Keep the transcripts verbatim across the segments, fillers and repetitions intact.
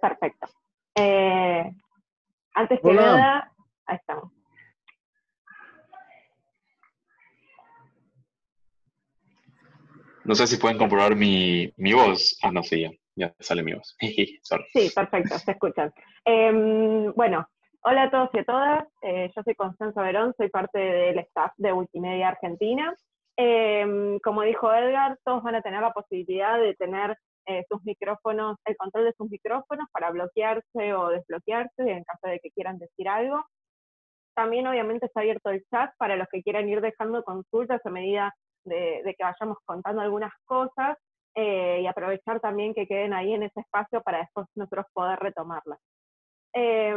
Perfecto. Eh, antes que Hola. nada, ahí estamos. No sé si pueden comprobar mi, mi voz. Ah, no sé, ya, ya sale mi voz. Sorry. Sí, perfecto, se escuchan. Eh, bueno, hola a todos y a todas. Eh, yo soy Constanza Verón, soy parte del staff de Wikimedia Argentina. Eh, como dijo Edgar, todos van a tener la posibilidad de tener eh, sus micrófonos, el control de sus micrófonos para bloquearse o desbloquearse en caso de que quieran decir algo. También obviamente está abierto el chat para los que quieran ir dejando consultas a medida de, de que vayamos contando algunas cosas, eh, y aprovechar también que queden ahí en ese espacio para después nosotros poder retomarlas. Eh,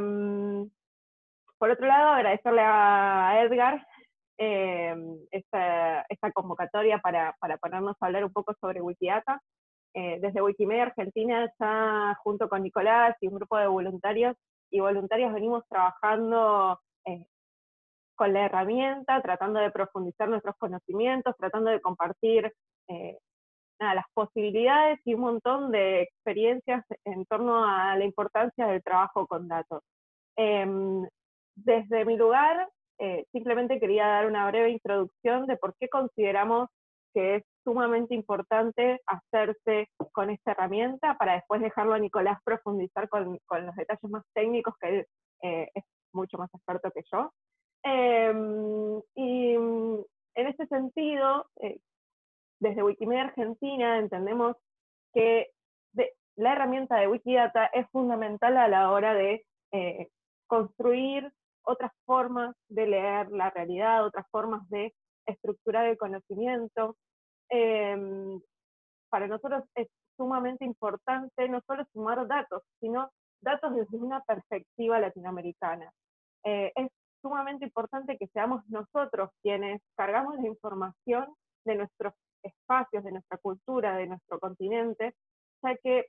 por otro lado, agradecerle a Edgar eh, esta, esta convocatoria para, para ponernos a hablar un poco sobre Wikidata. Eh, desde Wikimedia Argentina, ya junto con Nicolás y un grupo de voluntarios y voluntarias venimos trabajando eh, con la herramienta, tratando de profundizar nuestros conocimientos, tratando de compartir eh, nada, las posibilidades y un montón de experiencias en torno a la importancia del trabajo con datos. Eh, desde mi lugar, eh, simplemente quería dar una breve introducción de por qué consideramos que es sumamente importante hacerse con esta herramienta, para después dejarlo a Nicolás profundizar con, con los detalles más técnicos, que él eh, es mucho más experto que yo. Eh, y en ese sentido, eh, desde Wikimedia Argentina entendemos que de, la herramienta de Wikidata es fundamental a la hora de eh, construir otras formas de leer la realidad, otras formas de estructurar el conocimiento. Eh, para nosotros es sumamente importante no solo sumar datos, sino datos desde una perspectiva latinoamericana. Eh, es sumamente importante que seamos nosotros quienes cargamos la información de nuestros espacios, de nuestra cultura, de nuestro continente, ya que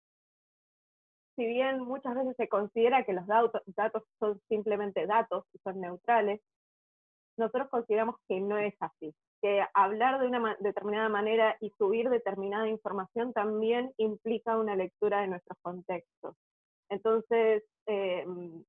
si bien muchas veces se considera que los datos, datos son simplemente datos y son neutrales, nosotros consideramos que no es así, que hablar de una determinada manera y subir determinada información también implica una lectura de nuestros contextos. Entonces, eh,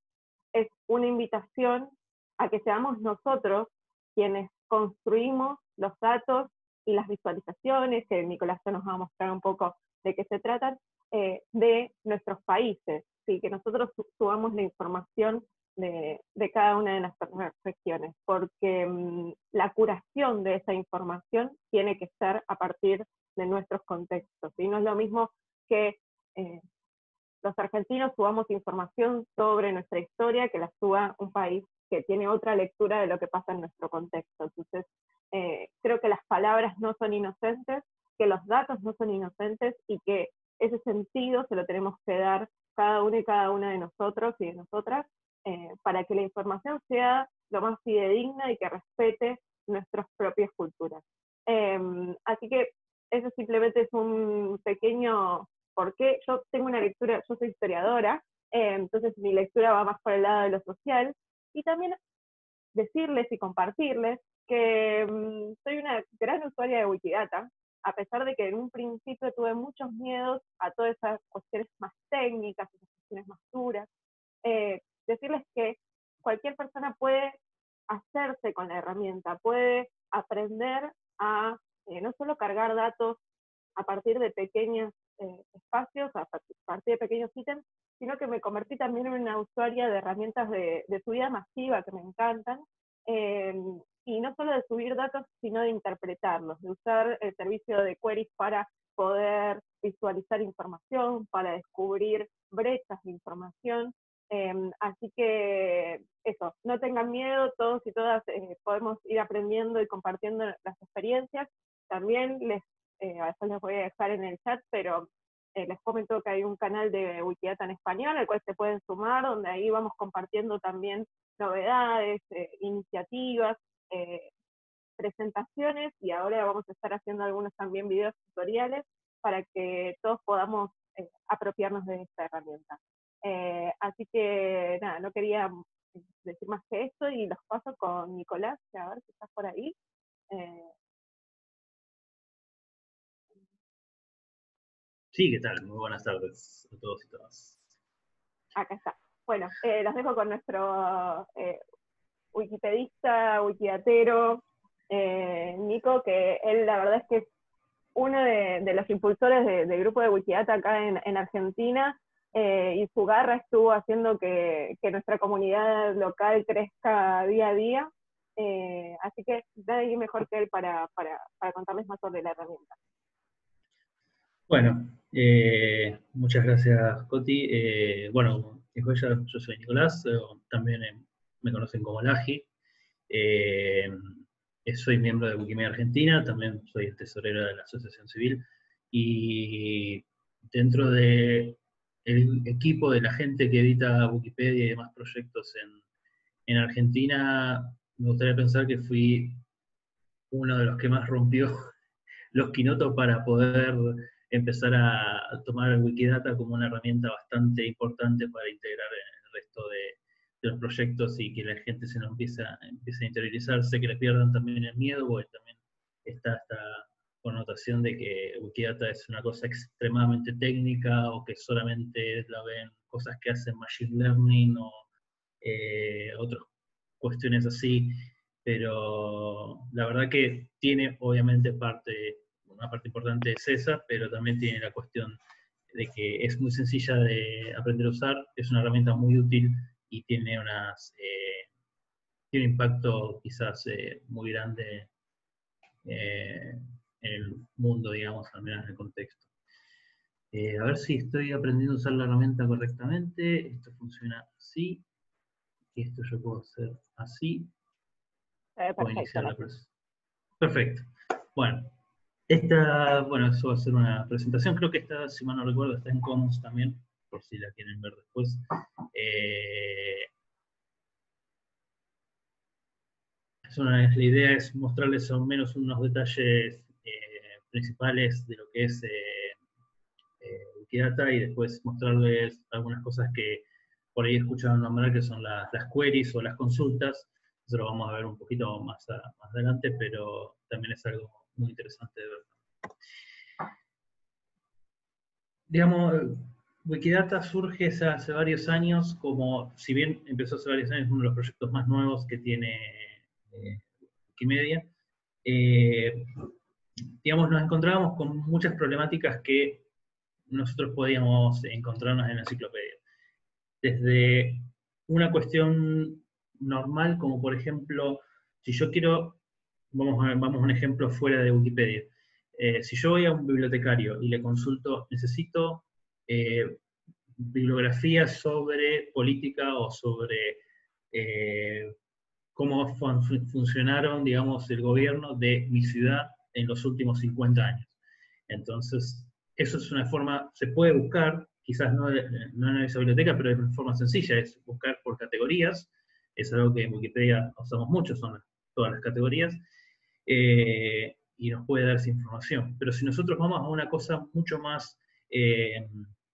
es una invitación a que seamos nosotros quienes construimos los datos y las visualizaciones, que Nicolás ya nos va a mostrar un poco de qué se tratan, eh, de nuestros países, ¿sí? Que nosotros subamos la información de, de cada una de nuestras regiones, porque um, la curación de esa información tiene que ser a partir de nuestros contextos, ¿sí? No es lo mismo que eh, los argentinos subamos información sobre nuestra historia que la suba un país que tiene otra lectura de lo que pasa en nuestro contexto. Entonces, eh, creo que las palabras no son inocentes, que los datos no son inocentes y que ese sentido se lo tenemos que dar cada uno y cada una de nosotros y de nosotras eh, para que la información sea lo más fidedigna y que respete nuestras propias culturas. Eh, así que eso simplemente es un pequeño porque yo tengo una lectura, yo soy historiadora, eh, entonces mi lectura va más por el lado de lo social, y también decirles y compartirles que um, soy una gran usuaria de Wikidata, a pesar de que en un principio tuve muchos miedos a todas esas cuestiones más técnicas, esas cuestiones más duras, eh, decirles que cualquier persona puede hacerse con la herramienta, puede aprender a eh, no solo cargar datos a partir de pequeños eh, espacios, a partir de pequeños ítems, sino que me convertí también en una usuaria de herramientas de, de subida masiva que me encantan, eh, y no solo de subir datos, sino de interpretarlos, de usar el servicio de queries para poder visualizar información, para descubrir brechas de información. Eh, así que eso, no tengan miedo, todos y todas eh, podemos ir aprendiendo y compartiendo las experiencias. También les Eh, a veces les voy a dejar en el chat, pero eh, les comento que hay un canal de Wikidata en español al cual se pueden sumar, donde ahí vamos compartiendo también novedades, eh, iniciativas, eh, presentaciones, y ahora vamos a estar haciendo algunos también videos tutoriales para que todos podamos eh, apropiarnos de esta herramienta. Eh, así que nada, no quería decir más que esto y los paso con Nicolás, que a ver si estás por ahí. Eh, Sí, ¿qué tal? Muy buenas tardes a todos y todas. Acá está. Bueno, eh, los dejo con nuestro eh, wikipedista, wikidatero, eh, Nico, que él la verdad es que es uno de, de los impulsores de- del grupo de Wikidata acá en, en Argentina, eh, y su garra estuvo haciendo que, que nuestra comunidad local crezca día a día. Eh, así que nadie mejor que él para, para, para contarles más sobre la herramienta. Bueno, eh, muchas gracias, Coti. Eh, bueno, como dijo ella, yo soy Nicolás, eh, también eh, me conocen como Laji. Eh, eh, soy miembro de Wikimedia Argentina, también soy el tesorero de la Asociación Civil, y dentro del equipo de la gente que edita Wikipedia y demás proyectos en, en Argentina, me gustaría pensar que fui uno de los que más rompió los quinotos para poder empezar a, a tomar Wikidata como una herramienta bastante importante para integrar en el resto de, de los proyectos y que la gente se nos empiece a, empiece a interiorizarse, que le pierdan también el miedo, porque también está esta connotación de que Wikidata es una cosa extremadamente técnica o que solamente la ven cosas que hacen Machine Learning o eh, otras cuestiones así, pero la verdad que tiene obviamente parte, una parte importante es esa, pero también tiene la cuestión de que es muy sencilla de aprender a usar, es una herramienta muy útil y tiene unas eh, tiene un impacto quizás eh, muy grande eh, en el mundo, digamos, al menos en el contexto. Eh, a ver si estoy aprendiendo a usar la herramienta correctamente. Esto funciona así. Esto yo puedo hacer así. Eh, Puedo perfecto, iniciar la Lafi. presentación. Perfecto. Bueno, esta, bueno, eso va a ser una presentación. Creo que esta, si mal no recuerdo, está en Commons también, por si la quieren ver después. Eh, es una, la idea es mostrarles al menos unos detalles eh, principales de lo que es eh, eh, Wikidata y después mostrarles algunas cosas que por ahí escucharon nombrar que son la, las queries o las consultas. Eso lo vamos a ver un poquito más, a, más adelante, pero también es algo muy interesante de ver. Digamos, Wikidata surge hace varios años, como si bien empezó hace varios años, uno de los proyectos más nuevos que tiene eh, Wikimedia. Eh, digamos, nos encontrábamos con muchas problemáticas que nosotros podíamos encontrarnos en la enciclopedia. Desde una cuestión normal, como por ejemplo, si yo quiero, vamos a, vamos a un ejemplo fuera de Wikipedia. Eh, si yo voy a un bibliotecario y le consulto, necesito eh, bibliografía sobre política o sobre eh, cómo fun funcionaron, digamos, el gobierno de mi ciudad en los últimos cincuenta años. Entonces, eso es una forma, se puede buscar, quizás no, no en esa biblioteca, pero es una forma sencilla, es buscar por categorías, es algo que en Wikipedia usamos mucho, son todas las categorías, eh, y nos puede dar esa información. Pero si nosotros vamos a una cosa mucho más, eh,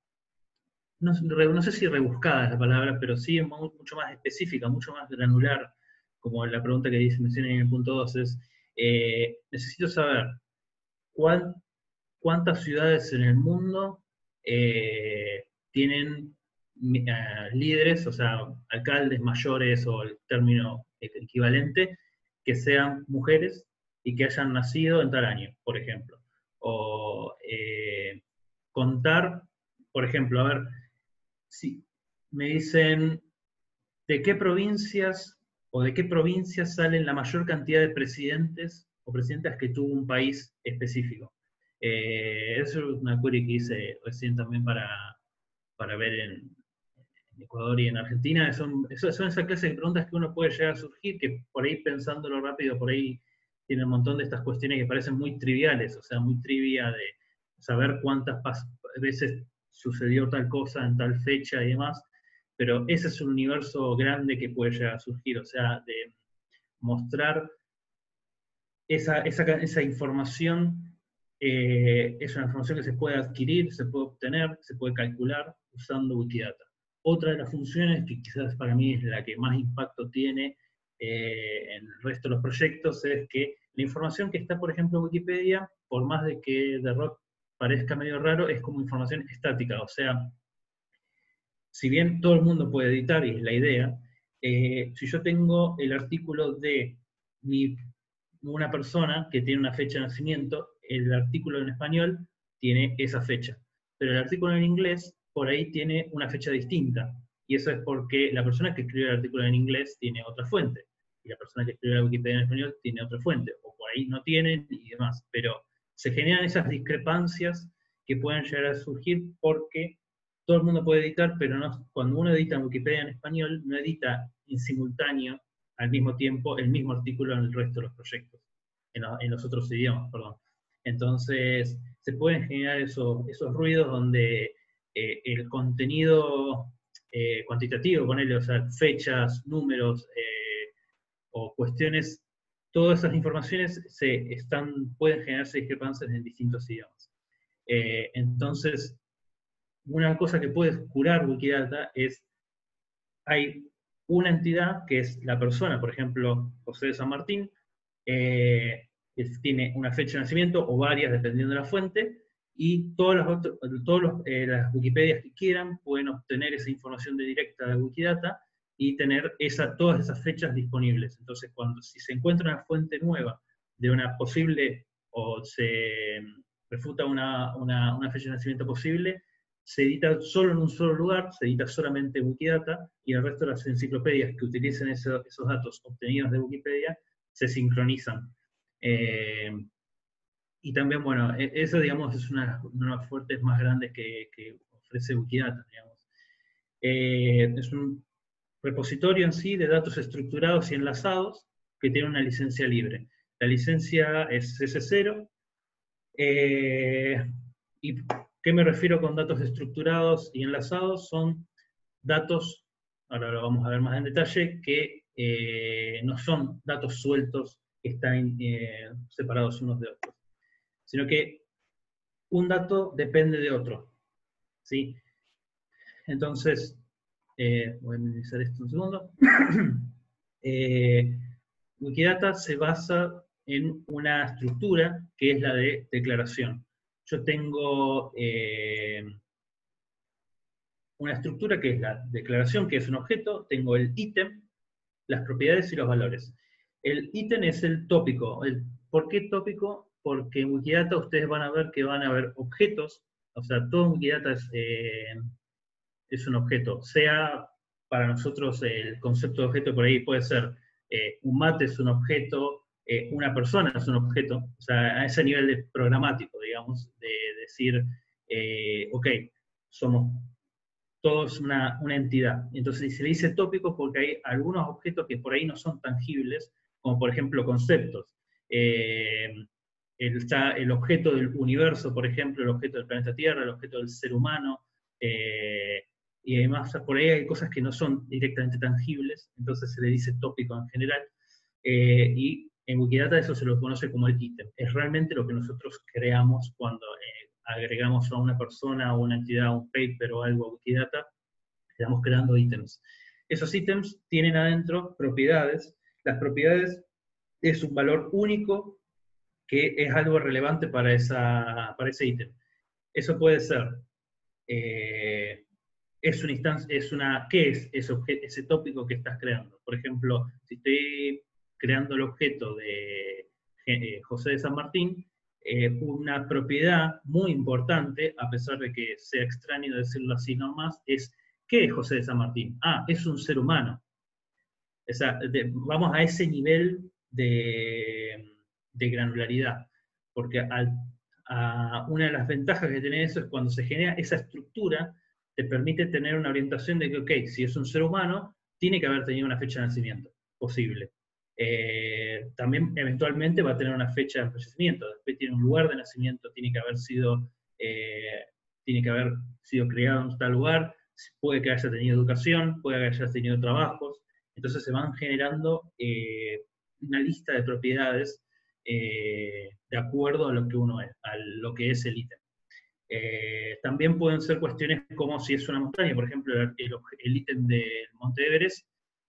no, no, sé si rebuscada es la palabra, pero sí mucho más específica, mucho más granular, como la pregunta que dice, menciona en el punto dos, es, eh, necesito saber cuál, cuántas ciudades en el mundo eh, tienen uh, líderes, o sea, alcaldes mayores o el término equivalente, que sean mujeres y que hayan nacido en tal año, por ejemplo. O eh, contar, por ejemplo, a ver, si me dicen de qué provincias o de qué provincias salen la mayor cantidad de presidentes o presidentas que tuvo un país específico. Eh, eso es una query que hice recién también para, para ver en, en Ecuador y en Argentina. Son, son esa clase de preguntas que uno puede llegar a surgir, que por ahí pensándolo rápido, por ahí tiene un montón de estas cuestiones que parecen muy triviales, o sea, muy trivia de saber cuántas veces sucedió tal cosa en tal fecha y demás, pero ese es un universo grande que puede llegar a surgir, o sea, de mostrar esa, esa, esa información, eh, es una información que se puede adquirir, se puede obtener, se puede calcular usando Wikidata. Otra de las funciones, que quizás para mí es la que más impacto tiene eh, en el resto de los proyectos, es que la información que está, por ejemplo, en Wikipedia, por más de que de rock parezca medio raro, es como información estática, o sea, si bien todo el mundo puede editar, y es la idea, eh, si yo tengo el artículo de mi, una persona que tiene una fecha de nacimiento, el artículo en español tiene esa fecha, pero el artículo en inglés por ahí tiene una fecha distinta, y eso es porque la persona que escribe el artículo en inglés tiene otra fuente, y la persona que escribe la Wikipedia en español tiene otra fuente, o por ahí no tienen y demás, pero se generan esas discrepancias que pueden llegar a surgir porque todo el mundo puede editar, pero no, cuando uno edita en Wikipedia en español, no edita en simultáneo, al mismo tiempo, el mismo artículo en el resto de los proyectos, en, lo, en los otros idiomas, perdón. Entonces, se pueden generar esos, esos ruidos donde eh, el contenido eh, cuantitativo, ponerle, o sea, fechas, números, eh, o cuestiones, todas esas informaciones se están, pueden generarse discrepancias en distintos idiomas. Eh, entonces, una cosa que puede curar Wikidata es, hay una entidad que es la persona, por ejemplo, José de San Martín, eh, tiene una fecha de nacimiento o varias, dependiendo de la fuente, y todas las, otras, todos los, eh, las Wikipedias que quieran pueden obtener esa información de directa de Wikidata y tener esa, todas esas fechas disponibles. Entonces, cuando si se encuentra una fuente nueva de una posible, o se refuta una, una, una fecha de nacimiento posible, se edita solo en un solo lugar, se edita solamente Wikidata, y el resto de las enciclopedias que utilicen eso, esos datos obtenidos de Wikipedia se sincronizan. Eh, y también, bueno, eso, digamos, es una, una de las fuertes más grandes que, que ofrece Wikidata, digamos. Eh, es un repositorio en sí de datos estructurados y enlazados que tiene una licencia libre. La licencia es ese cero, eh, y ¿qué me refiero con datos estructurados y enlazados? Son datos, ahora lo vamos a ver más en detalle, que eh, no son datos sueltos que están eh, separados unos de otros, sino que un dato depende de otro, ¿sí? Entonces, eh, voy a minimizar esto un segundo. eh, Wikidata se basa en una estructura que es la de declaración. Yo tengo eh, una estructura que es la declaración, que es un objeto, tengo el ítem, las propiedades y los valores. El ítem es el tópico. El, ¿Por qué tópico? Porque en Wikidata ustedes van a ver que van a haber objetos, o sea, todo en Wikidata es, eh, es un objeto. Sea para nosotros el concepto de objeto por ahí puede ser eh, un mate es un objeto, eh, una persona es un objeto, o sea, a ese nivel de programático, digamos, de decir, eh, ok, somos todos una, una entidad. Entonces se le dice tópico porque hay algunos objetos que por ahí no son tangibles, como por ejemplo conceptos. Eh, el, está el objeto del universo, por ejemplo, el objeto del planeta Tierra, el objeto del ser humano, eh, y además por ahí hay cosas que no son directamente tangibles, entonces se le dice tópico en general, eh, y en Wikidata eso se lo conoce como el ítem. Es realmente lo que nosotros creamos cuando eh, agregamos a una persona, o una entidad, un paper o algo a Wikidata, estamos creando ítems. Esos ítems tienen adentro propiedades. Las propiedades es un valor único que es algo relevante para, esa, para ese ítem. Eso puede ser, eh, es una instancia, es una, ¿qué es ese, objeto, ese tópico que estás creando? Por ejemplo, si estoy creando el objeto de eh, José de San Martín, eh, una propiedad muy importante, a pesar de que sea extraño decirlo así nomás, es ¿qué es José de San Martín? Ah, es un ser humano. O sea, de, vamos a ese nivel de, de granularidad, porque al, a, una de las ventajas que tiene eso es cuando se genera esa estructura, te permite tener una orientación de que, ok, si es un ser humano, tiene que haber tenido una fecha de nacimiento posible. Eh, también eventualmente va a tener una fecha de fallecimiento, después tiene un lugar de nacimiento, tiene que haber sido, eh, tiene que haber sido criado en tal lugar, puede que haya tenido educación, puede que haya tenido trabajos, entonces se van generando eh, una lista de propiedades eh, de acuerdo a lo que uno es, a lo que es el ítem. Eh, también pueden ser cuestiones como si es una montaña, por ejemplo, el ítem del Monte Everest,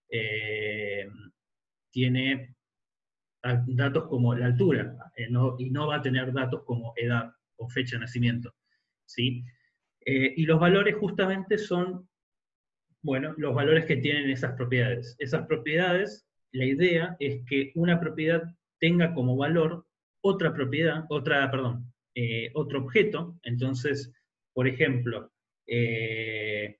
eh, tiene datos como la altura, eh, no, y no va a tener datos como edad o fecha de nacimiento, ¿sí? Eh, y los valores justamente son Bueno, los valores que tienen esas propiedades. Esas propiedades, la idea es que una propiedad tenga como valor otra propiedad, otra, perdón, eh, otro objeto. Entonces, por ejemplo, eh,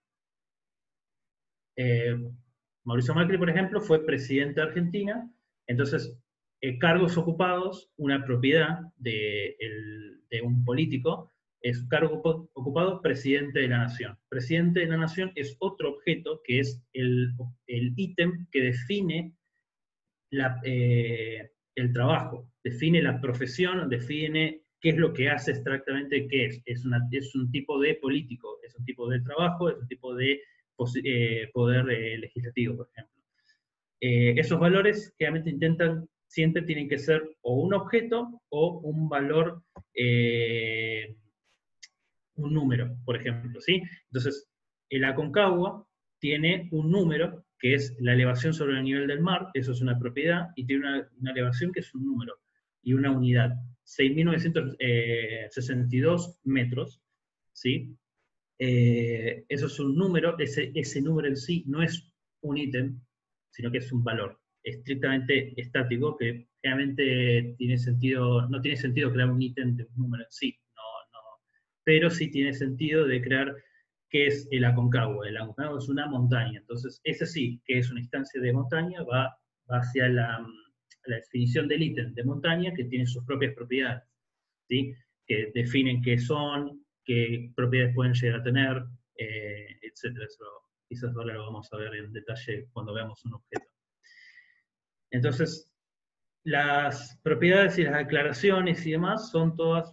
eh, Mauricio Macri, por ejemplo, fue presidente de Argentina, entonces, eh, cargos ocupados, una propiedad de, el, de un político, es cargo ocupado presidente de la nación. Presidente de la nación es otro objeto que es el, el ítem que define la, eh, el trabajo, define la profesión, define qué es lo que hace exactamente, qué es. Es, una, es un tipo de político, es un tipo de trabajo, es un tipo de eh, poder eh, legislativo, por ejemplo. Eh, esos valores realmente intentan, siempre tienen que ser o un objeto o un valor, eh, un número, por ejemplo, ¿sí? Entonces, el Aconcagua tiene un número, que es la elevación sobre el nivel del mar, eso es una propiedad, y tiene una, una elevación que es un número, y una unidad, seis mil novecientos sesenta y dos metros, ¿sí? Eh, eso es un número, ese, ese número en sí no es un ítem, sino que es un valor estrictamente estático, que realmente tiene sentido, no tiene sentido crear un ítem de un número en sí, no, no, pero sí tiene sentido de crear qué es el Aconcagua. El Aconcagua es una montaña, entonces ese sí, que es una instancia de montaña, va, va hacia la, la definición del ítem de montaña, que tiene sus propias propiedades, ¿sí? Que definen qué son, qué propiedades pueden llegar a tener, eh, etcétera. Eso quizás ahora lo vamos a ver en detalle cuando veamos un objeto. Entonces, las propiedades y las declaraciones y demás son todas,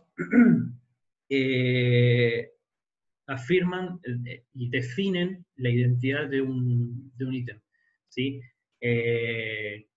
eh, afirman eh, y definen la identidad de un, de un ítem, ¿sí? Eh,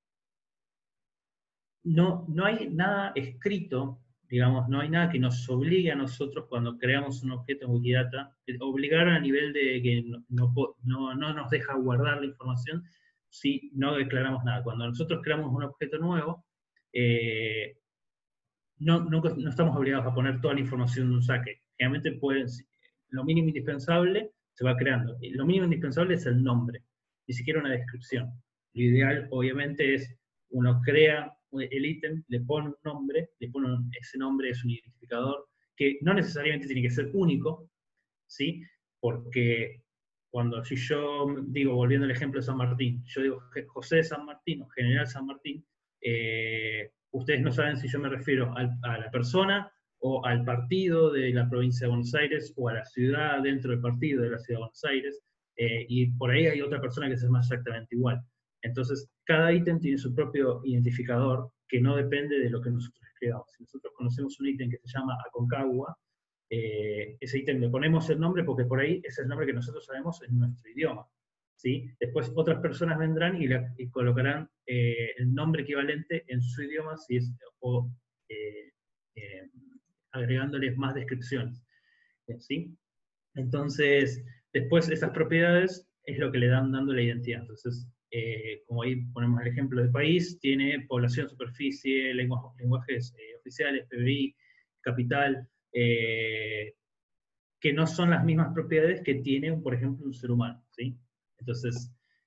no, no hay nada escrito, digamos, no hay nada que nos obligue a nosotros cuando creamos un objeto en Wikidata, obligar a nivel de que no, no, no, no nos deja guardar la información si no declaramos nada. Cuando nosotros creamos un objeto nuevo, eh, no, no, no estamos obligados a poner toda la información de un saque. Generalmente pueden, lo mínimo indispensable se va creando. Lo mínimo indispensable es el nombre, ni siquiera una descripción. Lo ideal, obviamente, es uno crea el ítem, le pone un nombre, le pone un, ese nombre es un identificador, que no necesariamente tiene que ser único, ¿sí? Porque cuando si yo digo, volviendo al ejemplo de San Martín, yo digo José de San Martín o General San Martín, eh, ustedes no saben si yo me refiero al, a la persona o al partido de la provincia de Buenos Aires o a la ciudad dentro del partido de la ciudad de Buenos Aires, eh, y por ahí hay otra persona que se llama exactamente igual. Entonces, cada ítem tiene su propio identificador que no depende de lo que nosotros escribamos. Si nosotros conocemos un ítem que se llama Aconcagua, eh, ese ítem le ponemos el nombre porque por ahí es el nombre que nosotros sabemos en nuestro idioma, ¿sí? Después otras personas vendrán y, la, y colocarán eh, el nombre equivalente en su idioma, si es, o eh, eh, agregándoles más descripciones, ¿sí? Entonces, después esas propiedades es lo que le dan dando la identidad. Entonces, eh, como ahí ponemos el ejemplo de país, tiene población, superficie, lenguajes, lenguajes eh, oficiales, P B I, capital, eh, que no son las mismas propiedades que tiene, por ejemplo, un ser humano, ¿sí? Entonces,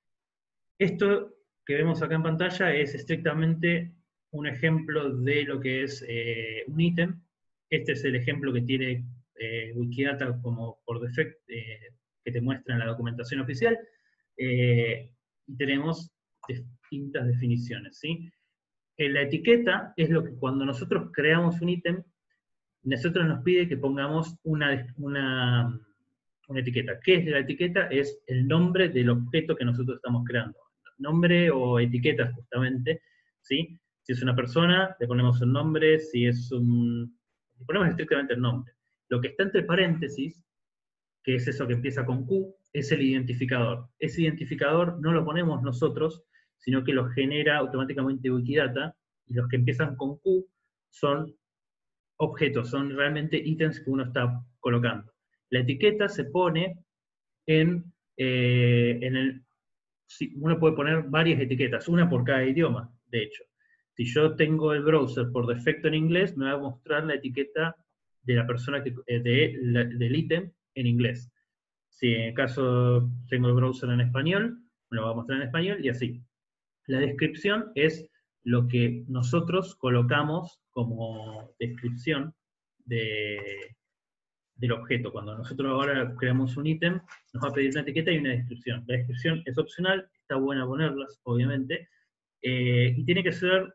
esto que vemos acá en pantalla es estrictamente un ejemplo de lo que es eh, un ítem. Este es el ejemplo que tiene eh, Wikidata como por defecto, eh, que te muestra en la documentación oficial. Eh, y tenemos distintas definiciones, ¿sí? En la etiqueta es lo que cuando nosotros creamos un ítem, nosotros nos pide que pongamos una, una, una etiqueta. ¿Qué es la etiqueta? Es el nombre del objeto que nosotros estamos creando. Nombre o etiqueta, justamente, ¿sí? Si es una persona, le ponemos el nombre, si es un... le ponemos estrictamente el nombre. Lo que está entre paréntesis, que es eso que empieza con Q, es el identificador. Ese identificador no lo ponemos nosotros, sino que lo genera automáticamente Wikidata, y los que empiezan con Q son objetos, son realmente ítems que uno está colocando. La etiqueta se pone en, eh, en el... Si uno puede poner varias etiquetas, una por cada idioma, de hecho. Si yo tengo el browser por defecto en inglés, me va a mostrar la etiqueta de la persona que, de, la, del ítem en inglés. Si en el caso tengo el browser en español, me lo va a mostrar en español y así. La descripción es lo que nosotros colocamos como descripción de, del objeto. Cuando nosotros ahora creamos un ítem, nos va a pedir una etiqueta y una descripción. La descripción es opcional, está buena ponerlas, obviamente, eh, y tiene que ser,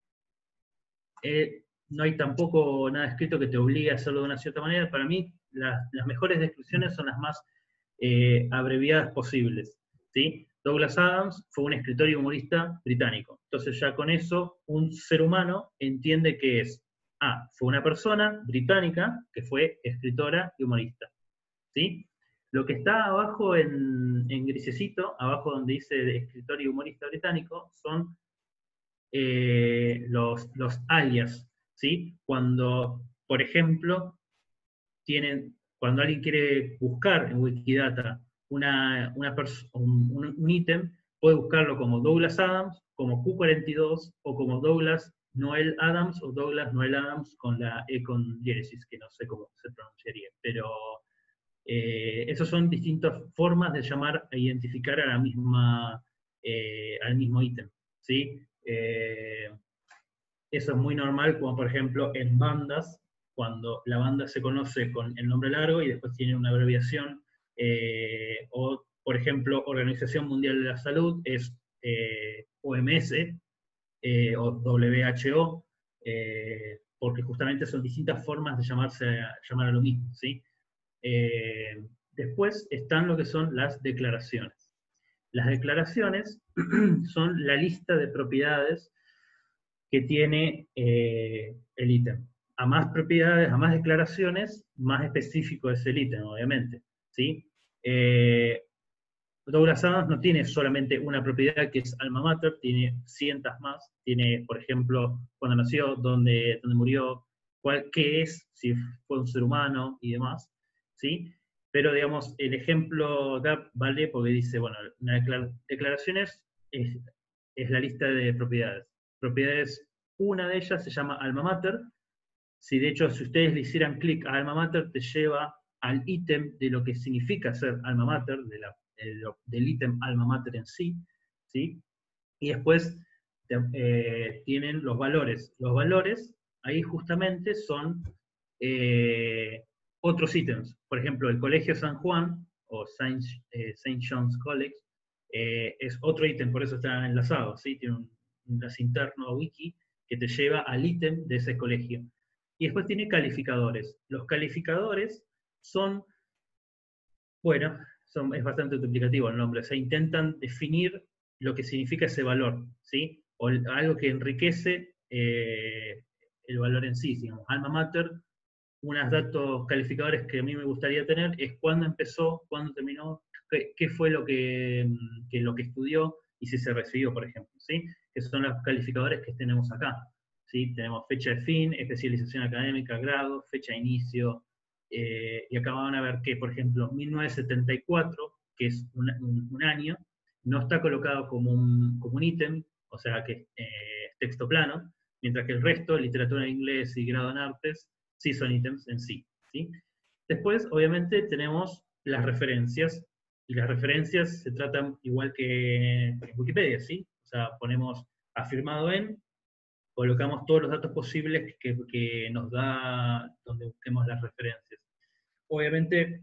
eh, no hay tampoco nada escrito que te obligue a hacerlo de una cierta manera. Para mí, la, las mejores descripciones son las más eh, abreviadas posibles, ¿sí? Douglas Adams fue un escritor y humorista británico. Entonces ya con eso, un ser humano entiende que es, ah, fue una persona británica que fue escritora y humorista, ¿sí? Lo que está abajo en, en grisecito, abajo donde dice escritor y humorista británico, son eh, los, los alias, ¿sí? Cuando, por ejemplo, tienen, cuando alguien quiere buscar en Wikidata una, una un, un, un ítem, puede buscarlo como Douglas Adams, como Q cuarenta y dos, o como Douglas Noel Adams, o Douglas Noel Adams con la E con diéresis, que no sé cómo se pronunciaría, pero eh, esas son distintas formas de llamar e identificar a la misma, eh, al mismo ítem, ¿sí? Eh, eso es muy normal, como por ejemplo en bandas, cuando la banda se conoce con el nombre largo y después tiene una abreviación, eh, o por ejemplo Organización Mundial de la Salud es eh, O M S eh, o W H O, eh, porque justamente son distintas formas de llamarse, llamar a lo mismo, ¿sí? Eh, después están lo que son las declaraciones. Las declaraciones son la lista de propiedades que tiene eh, el ítem. A más propiedades, a más declaraciones, más específico es el ítem, obviamente, ¿sí? Eh, Douglas Adams no tiene solamente una propiedad que es alma mater, tiene cientos más. Tiene, por ejemplo, cuando nació, dónde, dónde murió, cuál, qué es, si fue un ser humano y demás, ¿sí? Pero, digamos, el ejemplo acá vale porque dice, bueno, una declar declaraciones es, es la lista de propiedades. Propiedades, una de ellas se llama alma mater. Si de hecho, si ustedes le hicieran clic a alma mater, te lleva al ítem de lo que significa ser alma mater, de la, de lo, del ítem alma mater en sí, ¿sí? Y después eh, tienen los valores. Los valores, ahí justamente son eh, otros ítems. Por ejemplo, el Colegio San Juan, o Saint, eh, Saint John's College, eh, es otro ítem, por eso están enlazados, ¿sí? Tiene un, un enlace interno a Wiki que te lleva al ítem de ese colegio. Y después tiene calificadores. Los calificadores son, bueno, son, es bastante multiplicativo el nombre, o sea, intentan definir lo que significa ese valor, ¿sí? O algo que enriquece eh, el valor en sí, digamos. Alma mater, unos datos calificadores que a mí me gustaría tener es cuándo empezó, cuándo terminó, qué, qué fue lo que, que, lo que estudió y si se recibió, por ejemplo, ¿sí? Que son los calificadores que tenemos acá. ¿Sí? Tenemos fecha de fin, especialización académica, grado, fecha de inicio, eh, y acá van a ver que, por ejemplo, mil novecientos setenta y cuatro, que es un, un, un año, no está colocado como un, como un ítem, o sea que es eh, texto plano, mientras que el resto, literatura en inglés y grado en artes, sí son ítems en sí, sí. Después, obviamente, tenemos las referencias, y las referencias se tratan igual que en Wikipedia, ¿sí? O sea, ponemos afirmado en, colocamos todos los datos posibles que, que nos da donde busquemos las referencias. Obviamente,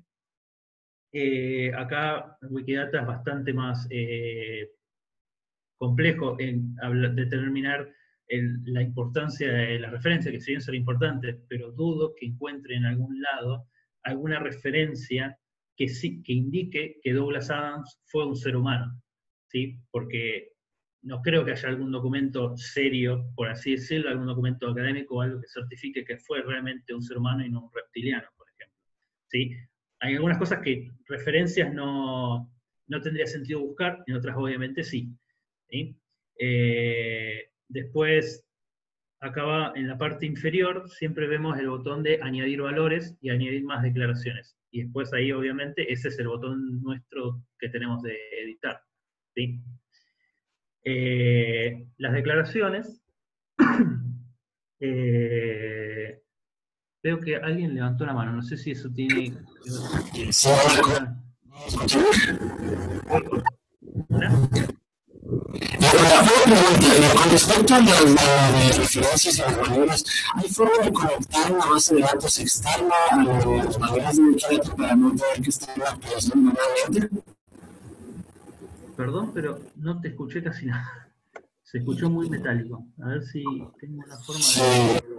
eh, acá Wikidata es bastante más eh, complejo en hablar, determinar el, la importancia de la referencia, que si bien son importantes, pero dudo que encuentre en algún lado alguna referencia que, sí, que indique que Douglas Adams fue un ser humano, ¿sí? Porque no creo que haya algún documento serio, por así decirlo, algún documento académico o algo que certifique que fue realmente un ser humano y no un reptiliano, por ejemplo, ¿sí? Hay algunas cosas que referencias no, no tendría sentido buscar, en otras obviamente sí, ¿sí? Eh, después, acá en la parte inferior, siempre vemos el botón de añadir valores y añadir más declaraciones. Y después ahí, obviamente, ese es el botón nuestro que tenemos de editar, ¿sí? Eh, las declaraciones, eh, veo que alguien levantó la mano, no sé si eso tiene... ¿Hola? Con respecto a las, las referencias a los valores, ¿hay forma de conectar una base de datos externa a los valores de Wikidata para no tener que estar actualizando manualmente? Perdón, pero no te escuché casi nada. Se escuchó muy metálico. A ver si tengo una forma de...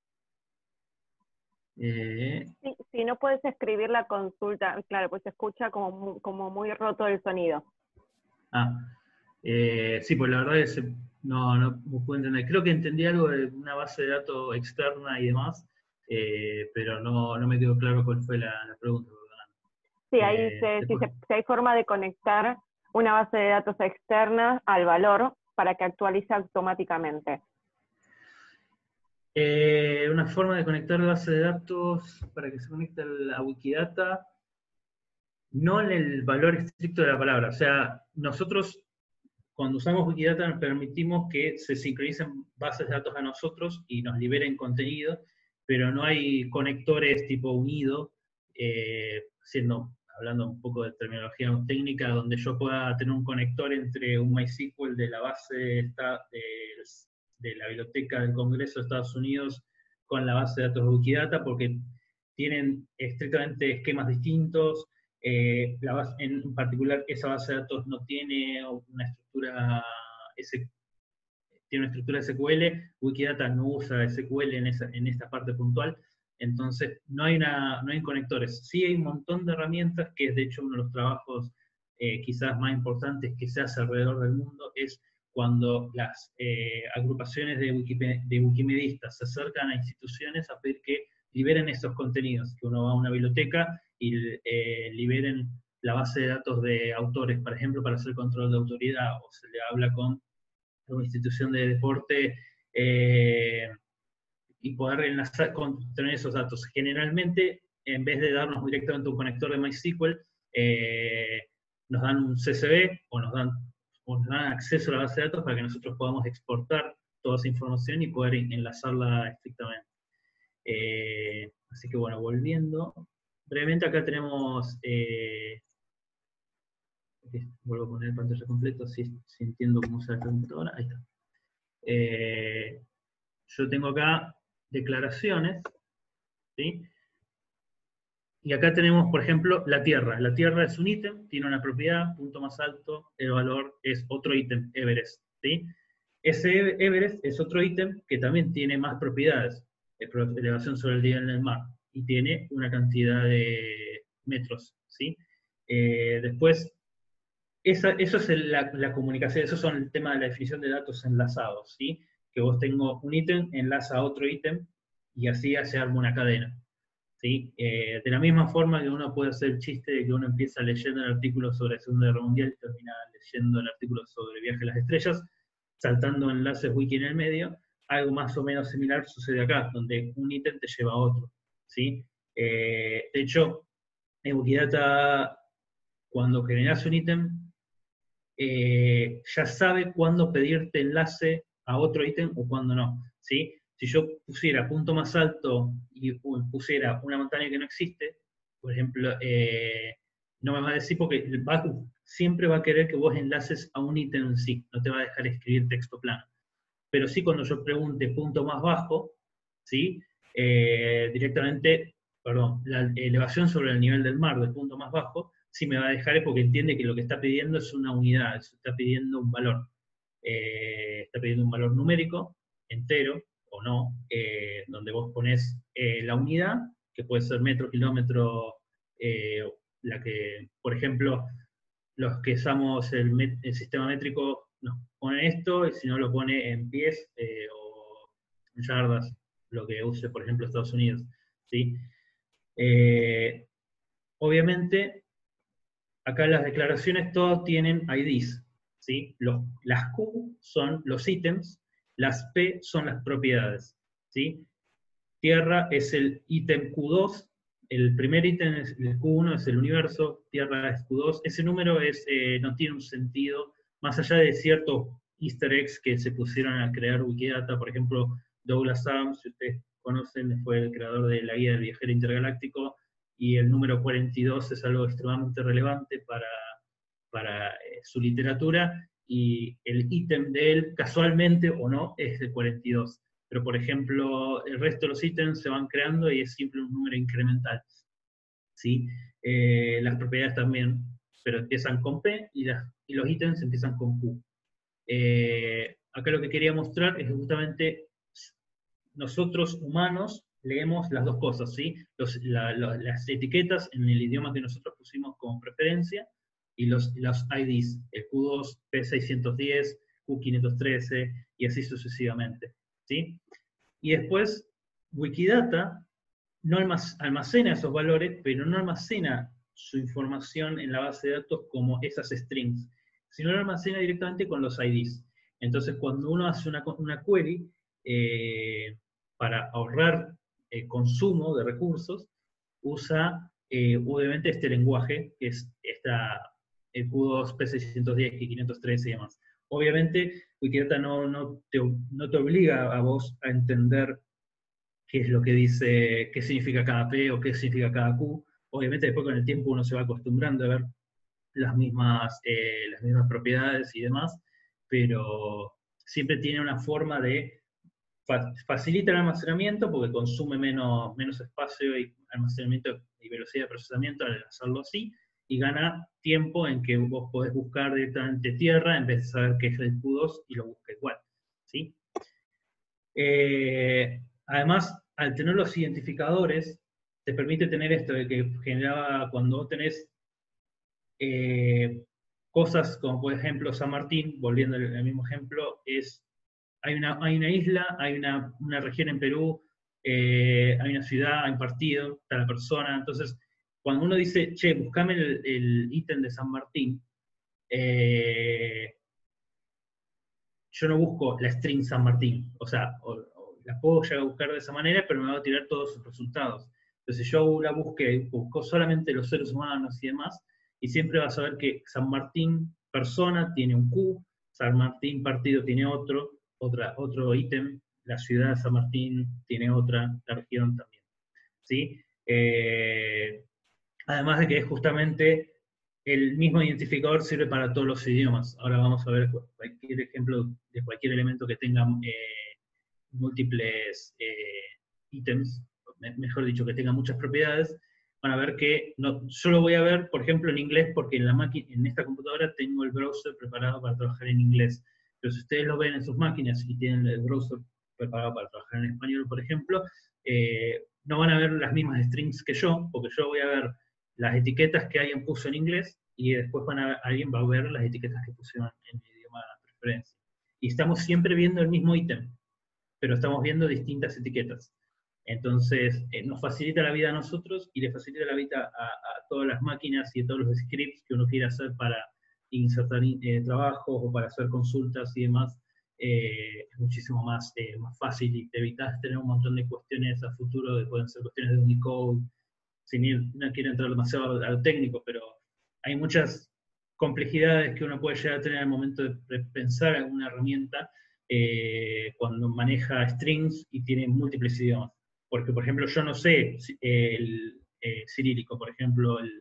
Eh... Sí, si no puedes escribir la consulta, claro, pues se escucha como, mu- como muy roto el sonido. Ah, eh, sí, pues la verdad es que no, no, no puedo entender. Creo que entendí algo de una base de datos externa y demás, eh, pero no, no me quedó claro cuál fue la, la pregunta. Sí, ahí Eh, dice si, después, se- si hay forma de conectar una base de datos externa al valor para que actualice automáticamente. eh, una forma de conectar la base de datos para que se conecte a la Wikidata, no en el valor estricto de la palabra. O sea, nosotros cuando usamos Wikidata nos permitimos que se sincronicen bases de datos a nosotros y nos liberen contenido, pero no hay conectores tipo unido, eh, siendo, hablando un poco de terminología técnica, donde yo pueda tener un conector entre un MySQL de la base de, de la Biblioteca del Congreso de Estados Unidos con la base de datos de Wikidata, porque tienen estrictamente esquemas distintos. Eh, la base, en particular, esa base de datos no tiene una estructura, S, tiene una estructura S Q L, Wikidata no usa S Q L en, esa, en esta parte puntual, entonces no hay, una, no hay conectores. Sí hay un montón de herramientas, que es de hecho uno de los trabajos eh, quizás más importantes que se hace alrededor del mundo, es cuando las eh, agrupaciones de, Wikipedia, de wikimedistas se acercan a instituciones a pedir que liberen esos contenidos, que uno va a una biblioteca y eh, liberen la base de datos de autores, por ejemplo, para hacer control de autoridad, o se le habla con una institución de deporte eh, y poder enlazar con tener esos datos. Generalmente, en vez de darnos directamente un conector de MySQL, eh, nos dan un C S V o nos dan, o nos dan acceso a la base de datos para que nosotros podamos exportar toda esa información y poder enlazarla estrictamente. Eh, así que bueno, volviendo, brevemente acá tenemos, eh, vuelvo a poner el pantalla completa, si, si entiendo cómo usar esta computadora, ahí está. Eh, yo tengo acá declaraciones, ¿sí? Y acá tenemos, por ejemplo, la tierra. La tierra es un ítem, tiene una propiedad, punto más alto, el valor es otro ítem, Everest, ¿sí? Ese Everest es otro ítem que también tiene más propiedades, elevación sobre el nivel del mar, y tiene una cantidad de metros, ¿sí? Eh, después, esa, eso es el, la, la comunicación, eso son el tema de la definición de datos enlazados, ¿sí? Que vos tengo un ítem, enlaza a otro ítem, y así se arma una cadena. ¿Sí? Eh, de la misma forma que uno puede hacer el chiste de que uno empieza leyendo el artículo sobre la Segunda Guerra Mundial y termina leyendo el artículo sobre Viaje a las Estrellas, saltando enlaces wiki en el medio, algo más o menos similar sucede acá, donde un ítem te lleva a otro. ¿Sí? Eh, de hecho, en Wikidata, cuando generas un ítem, eh, ya sabe cuándo pedirte enlace a otro ítem o cuándo no. ¿Sí? Si yo pusiera punto más alto y pusiera una montaña que no existe, por ejemplo, eh, no me va a decir porque va, siempre va a querer que vos enlaces a un ítem en sí, no te va a dejar escribir texto plano. Pero sí cuando yo pregunte punto más bajo, ¿sí? Eh, directamente, perdón, la elevación sobre el nivel del mar del punto más bajo, sí me va a dejar porque entiende que lo que está pidiendo es una unidad, está pidiendo un valor. Eh, está pidiendo un valor numérico, entero, o no, eh, donde vos ponés eh, la unidad, que puede ser metro, kilómetro, eh, la que, por ejemplo, los que usamos el, met el sistema métrico nos pone esto, y si no lo pone en pies eh, o en yardas, lo que use, por ejemplo, Estados Unidos. ¿Sí? Eh, obviamente, acá las declaraciones todas tienen I Ds. ¿Sí? Los, las Q son los ítems, las P son las propiedades. ¿Sí? Tierra es el ítem Q dos, el primer ítem es el Q uno, es el universo, Tierra es Q dos. Ese número es, eh, no tiene un sentido, más allá de ciertos easter eggs que se pusieron a crear Wikidata, por ejemplo, Douglas Adams, si ustedes conocen, fue el creador de la guía del viajero intergaláctico, y el número cuarenta y dos es algo extremadamente relevante para, para eh, su literatura, y el ítem de él, casualmente o no, es de cuarenta y dos. Pero, por ejemplo, el resto de los ítems se van creando y es siempre un número incremental. ¿Sí? Eh, las propiedades también, pero empiezan con P y, las, y los ítems empiezan con Q. Eh, acá lo que quería mostrar es que justamente nosotros humanos leemos las dos cosas, ¿sí? Los, la, la, las etiquetas en el idioma que nosotros pusimos como preferencia, y los, los I Ds, el Q dos, P seiscientos diez, Q quinientos trece, y así sucesivamente, ¿sí? Y después, Wikidata no almacena esos valores, pero no almacena su información en la base de datos como esas strings, sino lo almacena directamente con los I Ds. Entonces, cuando uno hace una, una query, eh, para ahorrar eh, consumo de recursos, usa eh, obviamente este lenguaje, que es esta, el Q dos, P seiscientos diez, Q quinientos trece y demás. Obviamente, Wikidata no, no, te, no te obliga a vos a entender qué es lo que dice, qué significa cada P o qué significa cada Q. Obviamente después con el tiempo uno se va acostumbrando a ver las mismas, eh, las mismas propiedades y demás, pero siempre tiene una forma de facilita el almacenamiento porque consume menos, menos espacio y almacenamiento y velocidad de procesamiento al hacerlo así, y gana tiempo en que vos podés buscar directamente tierra en vez de saber qué es el Q dos y lo busca igual, ¿sí? Eh, además, al tener los identificadores, te permite tener esto de que generaba, cuando vos tenés eh, cosas como por ejemplo San Martín, volviendo al mismo ejemplo, es Hay una, hay una isla, hay una, una región en Perú, eh, hay una ciudad, hay un partido, está la persona. Entonces, cuando uno dice, che, buscame el ítem de San Martín, eh, yo no busco la string San Martín. O sea, o, o la puedo llegar a buscar de esa manera, pero me va a tirar todos sus resultados. Entonces, yo la busqué, busco solamente los seres humanos y demás, y siempre vas a ver que San Martín persona tiene un Q, San Martín partido tiene otro, Otra, otro ítem, la ciudad de San Martín tiene otra, la región también, ¿sí? Eh, además de que justamente el mismo identificador sirve para todos los idiomas. Ahora vamos a ver cualquier ejemplo de cualquier elemento que tenga eh, múltiples eh, ítems, mejor dicho, que tenga muchas propiedades. Van a ver que no, yo lo voy a ver, por ejemplo, en inglés, porque en, la máquina, en esta computadora tengo el browser preparado para trabajar en inglés. Pero si ustedes lo ven en sus máquinas y tienen el browser preparado para trabajar en español, por ejemplo, eh, no van a ver las mismas strings que yo, porque yo voy a ver las etiquetas que alguien puso en inglés, y después van a, alguien va a ver las etiquetas que pusieron en el idioma de preferencia. Y estamos siempre viendo el mismo ítem, pero estamos viendo distintas etiquetas. Entonces, eh, nos facilita la vida a nosotros, y le facilita la vida a, a todas las máquinas y a todos los scripts que uno quiera hacer para insertar eh, trabajos o para hacer consultas y demás. Eh, es muchísimo más, eh, más fácil, y te evitas tener un montón de cuestiones a futuro, que pueden ser cuestiones de Unicode, sin ir, no quiero entrar demasiado a lo técnico, pero hay muchas complejidades que uno puede llegar a tener al momento de pensar en una herramienta eh, cuando maneja strings y tiene múltiples idiomas. Porque, por ejemplo, yo no sé el eh, cirílico, por ejemplo, el,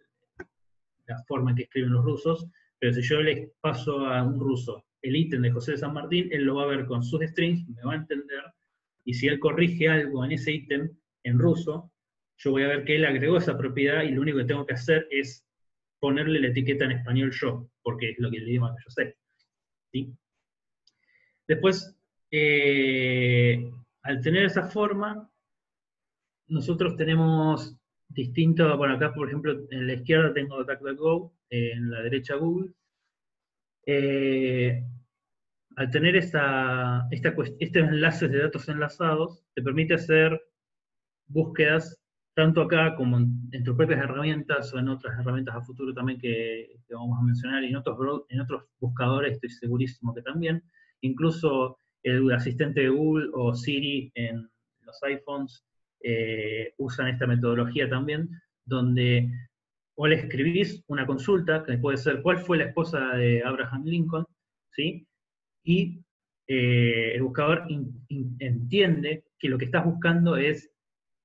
la forma en que escriben los rusos, pero si yo le paso a un ruso el ítem de José de San Martín, él lo va a ver con sus strings, me va a entender, y si él corrige algo en ese ítem en ruso, yo voy a ver que él agregó esa propiedad, y lo único que tengo que hacer es ponerle la etiqueta en español yo, porque es lo que el idioma que yo sé. ¿Sí? Después, eh, al tener esa forma, nosotros tenemos distinto, bueno, acá por ejemplo en la izquierda tengo DuckDuckGo, eh, en la derecha Google. Eh, al tener esta, esta, estos enlaces de datos enlazados, te permite hacer búsquedas tanto acá como en, en tus propias herramientas, o en otras herramientas a futuro también que, que vamos a mencionar, y en otros, en otros buscadores estoy segurísimo que también. Incluso el asistente de Google o Siri en los iPhones eh, usan esta metodología también, donde o le escribís una consulta, que puede ser ¿cuál fue la esposa de Abraham Lincoln? ¿Sí? Y eh, el buscador in, in, entiende que lo que estás buscando es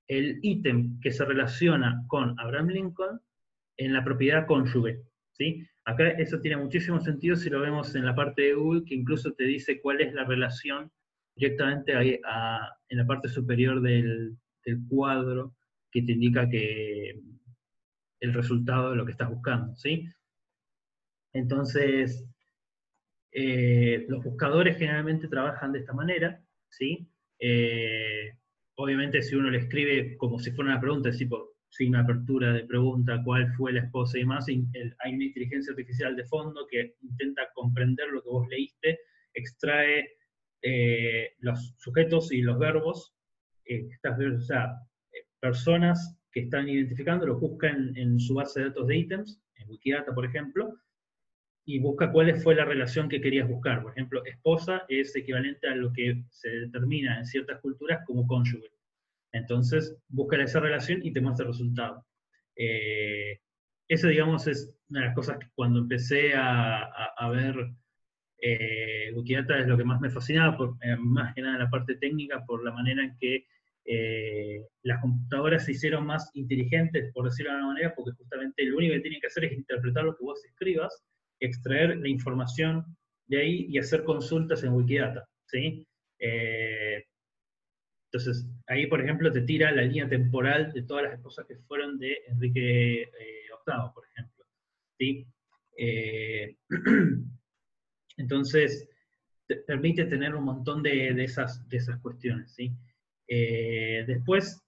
el ítem que se relaciona con Abraham Lincoln en la propiedad cónyuge, ¿sí? Acá eso tiene muchísimo sentido si lo vemos en la parte de Google, que incluso te dice cuál es la relación directamente ahí a, en la parte superior del, del cuadro, que te indica que el resultado de lo que estás buscando, ¿sí? Entonces, eh, los buscadores generalmente trabajan de esta manera, ¿sí? Eh, obviamente si uno le escribe como si fuera una pregunta, es tipo, signo de apertura de pregunta, cuál fue la esposa y demás, y el, hay una inteligencia artificial de fondo que intenta comprender lo que vos leíste, extrae eh, los sujetos y los verbos, eh, estas, o sea, eh, personas que están identificando, los buscan en, en su base de datos de ítems, en Wikidata por ejemplo, y busca cuál fue la relación que querías buscar. Por ejemplo, esposa es equivalente a lo que se determina en ciertas culturas como cónyuge. Entonces, busca esa relación y te muestra el resultado. Eh, eso, digamos, es una de las cosas que cuando empecé a, a, a ver eh, Wikidata es lo que más me fascinaba, por, eh, más que nada en la parte técnica, por la manera en que eh, las computadoras se hicieron más inteligentes, por decirlo de alguna manera, porque justamente lo único que tienen que hacer es interpretar lo que vos escribas, extraer la información de ahí y hacer consultas en Wikidata, ¿sí? Eh, entonces, ahí, por ejemplo, te tira la línea temporal de todas las esposas que fueron de Enrique eh, octavo, por ejemplo, ¿sí? Eh, entonces, te permite tener un montón de, de, esas, de esas cuestiones, ¿sí? Eh, después,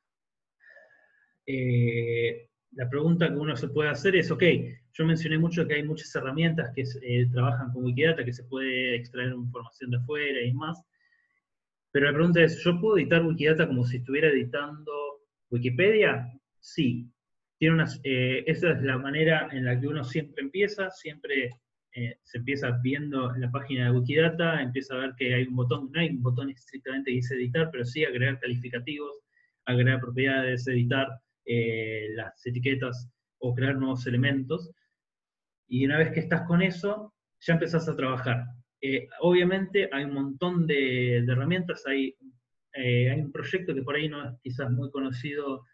eh, la pregunta que uno se puede hacer es, ok, yo mencioné mucho que hay muchas herramientas que eh, trabajan con Wikidata, que se puede extraer información de afuera y más, pero la pregunta es, ¿yo puedo editar Wikidata como si estuviera editando Wikipedia? Sí. Tiene unas, eh, esa es la manera en la que uno siempre empieza, siempre eh, se empieza viendo en la página de Wikidata, empieza a ver que hay un botón, no hay un botón estrictamente que dice editar, pero sí agregar calificativos, agregar propiedades, editar eh, las etiquetas o crear nuevos elementos. Y una vez que estás con eso, ya empezás a trabajar. Eh, obviamente hay un montón de, de herramientas, hay, eh, hay un proyecto que por ahí no es quizás muy conocido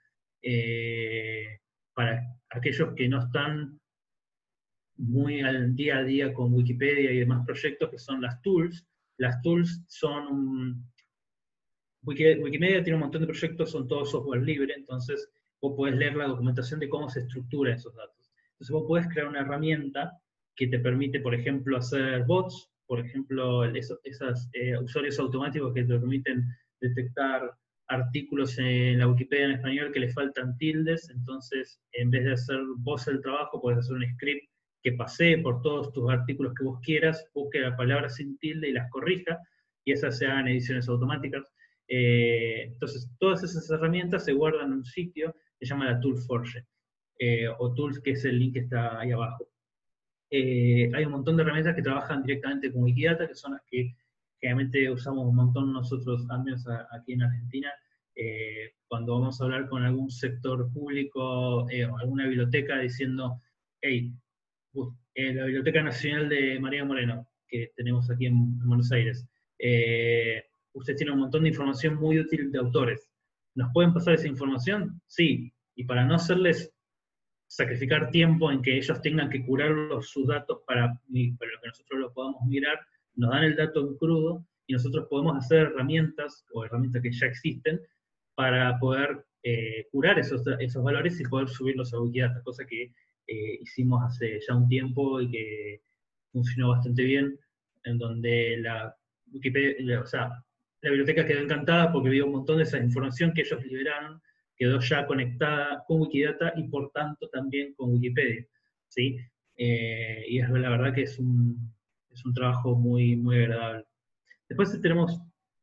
eh, para aquellos que no están muy al día a día con Wikipedia y demás proyectos, que son las tools. Las tools son un... Wikimedia tiene un montón de proyectos, son todos software libre, entonces vos podés leer la documentación de cómo se estructura esos datos. Entonces vos podés crear una herramienta que te permite, por ejemplo, hacer bots, por ejemplo, esos eh, usuarios automáticos que te permiten detectar artículos en la Wikipedia en español que le faltan tildes, entonces en vez de hacer vos el trabajo, podés hacer un script que pasee por todos tus artículos que vos quieras, busque la palabra sin tilde y las corrija, y esas se hagan ediciones automáticas. Eh, entonces, todas esas herramientas se guardan en un sitio que se llama la Toolforge, eh, o Tools, que es el link que está ahí abajo. Eh, hay un montón de herramientas que trabajan directamente con Wikidata, que son las que generalmente usamos un montón nosotros, al menos aquí en Argentina, eh, cuando vamos a hablar con algún sector público eh, o alguna biblioteca diciendo, hey, eh, la Biblioteca Nacional de María Moreno, que tenemos aquí en, en Buenos Aires, eh, usted tiene un montón de información muy útil de autores. ¿Nos pueden pasar esa información? Sí. Y para no hacerles sacrificar tiempo en que ellos tengan que curar los, sus datos para, para que nosotros lo podamos mirar, nos dan el dato en crudo y nosotros podemos hacer herramientas, o herramientas que ya existen, para poder eh, curar esos, esos valores y poder subirlos a Wikidata, cosa que eh, hicimos hace ya un tiempo y que funcionó bastante bien, en donde la Wikipedia, o sea, la biblioteca quedó encantada porque vio un montón de esa información que ellos liberaron, quedó ya conectada con Wikidata y por tanto también con Wikipedia, ¿sí? Eh, y es la verdad que es un, es un trabajo muy, muy agradable. Después tenemos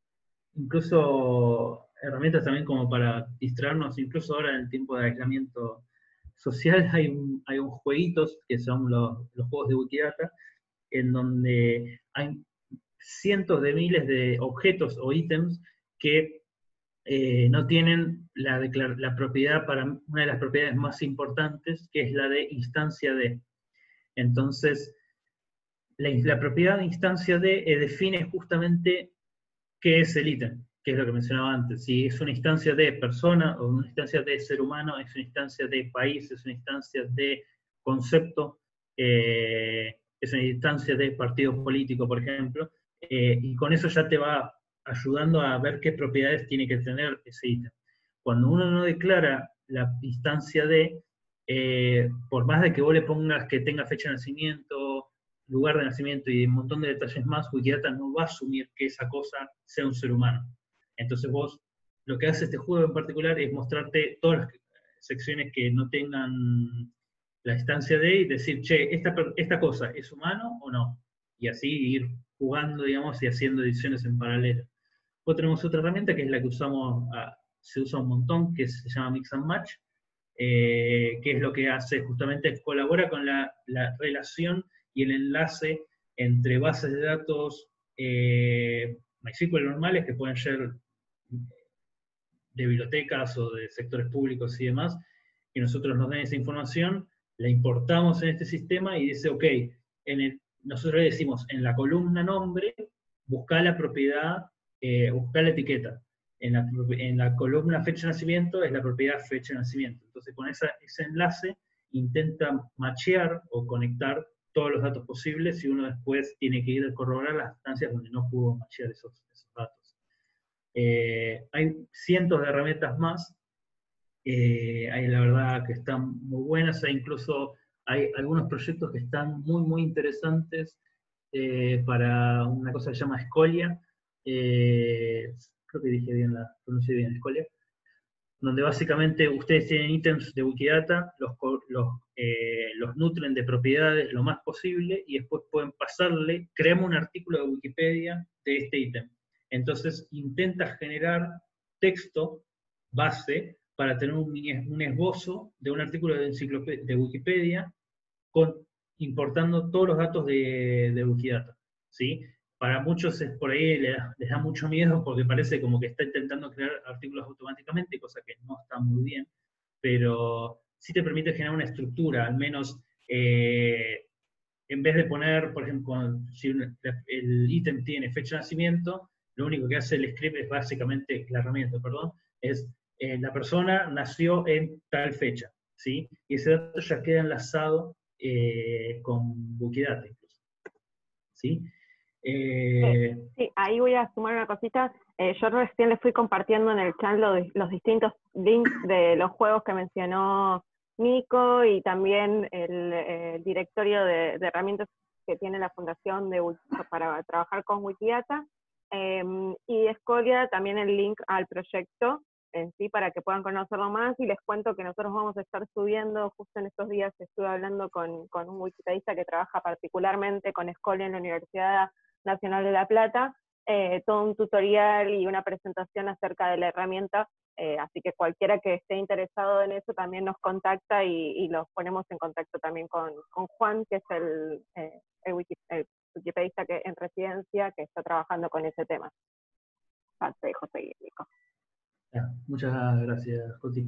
incluso herramientas también como para distraernos, incluso ahora en el tiempo de aislamiento social hay un, hay un jueguitos que son los, los juegos de Wikidata, en donde hay cientos de miles de objetos o ítems que eh, no tienen la, la propiedad para una de las propiedades más importantes, que es la de instancia de. Entonces, la, la propiedad de instancia de eh, define justamente qué es el ítem, que es lo que mencionaba antes, si es una instancia de persona, o una instancia de ser humano, es una instancia de país, es una instancia de concepto, eh, es una instancia de partido político, por ejemplo, eh, y con eso ya te va ayudando a ver qué propiedades tiene que tener ese ítem. Cuando uno no declara la instancia de, eh, por más de que vos le pongas que tenga fecha de nacimiento, lugar de nacimiento y un montón de detalles más, Wikidata no va a asumir que esa cosa sea un ser humano. Entonces vos, lo que hace este juego en particular es mostrarte todas las secciones que no tengan la instancia de y decir, che, esta, esta cosa es humano o no. Y así ir jugando, digamos, y haciendo ediciones en paralelo. Luego tenemos otra herramienta que es la que usamos, uh, se usa un montón, que se llama Mix and Match, eh, que es lo que hace justamente, colabora con la, la relación y el enlace entre bases de datos eh, MySQL normales, que pueden ser de bibliotecas o de sectores públicos y demás, y nosotros nos den esa información, la importamos en este sistema y dice, ok, en el, nosotros le decimos, en la columna nombre, busca la propiedad, eh, busca la etiqueta. En la, en la columna fecha de nacimiento es la propiedad fecha de nacimiento. Entonces con esa, ese enlace intenta machear o conectar todos los datos posibles y uno después tiene que ir a corroborar las instancias donde no pudo machear esos, esos datos. Eh, hay cientos de herramientas más, eh, hay la verdad que están muy buenas, hay incluso hay algunos proyectos que están muy muy interesantes eh, para una cosa que se llama Scholia, eh, creo que dije bien la pronuncié bien, Scholia, donde básicamente ustedes tienen ítems de Wikidata, los, los, eh, los nutren de propiedades lo más posible, y después pueden pasarle, creamos un artículo de Wikipedia de este ítem. Entonces intenta generar texto base para tener un, un esbozo de un artículo de, de Wikipedia, con, importando todos los datos de, de Wikidata, ¿sí? Para muchos es por ahí les da, les da mucho miedo porque parece como que está intentando crear artículos automáticamente, cosa que no está muy bien, pero sí te permite generar una estructura, al menos eh, en vez de poner, por ejemplo, si un, el ítem tiene fecha de nacimiento, lo único que hace el script es básicamente, la herramienta, perdón, es eh, la persona nació en tal fecha, ¿sí? Y ese dato ya queda enlazado eh, con Wikidata incluso, ¿sí? Eh, sí, ahí voy a sumar una cosita. Eh, yo recién les fui compartiendo en el chat los, los distintos links de los juegos que mencionó Nico y también el, el directorio de, de herramientas que tiene la Fundación de, para trabajar con Wikidata. Eh, y Scholia también el link al proyecto en sí para que puedan conocerlo más, y les cuento que nosotros vamos a estar subiendo, justo en estos días estuve hablando con, con un wikipedista que trabaja particularmente con Scholia en la Universidad Nacional de La Plata, eh, todo un tutorial y una presentación acerca de la herramienta, eh, así que cualquiera que esté interesado en eso también nos contacta y, y los ponemos en contacto también con, con Juan, que es el, eh, el, wiki, el wikipedista que, en residencia que está trabajando con ese tema. Ah, te dejo seguir, Nico. Ah, muchas gracias, Joti.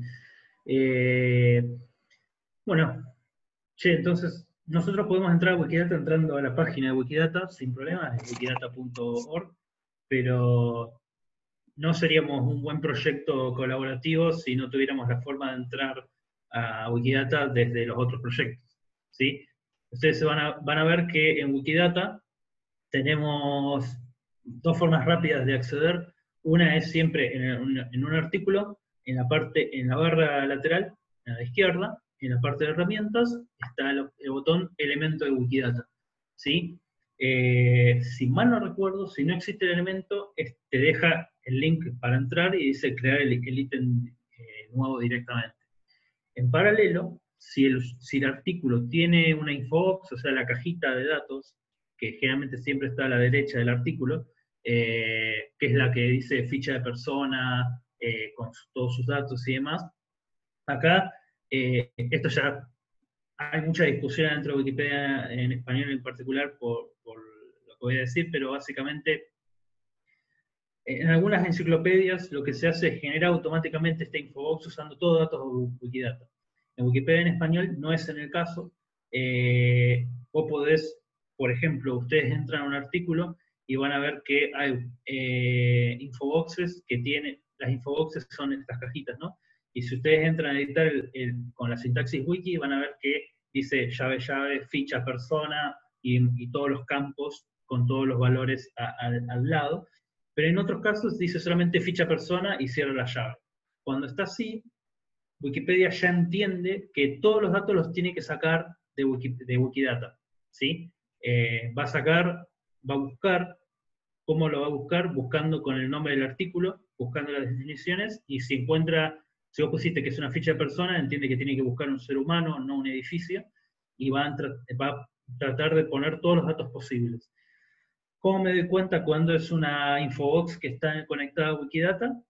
Eh, bueno, che, entonces nosotros podemos entrar a Wikidata entrando a la página de Wikidata sin problemas, es wikidata punto org, pero no seríamos un buen proyecto colaborativo si no tuviéramos la forma de entrar a Wikidata desde los otros proyectos, ¿sí? Ustedes van a, van a ver que en Wikidata tenemos dos formas rápidas de acceder. Una es siempre en un, en un artículo, en la parte, en la barra lateral, a la izquierda, en la parte de herramientas, está el, el botón elemento de Wikidata, ¿sí? Eh, si mal no recuerdo, si no existe el elemento, es, te deja el link para entrar y dice crear el, el ítem eh, nuevo directamente. En paralelo, si el, si el artículo tiene una infobox, o sea, la cajita de datos, que generalmente siempre está a la derecha del artículo, eh, que es la que dice ficha de persona, eh, con todos sus datos y demás, acá, eh, esto ya, hay mucha discusión dentro de Wikipedia en español en particular por, por lo que voy a decir, pero básicamente en algunas enciclopedias lo que se hace es generar automáticamente esta infobox usando todos los datos de Wikidata. En Wikipedia en español no es en el caso. Eh, vos podés, por ejemplo, ustedes entran a un artículo y van a ver que hay eh, infoboxes que tienen, las infoboxes son estas cajitas, ¿no? Y si ustedes entran a editar el, el, con la sintaxis wiki, van a ver que dice llave, llave, ficha, persona, y, y todos los campos con todos los valores a, a, al lado. Pero en otros casos dice solamente ficha, persona, y cierra la llave. Cuando está así, Wikipedia ya entiende que todos los datos los tiene que sacar de, Wiki, de Wikidata, ¿sí? Eh, va a sacar, va a buscar, ¿cómo lo va a buscar? Buscando con el nombre del artículo, buscando las definiciones, y si encuentra, si vos pusiste que es una ficha de persona, entiende que tiene que buscar un ser humano, no un edificio, y va a, va a tratar de poner todos los datos posibles. ¿Cómo me doy cuenta cuando es una infobox que está conectada a Wikidata?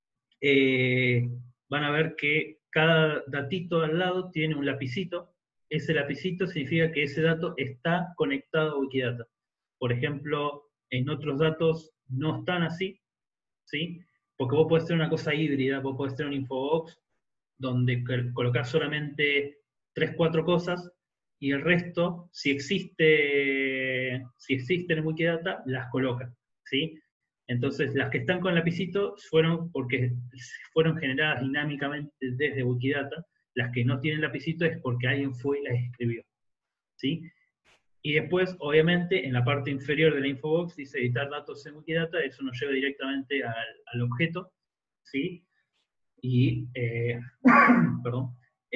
Eh, van a ver que cada datito al lado tiene un lapicito. Ese lapicito significa que ese dato está conectado a Wikidata. Por ejemplo, en otros datos no están así, ¿sí? Porque vos podés tener una cosa híbrida, vos podés tener un infobox donde colocás solamente tres, cuatro cosas, y el resto, si existe, si existen en Wikidata, las coloca, ¿sí? Entonces, las que están con lapicito fueron porque fueron generadas dinámicamente desde Wikidata. Las que no tienen lapicito es porque alguien fue y las escribió, ¿sí? Y después, obviamente, en la parte inferior de la infobox dice editar datos en Wikidata. Eso nos lleva directamente al, al objeto, ¿sí? Y, eh, perdón,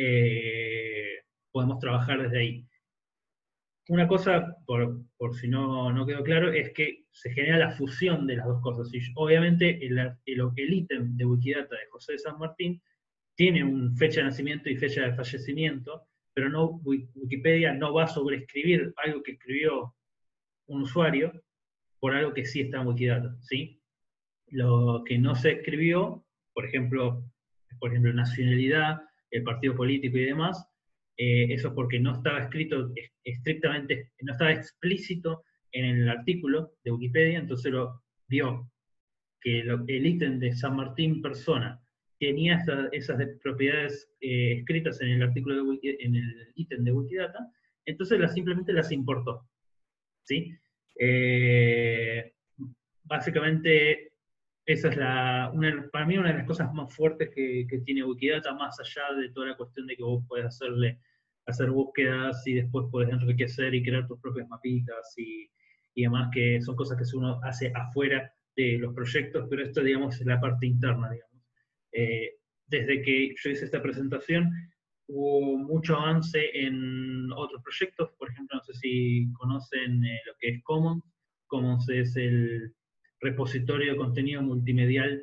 eh, podemos trabajar desde ahí. Una cosa, por, por si no, no quedó claro, es que se genera la fusión de las dos cosas. Y obviamente el, el, el ítem de Wikidata de José de San Martín tiene una fecha de nacimiento y fecha de fallecimiento, pero no, Wikipedia no va a sobreescribir algo que escribió un usuario por algo que sí está en Wikidata, ¿sí? Lo que no se escribió, por ejemplo, por ejemplo, nacionalidad, el partido político y demás, Eh, eso porque no estaba escrito estrictamente, no estaba explícito en el artículo de Wikipedia, entonces lo vio que lo, el ítem de San Martín persona tenía esa, esas propiedades eh, escritas en el artículo de Wiki, en el ítem de Wikidata, entonces la, simplemente las importó, ¿sí? Eh, básicamente esa es la, una, para mí una de las cosas más fuertes que, que tiene Wikidata, más allá de toda la cuestión de que vos podés hacerle, hacer búsquedas y después podés enriquecer y crear tus propias mapitas y, y demás, que son cosas que uno hace afuera de los proyectos, pero esto, digamos, es la parte interna, digamos. Eh, desde que yo hice esta presentación, hubo mucho avance en otros proyectos. Por ejemplo, no sé si conocen eh, lo que es Commons. Commons es el repositorio de contenido multimedial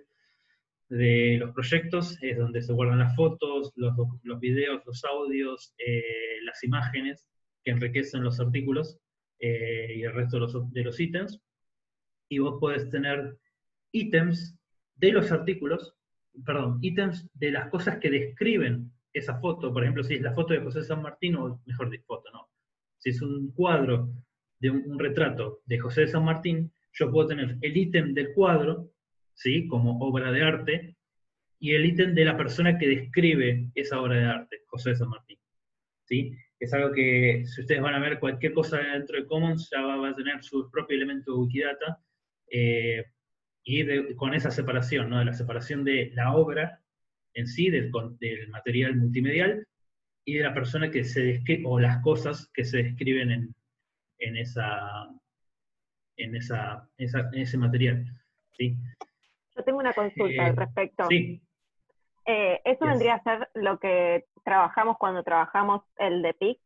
de los proyectos, es donde se guardan las fotos, los, los videos, los audios, eh, las imágenes que enriquecen los artículos eh, y el resto de los, de los ítems. Y vos podés tener ítems de los artículos, perdón, ítems de las cosas que describen esa foto. Por ejemplo, si es la foto de José San Martín, o mejor dicho, foto, ¿no? Si es un cuadro de un, un retrato de José de San Martín, yo puedo tener el ítem del cuadro, ¿sí?, como obra de arte, y el ítem de la persona que describe esa obra de arte, José de San Martín, ¿sí? Es algo que, si ustedes van a ver cualquier cosa dentro de Commons, ya va, va a tener su propio elemento de Wikidata, eh, y de, con esa separación, ¿no?, de la separación de la obra en sí, del, del material multimedial, y de la persona que se describe, o las cosas que se describen en, en esa... En, esa, esa, en ese material, ¿sí? Yo tengo una consulta eh, al respecto. Sí. Eh, ¿Eso yes. vendría a ser lo que trabajamos cuando trabajamos el de P I C?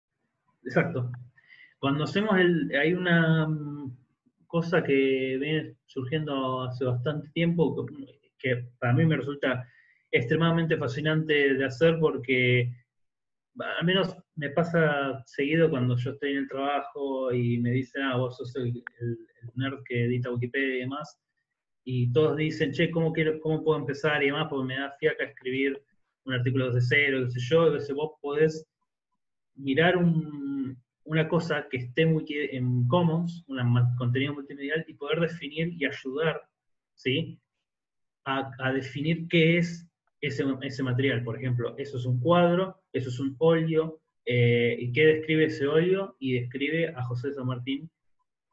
Exacto. Cuando hacemos el... Hay una cosa que viene surgiendo hace bastante tiempo, que para mí me resulta extremadamente fascinante de hacer, porque al menos me pasa seguido cuando yo estoy en el trabajo y me dicen, ah, vos sos el, el, el nerd que edita Wikipedia y demás, y todos dicen, che, ¿cómo, quiero, cómo puedo empezar y demás? Porque me da fiaca escribir un artículo desde cero, qué sé yo. Entonces vos podés mirar un, una cosa que esté en, Wiki, en Commons, un contenido multimedial, y poder definir y ayudar, ¿sí?, a, a definir qué es Ese, ese material. Por ejemplo, eso es un cuadro, eso es un óleo, eh, y qué describe ese óleo, y describe a José de San Martín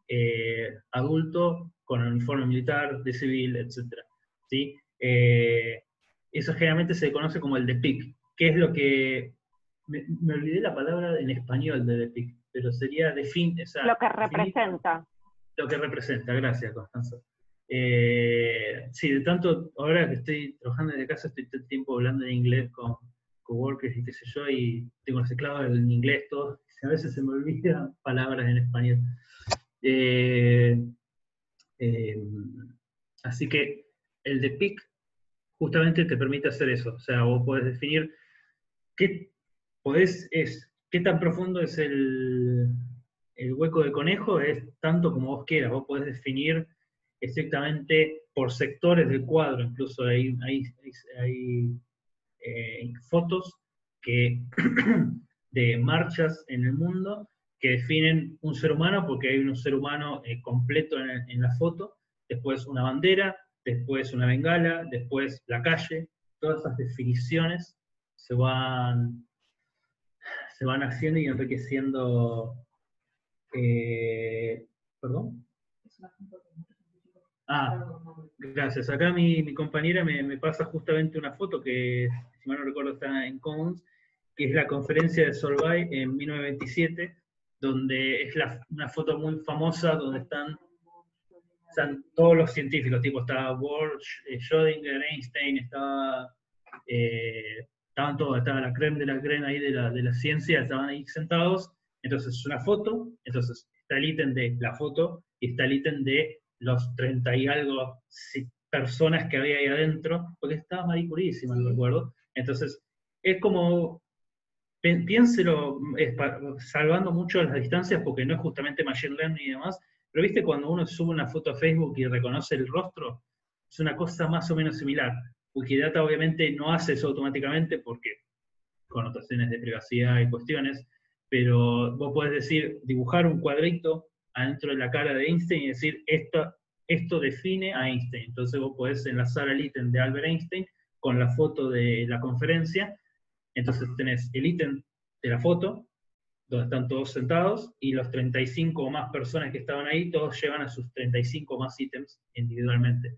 eh, adulto con uniforme militar, de civil, etcétera, ¿sí? Eh, eso generalmente se conoce como el depict, que es lo que, me, me olvidé la palabra en español de depict, pero sería defin, o sea, Lo que definir representa. lo que representa. Gracias, Constanza. Eh, sí, de tanto, ahora que estoy trabajando desde casa, estoy todo el tiempo hablando en inglés con coworkers y qué sé yo, y tengo los teclados en inglés, todo, a veces se me olvidan palabras en español. Eh, eh, así que el depict justamente te permite hacer eso, o sea, vos podés definir qué podés, es, qué tan profundo es el, el hueco de conejo, es tanto como vos quieras, vos podés definir estrictamente por sectores del cuadro, incluso hay, hay, hay eh, fotos que, de marchas en el mundo que definen un ser humano, porque hay un ser humano eh, completo en, en la foto, después una bandera, después una bengala, después la calle, todas esas definiciones se van, se van haciendo y enriqueciendo. Eh, ¿Perdón? Ah, gracias. Acá mi, mi compañera me, me pasa justamente una foto que, si mal no recuerdo, está en Commons, que es la conferencia de Solvay en mil novecientos veintisiete, donde es la, una foto muy famosa donde están, están todos los científicos, tipo estaba Bohr, Schrödinger, Einstein, estaba, eh, estaban todos, estaba la creme de la creme ahí de la, de la ciencia, estaban ahí sentados. Entonces es una foto, entonces está el ítem de la foto y está el ítem de los treinta y algo personas que había ahí adentro, porque estaba Marie Curie, si mal no recuerdo. Entonces, es como, piénselo, es pa, salvando mucho las distancias, porque no es justamente machine learning y demás, pero viste cuando uno sube una foto a Facebook y reconoce el rostro, es una cosa más o menos similar. Wikidata obviamente no hace eso automáticamente, porque connotaciones de privacidad y cuestiones, pero vos podés decir, dibujar un cuadrito adentro de la cara de Einstein y decir, esto, esto define a Einstein. Entonces vos podés enlazar el ítem de Albert Einstein con la foto de la conferencia. Entonces tenés el ítem de la foto, donde están todos sentados, y los treinta y cinco o más personas que estaban ahí, todos llevan a sus treinta y cinco más ítems individualmente.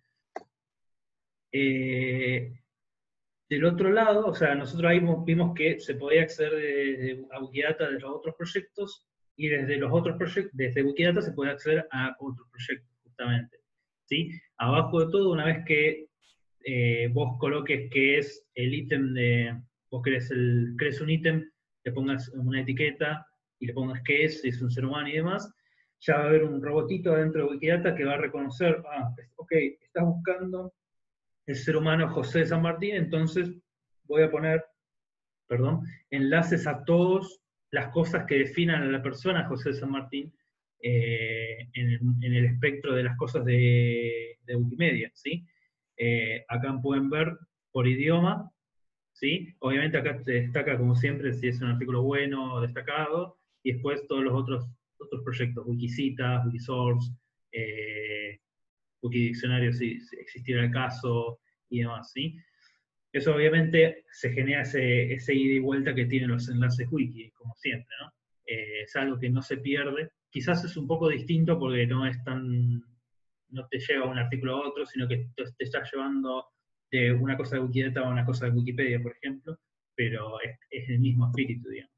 Eh, Del otro lado, o sea, nosotros ahí vimos que se podía acceder de, de, a Wikidata de los otros proyectos, y desde los otros proyectos, desde Wikidata se puede acceder a otros proyectos, justamente. ¿Sí? Abajo de todo, una vez que eh, vos coloques qué es el ítem de, vos crees, el, crees un ítem, le pongas una etiqueta y le pongas qué es, si es un ser humano y demás, ya va a haber un robotito adentro de Wikidata que va a reconocer, ah, ok, estás buscando el ser humano José de San Martín, entonces voy a poner, perdón, enlaces a todas las cosas que definan a la persona José de San Martín eh, en, el, en, el espectro de las cosas de, de Wikimedia, ¿sí? Eh, acá pueden ver por idioma, ¿sí? Obviamente acá te destaca, como siempre, si es un artículo bueno o destacado, y después todos los otros, otros proyectos, Wikicitas, Wikisource, eh, Wikidiccionario si, si existiera el caso y demás, ¿sí? Eso obviamente se genera ese, ese ida y vuelta que tienen los enlaces wiki, como siempre, ¿no? Eh, es algo que no se pierde. Quizás es un poco distinto porque no es tan, no te lleva un artículo a otro, sino que te, te estás llevando de una cosa de Wikidata a una cosa de Wikipedia, por ejemplo, pero es, es el mismo espíritu, digamos.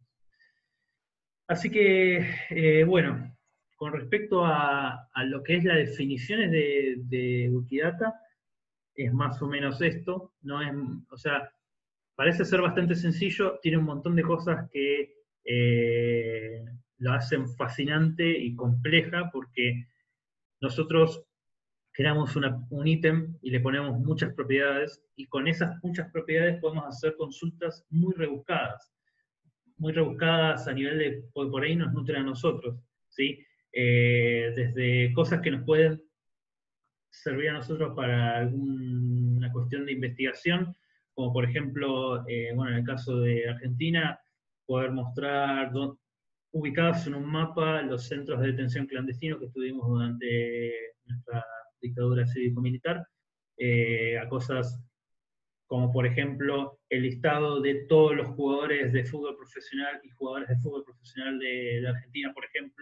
Así que, eh, bueno, con respecto a, a lo que es las definiciones de, de Wikidata, es más o menos esto, no es, o sea, parece ser bastante sencillo, tiene un montón de cosas que eh, lo hacen fascinante y compleja, porque nosotros creamos una, un ítem y le ponemos muchas propiedades, y con esas muchas propiedades podemos hacer consultas muy rebuscadas, muy rebuscadas a nivel de, por, por ahí nos nutren a nosotros, ¿sí? Eh, desde cosas que nos pueden servir a nosotros para alguna cuestión de investigación, como por ejemplo, eh, bueno, en el caso de Argentina, poder mostrar don, ubicados en un mapa los centros de detención clandestinos que estuvimos durante nuestra dictadura cívico-militar, eh, a cosas como por ejemplo el listado de todos los jugadores de fútbol profesional y jugadores de fútbol profesional de, de Argentina, por ejemplo,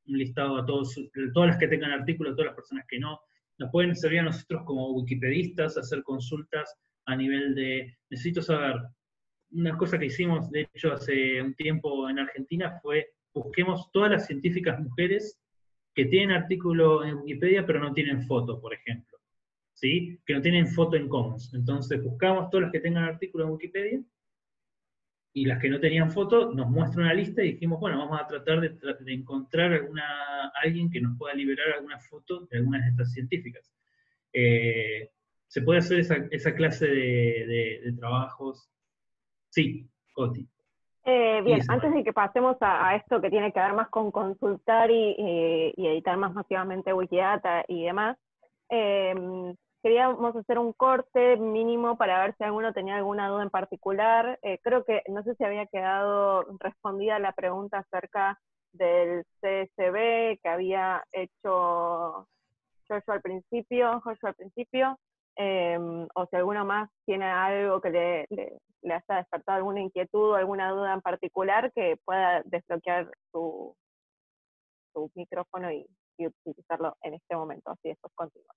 un listado a todos, todas las que tengan artículos, todas las personas que no. Nos pueden servir a nosotros como wikipedistas, hacer consultas a nivel de, necesito saber, una cosa que hicimos, de hecho, hace un tiempo en Argentina fue, busquemos todas las científicas mujeres que tienen artículo en Wikipedia, pero no tienen foto, por ejemplo. ¿Sí? Que no tienen foto en Commons. Entonces buscamos todas las que tengan artículo en Wikipedia, y las que no tenían foto nos muestra una lista y dijimos, bueno, vamos a tratar de, de encontrar alguna, alguien que nos pueda liberar alguna foto de algunas de estas científicas. Eh, ¿Se puede hacer esa, esa clase de, de, de trabajos? Sí, Coti. Eh, bien, Sí, antes de que pasemos a, a esto que tiene que ver más con consultar y, y, y editar más masivamente Wikidata y demás, eh, queríamos hacer un corte mínimo para ver si alguno tenía alguna duda en particular. Eh, creo que, no sé si había quedado respondida la pregunta acerca del C S B que había hecho Joshua al principio, Joshua al principio, eh, o si alguno más tiene algo que le, le, le haya despertado alguna inquietud o alguna duda en particular que pueda desbloquear su, su micrófono y, y utilizarlo en este momento, así después continúa.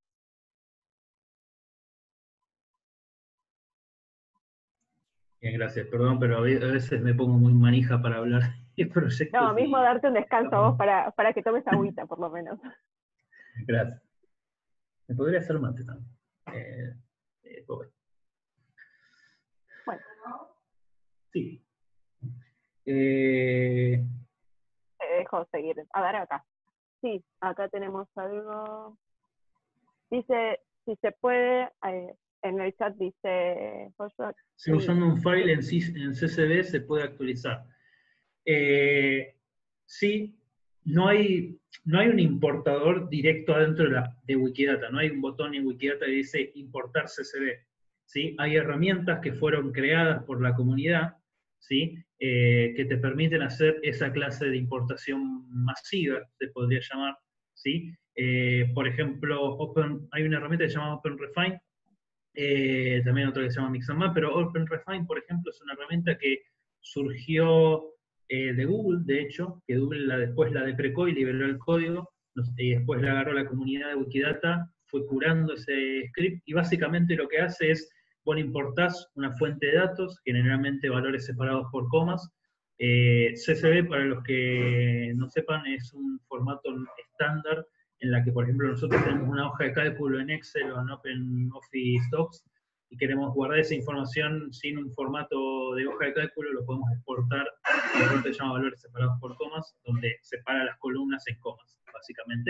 Bien, gracias. Perdón, pero a veces me pongo muy manija para hablar de proyectos. No, mismo y... darte un descanso a vos para, para que tomes agüita, por lo menos. Gracias. Me podría hacer mate también. Eh, eh, bueno. Bueno. Sí. Eh... Te dejo seguir. A ver acá. Sí, acá tenemos algo. Dice, si se puede, eh, en el chat dice... Si usando un file en, C S V se puede actualizar. Eh, sí, no hay, no hay un importador directo adentro de, la, de Wikidata, no hay un botón en Wikidata que dice importar C S V. ¿Sí? Hay herramientas que fueron creadas por la comunidad, ¿sí? eh, que te permiten hacer esa clase de importación masiva, se podría llamar. ¿Sí? Eh, por ejemplo, Open, hay una herramienta que se llama OpenRefine, eh, también otra que se llama Mixandmap, pero OpenRefine, por ejemplo, es una herramienta que surgió eh, de Google, de hecho, que Google la, después la deprecó y liberó el código, y después la agarró la comunidad de Wikidata, fue curando ese script, y básicamente lo que hace es, vos importás una fuente de datos, generalmente valores separados por comas. eh, C S V, para los que no sepan, es un formato estándar en la que, por ejemplo, nosotros tenemos una hoja de cálculo en Excel o en OpenOffice Docs y queremos guardar esa información sin un formato de hoja de cálculo, lo podemos exportar a un formato que se llama valores separados por comas, donde separa las columnas en comas, básicamente.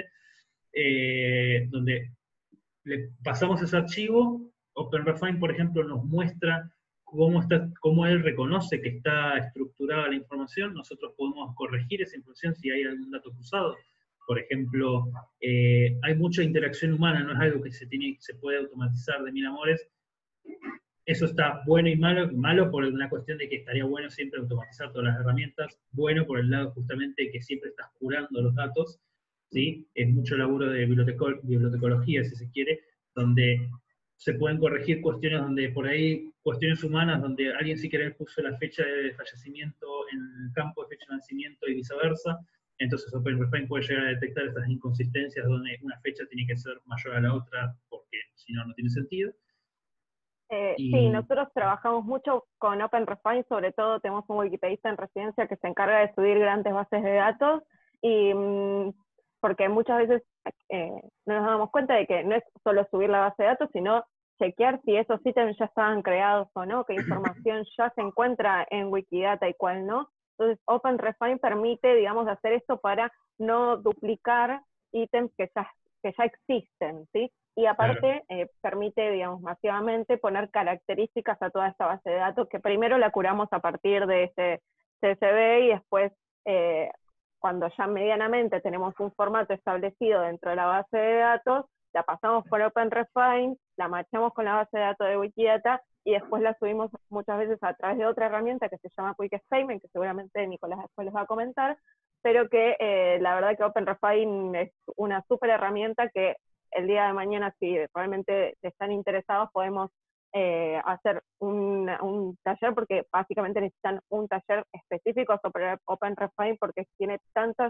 Eh, donde le pasamos ese archivo, OpenRefine, por ejemplo, nos muestra cómo, está, cómo él reconoce que está estructurada la información, nosotros podemos corregir esa información si hay algún dato cruzado. Por ejemplo, eh, hay mucha interacción humana, no es algo que se, tiene, se puede automatizar de mil amores. Eso está bueno y malo, malo por una cuestión de que estaría bueno siempre automatizar todas las herramientas, bueno por el lado justamente de que siempre estás curando los datos, ¿sí? Es mucho laburo de biblioteco bibliotecología, si se quiere, donde se pueden corregir cuestiones donde por ahí, cuestiones humanas, donde alguien sin querer puso la fecha de fallecimiento en el campo de fecha de nacimiento y viceversa. Entonces OpenRefine puede llegar a detectar estas inconsistencias donde una fecha tiene que ser mayor a la otra, porque si no, no tiene sentido. Eh, y... Sí, nosotros trabajamos mucho con OpenRefine, sobre todo tenemos un wikipedista en residencia que se encarga de subir grandes bases de datos, y mmm, porque muchas veces eh, no nos damos cuenta de que no es solo subir la base de datos, sino chequear si esos ítems ya estaban creados o no, qué información ya se encuentra en Wikidata y cuál no. Entonces OpenRefine permite, digamos, hacer esto para no duplicar ítems que ya, que ya existen, ¿sí? Y aparte, claro. eh, permite, digamos, masivamente poner características a toda esta base de datos, que primero la curamos a partir de este C S V y después, eh, cuando ya medianamente tenemos un formato establecido dentro de la base de datos, la pasamos por OpenRefine, la machamos con la base de datos de Wikidata y después la subimos muchas veces a través de otra herramienta que se llama Quick Statement, que seguramente Nicolás después les va a comentar, pero que eh, la verdad que OpenRefine es una súper herramienta que el día de mañana, si realmente están interesados, podemos eh, hacer un, un taller, porque básicamente necesitan un taller específico sobre OpenRefine, porque tiene tantas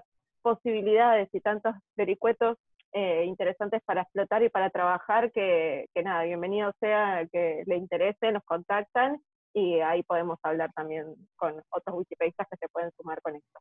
posibilidades y tantos vericuetos eh, interesantes para explotar y para trabajar, que, que nada, bienvenido sea que le interese, nos contactan, y ahí podemos hablar también con otros wikipedistas que se pueden sumar con esto.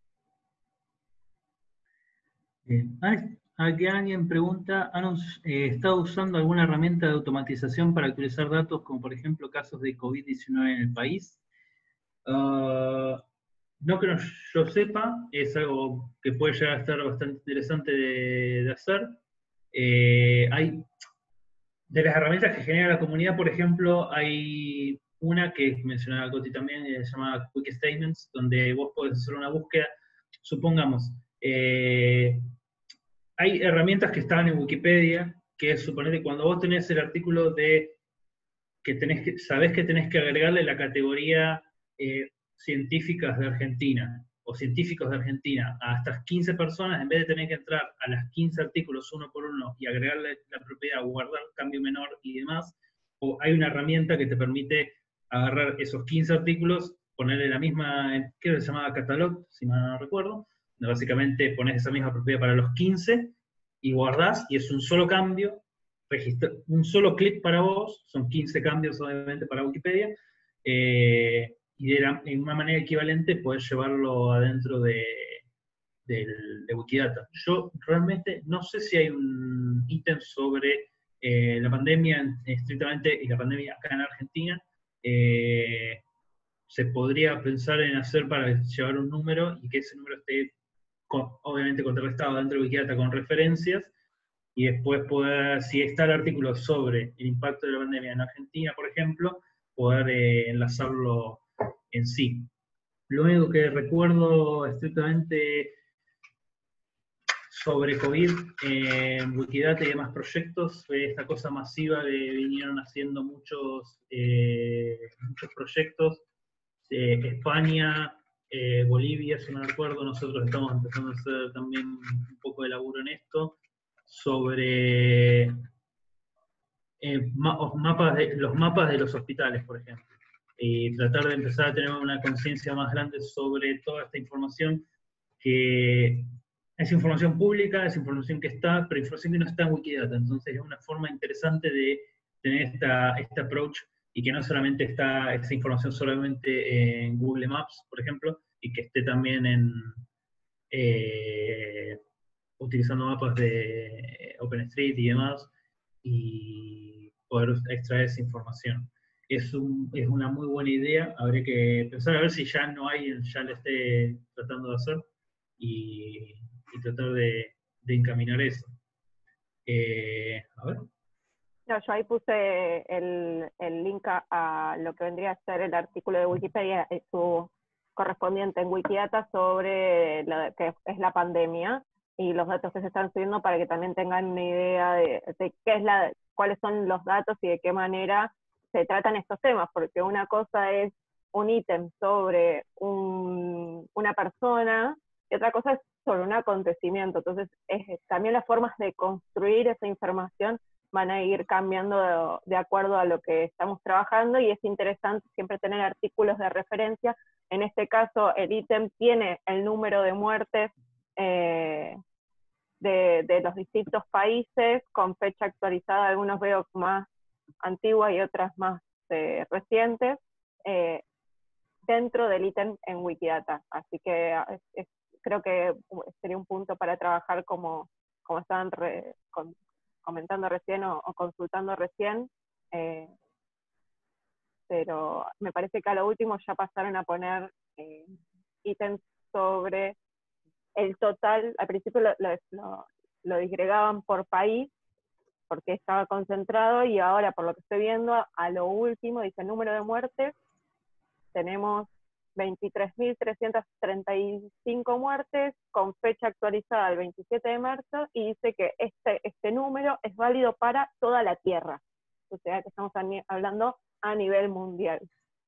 Bien. Aquí alguien pregunta, ¿han eh, estado usando alguna herramienta de automatización para actualizar datos, como por ejemplo casos de COVID diecinueve en el país? Uh, no que no, yo sepa, es algo que puede llegar a estar bastante interesante de, de hacer. Eh, hay, de las herramientas que genera la comunidad, por ejemplo, hay una que mencionaba Coti también, se llama Quick Statements, donde vos podés hacer una búsqueda, supongamos, eh, hay herramientas que estaban en Wikipedia, que es suponer que cuando vos tenés el artículo de que tenés que, sabés que tenés que agregarle la categoría eh, científicas de Argentina, o científicos de Argentina, a estas quince personas, en vez de tener que entrar a las quince artículos uno por uno y agregarle la propiedad, guardar cambio menor y demás, o hay una herramienta que te permite agarrar esos quince artículos, ponerle la misma, creo que se llamaba catalog, si mal no recuerdo, donde básicamente pones esa misma propiedad para los quince, y guardás, y es un solo cambio, un solo clic para vos, son quince cambios obviamente para Wikipedia, eh, y de, la, de una manera equivalente podés llevarlo adentro de, de, de Wikidata. Yo realmente no sé si hay un ítem sobre eh, la pandemia, estrictamente, y la pandemia acá en Argentina. Eh, se podría pensar en hacer para llevar un número, y que ese número esté con, obviamente contrarrestado dentro de Wikidata con referencias, y después poder, si está el artículo sobre el impacto de la pandemia en Argentina, por ejemplo, poder eh, enlazarlo en sí. Lo único que recuerdo estrictamente sobre COVID eh, en Wikidata y demás proyectos fue esta cosa masiva que vinieron haciendo muchos, eh, muchos proyectos. Eh, España, eh, Bolivia, si no recuerdo, nosotros estamos empezando a hacer también un poco de laburo en esto, sobre eh, ma mapas de, los mapas de los hospitales, por ejemplo, y tratar de empezar a tener una conciencia más grande sobre toda esta información, que es información pública, es información que está, pero información que no está en Wikidata. Entonces es una forma interesante de tener esta, este approach, y que no solamente está esa información solamente en Google Maps, por ejemplo, y que esté también en eh, utilizando mapas de OpenStreet y demás, y poder extraer esa información. Es, un, es una muy buena idea, habría que pensar a ver si ya no hay, ya lo esté tratando de hacer, y, y tratar de, de encaminar eso. Eh, a ver. No, yo ahí puse el, el link a, a lo que vendría a ser el artículo de Wikipedia, su correspondiente en Wikidata sobre lo que es la pandemia, y los datos que se están subiendo, para que también tengan una idea de, de qué es la, cuáles son los datos y de qué manera se tratan estos temas, porque una cosa es un ítem sobre un, una persona, y otra cosa es sobre un acontecimiento. Entonces es, también las formas de construir esa información van a ir cambiando de, de acuerdo a lo que estamos trabajando, y es interesante siempre tener artículos de referencia. En este caso el ítem tiene el número de muertes eh, de, de los distintos países, con fecha actualizada, algunos veo más antiguas y otras más eh, recientes, eh, dentro del ítem en Wikidata. Así que es, es, creo que sería un punto para trabajar, como, como estaban re, con, comentando recién o, o consultando recién, eh, pero me parece que a lo último ya pasaron a poner eh, ítems sobre el total. Al principio lo, lo, lo, lo disgregaban por país, porque estaba concentrado, y ahora, por lo que estoy viendo, a lo último dice el número de muertes, tenemos veintitrés mil trescientas treinta y cinco muertes, con fecha actualizada el veintisiete de marzo, y dice que este, este número es válido para toda la Tierra, o sea que estamos hablando a nivel mundial.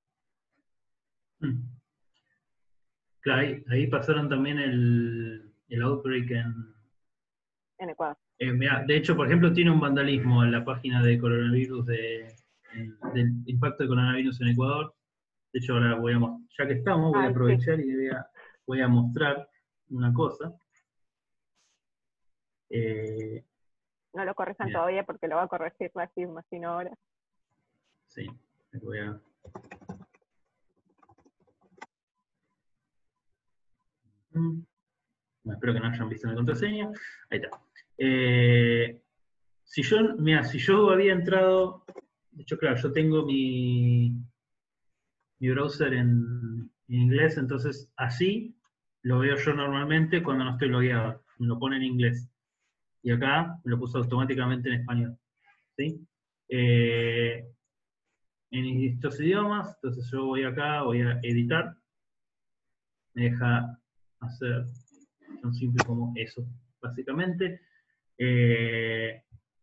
Hmm. Claro, ahí, ahí pasaron también el, el outbreak en, en Ecuador. Eh, mirá, de hecho, por ejemplo, tiene un vandalismo en la página de coronavirus, de, en, del impacto de coronavirus en Ecuador. De hecho, ahora voy a, ya que estamos, voy a aprovechar y voy a, voy a mostrar una cosa. Eh, No lo corrijan Bien. todavía porque lo va a corregir la me imagino ahora. Sí, les voy a... Mm, bueno, espero que no hayan visto mi contraseña. Ahí está. Eh, si yo, mira, si yo había entrado, de hecho, claro, yo tengo mi, mi browser en, en inglés, entonces así lo veo yo normalmente cuando no estoy logueado. Me lo pone en inglés. Y acá me lo puso automáticamente en español. ¿Sí? Eh, en estos idiomas, entonces yo voy acá, voy a editar, me deja hacer tan simple como eso, básicamente. Eh,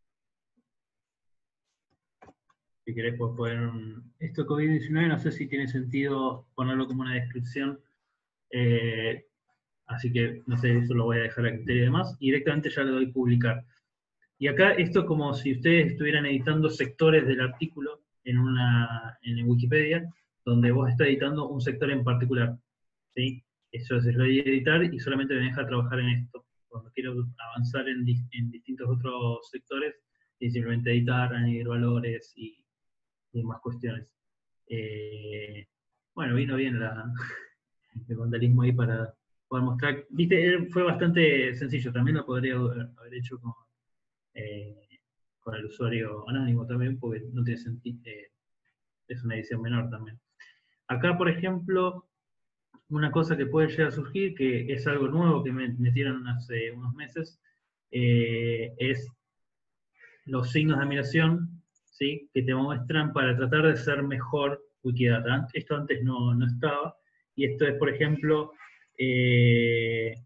si querés puedes poner un, esto COVID diecinueve, no sé si tiene sentido ponerlo como una descripción, eh, así que no sé, eso lo voy a dejar a criterio y demás, y directamente ya le doy publicar. Y acá esto es como si ustedes estuvieran editando sectores del artículo en, una, en Wikipedia, donde vos estás editando un sector en particular. ¿Sí? Eso es, lo de editar y solamente me deja trabajar en esto. Cuando quiero avanzar en, en distintos otros sectores, y simplemente editar, añadir valores y, y más cuestiones. Eh, bueno, vino bien la, el vandalismo ahí para poder mostrar. Viste, fue bastante sencillo, también lo podría haber hecho con, eh, con el usuario anónimo también, porque no tiene sentido, eh, es una edición menor también. Acá, por ejemplo, una cosa que puede llegar a surgir, que es algo nuevo que me metieron hace unos meses, eh, es los signos de admiración, ¿sí? Que te muestran para tratar de ser mejor Wikidata. Esto antes no, no estaba, y esto es, por ejemplo, eh,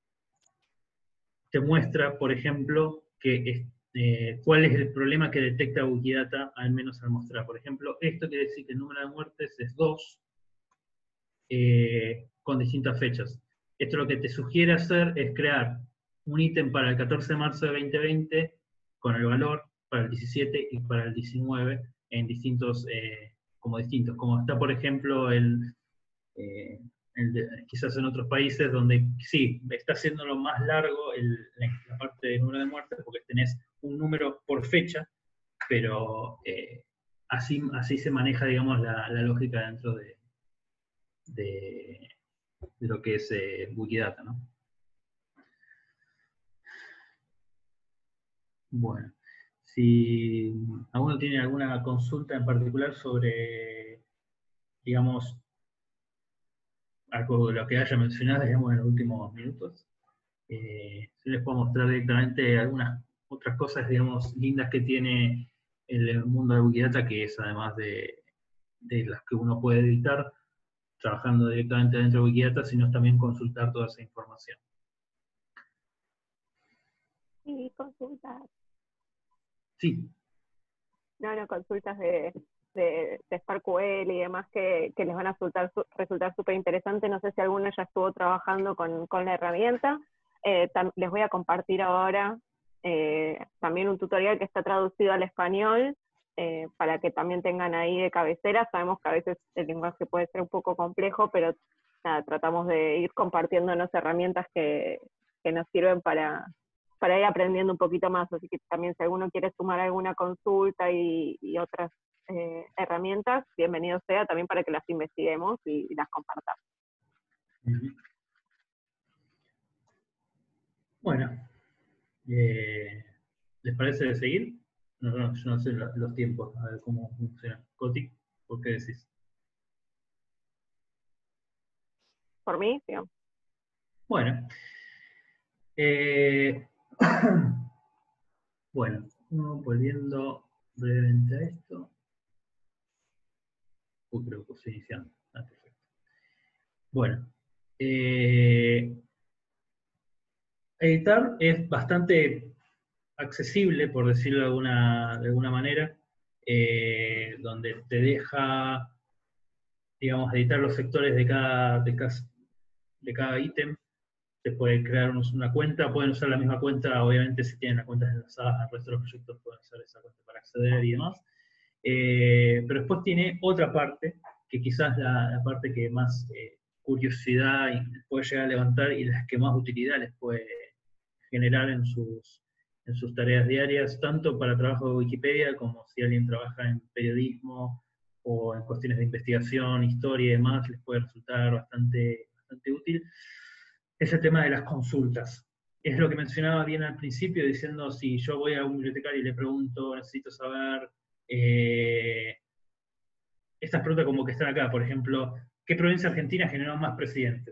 te muestra, por ejemplo, que eh, cuál es el problema que detecta Wikidata, al menos al mostrar. Por ejemplo, esto quiere decir que el número de muertes es dos, eh, con distintas fechas. Esto lo que te sugiere hacer es crear un ítem para el catorce de marzo de veinte veinte con el valor para el diecisiete y para el diecinueve en distintos, eh, como distintos, como está por ejemplo el, eh, el de, quizás en otros países donde sí, está haciendo lo más largo el, la, la parte del número de muertes porque tenés un número por fecha, pero eh, así, así se maneja, digamos, la, la lógica dentro de, de, de lo que es eh, Wikidata, ¿no? Bueno, si alguno tiene alguna consulta en particular sobre, digamos, algo de lo que haya mencionado, digamos, en los últimos minutos, eh, si les puedo mostrar directamente algunas otras cosas, digamos, lindas que tiene el mundo de Wikidata, que es además de, de las que uno puede editar, trabajando directamente dentro de Wikidata, sino también consultar toda esa información. Y consultas. Sí. No, no, consultas de, de, de SparkQL y demás que, que les van a resultar resultar súper interesantes. No sé si alguno ya estuvo trabajando con, con la herramienta. Eh, tam, les voy a compartir ahora eh, también un tutorial que está traducido al español, eh, para que también tengan ahí de cabecera. Sabemos que a veces el lenguaje puede ser un poco complejo, pero nada, tratamos de ir compartiéndonos herramientas que, que nos sirven para... para ir aprendiendo un poquito más, así que también si alguno quiere sumar alguna consulta y, y otras eh, herramientas, bienvenido sea también para que las investiguemos y, y las compartamos. Uh-huh. Bueno, eh, ¿les parece de seguir? No, no, yo no sé los, los tiempos, a ver cómo funciona. Coti, ¿por qué decís? Por mí, digamos. Bueno, eh, bueno, volviendo brevemente a esto. Uy, creo que estoy iniciando. Ah, perfecto. Bueno, eh, editar es bastante accesible, por decirlo de alguna, de alguna manera, eh, donde te deja, digamos, editar los sectores de cada, de cada, de cada ítem. Se puede crear una cuenta, pueden usar la misma cuenta, obviamente si tienen las cuentas enlazadas al resto de los proyectos pueden usar esa cuenta para acceder y demás. Eh, pero después tiene otra parte, que quizás la, la parte que más eh, curiosidad puede llegar a levantar y las que más utilidad les puede, generar en sus, en sus tareas diarias, tanto para trabajo de Wikipedia como si alguien trabaja en periodismo o en cuestiones de investigación, historia y demás, les puede resultar bastante, bastante útil. Es el tema de las consultas. Es lo que mencionaba bien al principio, diciendo si yo voy a un bibliotecario y le pregunto, necesito saber, eh, estas preguntas como que están acá, por ejemplo, ¿qué provincia argentina generó más presidentes?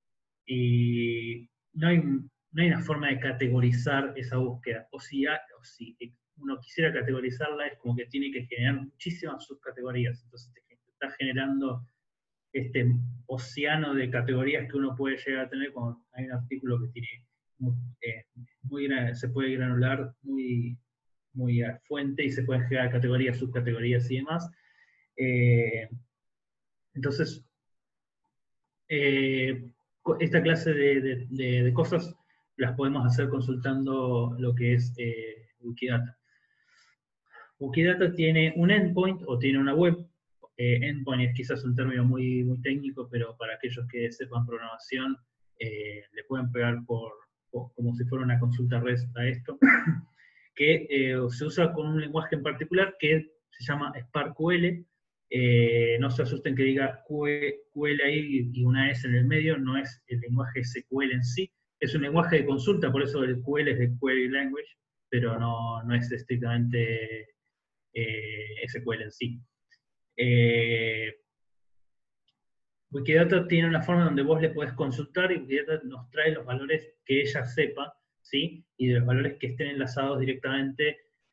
Y no hay, no hay una forma de categorizar esa búsqueda, o si, hay, o si uno quisiera categorizarla, es como que tiene que generar muchísimas subcategorías, entonces te está generando este océano de categorías que uno puede llegar a tener cuando hay un artículo que tiene eh, muy, se puede granular muy, muy a fuente y se pueden generar categorías, subcategorías y demás. Eh, entonces, eh, esta clase de, de, de, de cosas las podemos hacer consultando lo que es eh, Wikidata. Wikidata tiene un endpoint o tiene una web. Eh, endpoint es quizás un término muy, muy técnico, pero para aquellos que sepan programación, eh, le pueden pegar por, por, como si fuera una consulta REST a esto, que eh, se usa con un lenguaje en particular que se llama SparkQL. Eh, no se asusten que diga Q L ahí y una S en el medio, no es el lenguaje S Q L en sí, es un lenguaje de consulta, por eso el Q L es de Query Language, pero no, no es estrictamente eh, S Q L en sí. Eh, Wikidata tiene una forma donde vos le podés consultar y Wikidata nos trae los valores que ella sepa, ¿sí? Y de los valores que estén enlazados directamente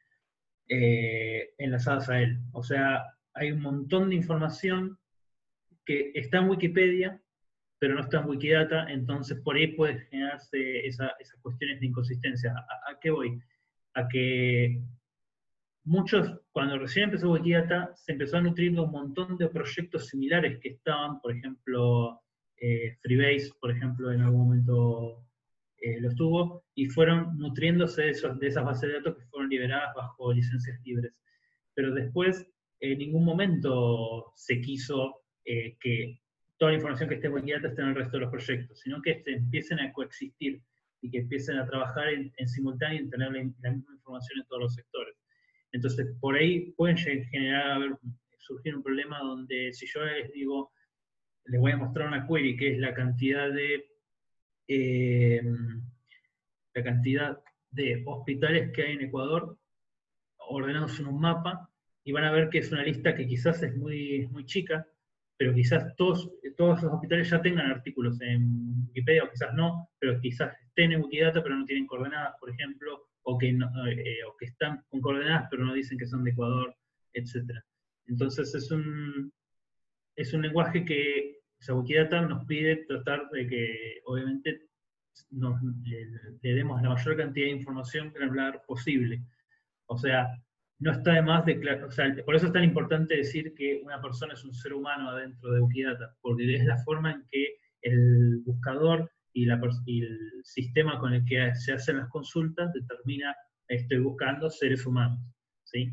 eh, enlazados a él. O sea, hay un montón de información que está en Wikipedia, pero no está en Wikidata, entonces por ahí puede generarse esa, esas cuestiones de inconsistencia. ¿A, a qué voy? A que muchos, cuando recién empezó Wikidata, se empezó a nutrir de un montón de proyectos similares que estaban, por ejemplo, eh, Freebase, por ejemplo, en algún momento eh, lo tuvo, y fueron nutriéndose de, esos, de esas bases de datos que fueron liberadas bajo licencias libres. Pero después, en ningún momento se quiso eh, que toda la información que esté en Wikidata esté en el resto de los proyectos, sino que este, empiecen a coexistir y que empiecen a trabajar en, en simultáneo y tener la, la misma información en todos los sectores. Entonces, por ahí pueden generar, surgir un problema donde si yo les digo, les voy a mostrar una query, que es la cantidad de eh, la cantidad de hospitales que hay en Ecuador, ordenados en un mapa, y van a ver que es una lista que quizás es muy, muy chica, pero quizás todos, todos los hospitales ya tengan artículos en Wikipedia, o quizás no, pero quizás estén en Wikidata, pero no tienen coordenadas, por ejemplo, o que, no, eh, o que están con coordenadas, pero no dicen que son de Ecuador, etcétera. Entonces es un, es un lenguaje que, o sea, Wikidata nos pide tratar de que, obviamente, nos, le, le demos la mayor cantidad de información granular posible. O sea, no está de más de, o sea, por eso es tan importante decir que una persona es un ser humano adentro de Wikidata, porque es la forma en que el buscador y, la, y el sistema con el que se hacen las consultas determina, estoy buscando seres humanos, ¿sí?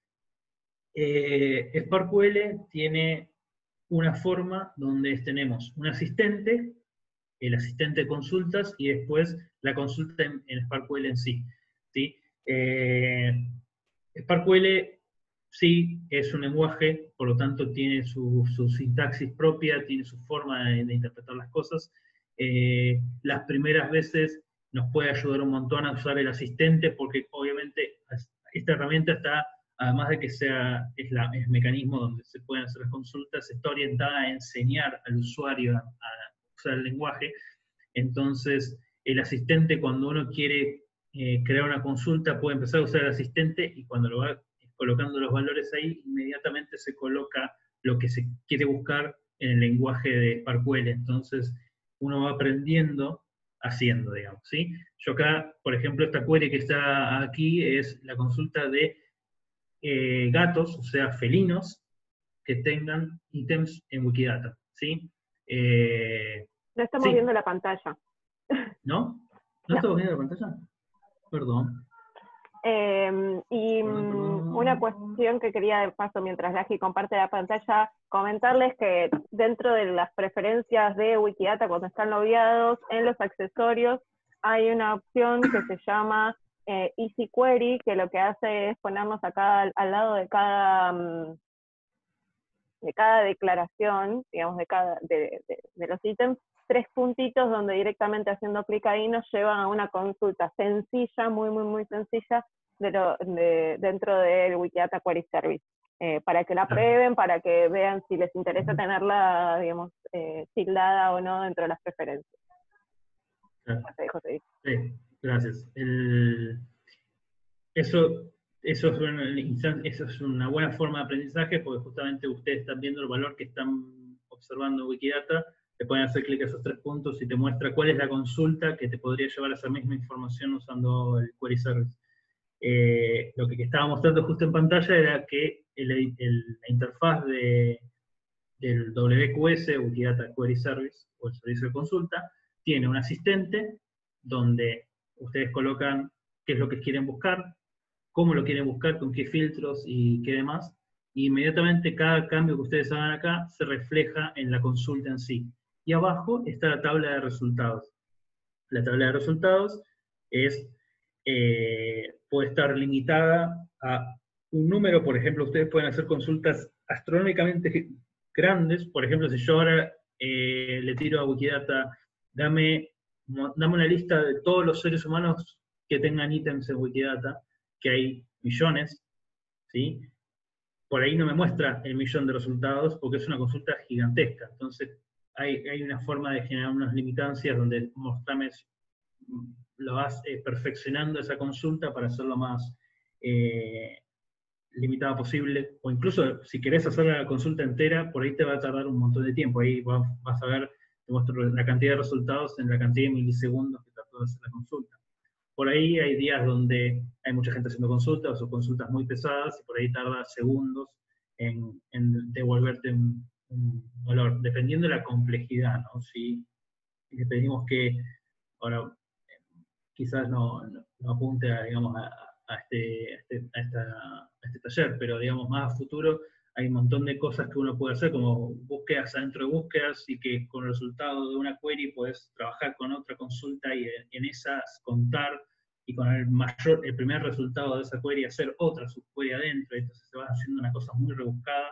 Eh, SparkQL tiene una forma donde tenemos un asistente, el asistente de consultas, y después la consulta en, en SparkQL en sí, ¿sí? Eh, SparkQL sí es un lenguaje, por lo tanto tiene su, su sintaxis propia, tiene su forma de, de interpretar las cosas. Eh, las primeras veces nos puede ayudar un montón a usar el asistente, porque obviamente esta herramienta está, además de que sea es, la, es el mecanismo donde se pueden hacer las consultas, está orientada a enseñar al usuario a, a usar el lenguaje. Entonces, el asistente, cuando uno quiere eh, crear una consulta, puede empezar a usar el asistente, y cuando lo va colocando los valores ahí, inmediatamente se coloca lo que se quiere buscar en el lenguaje de SparkQL. Entonces, uno va aprendiendo haciendo, digamos, ¿sí? Yo acá, por ejemplo, esta query que está aquí es la consulta de eh, gatos, o sea, felinos, que tengan ítems en Wikidata, ¿sí? Eh, no estamos sí. viendo la pantalla. ¿No? ¿No, no. estamos viendo la pantalla? Perdón. Eh, y perdón, perdón. una cuestión que quería de paso, mientras Laji comparte la pantalla, comentarles que dentro de las preferencias de Wikidata, cuando están logueados, en los accesorios, hay una opción que se llama eh, Easy Query, que lo que hace es ponernos acá al, al lado de cada, um, de cada declaración, digamos, de, cada, de, de, de los ítems, tres puntitos donde directamente haciendo clic ahí nos llevan a una consulta sencilla, muy, muy, muy sencilla, de lo, de, dentro del Wikidata Query Service, eh, para que la prueben, para que vean si les interesa tenerla, digamos, eh, tildada o no dentro de las preferencias. Claro. Te dejo seguir. Sí, gracias. El, eso, eso, es una, eso es una buena forma de aprendizaje, porque justamente ustedes están viendo el valor que están observando en Wikidata. Te pueden hacer clic a esos tres puntos y te muestra cuál es la consulta que te podría llevar a esa misma información usando el Query Service. Eh, lo que estaba mostrando justo en pantalla era que el, el, la interfaz de, del W Q S, Wikidata Query Service, o el servicio de consulta, tiene un asistente donde ustedes colocan qué es lo que quieren buscar, cómo lo quieren buscar, con qué filtros y qué demás, y inmediatamente cada cambio que ustedes hagan acá se refleja en la consulta en sí. Y abajo está la tabla de resultados. La tabla de resultados es, eh, puede estar limitada a un número. Por ejemplo, ustedes pueden hacer consultas astronómicamente grandes. Por ejemplo, si yo ahora eh, le tiro a Wikidata, dame, dame una lista de todos los seres humanos que tengan ítems en Wikidata, que hay millones, ¿sí? Por ahí no me muestra el millón de resultados, porque es una consulta gigantesca. Entonces, Hay, hay una forma de generar unas limitancias donde mostrame, lo vas eh, perfeccionando esa consulta para hacerlo más eh, limitada posible, o incluso si querés hacer la consulta entera, por ahí te va a tardar un montón de tiempo. Ahí vas, vas a ver, te muestro la cantidad de resultados en la cantidad de milisegundos que tardó de hacer la consulta. Por ahí hay días donde hay mucha gente haciendo consultas, o consultas muy pesadas, y por ahí tarda segundos en, en devolverte un, un valor, dependiendo de la complejidad, ¿no? Si le pedimos que, ahora, quizás no, no, no apunte a, digamos, a, a, este, a, este, a, esta, a este taller, pero digamos, más a futuro hay un montón de cosas que uno puede hacer, como búsquedas adentro de búsquedas, y que con el resultado de una query puedes trabajar con otra consulta y en, en esas contar, y con el mayor, el primer resultado de esa query hacer otra subquery adentro, y entonces se va haciendo una cosa muy rebuscada,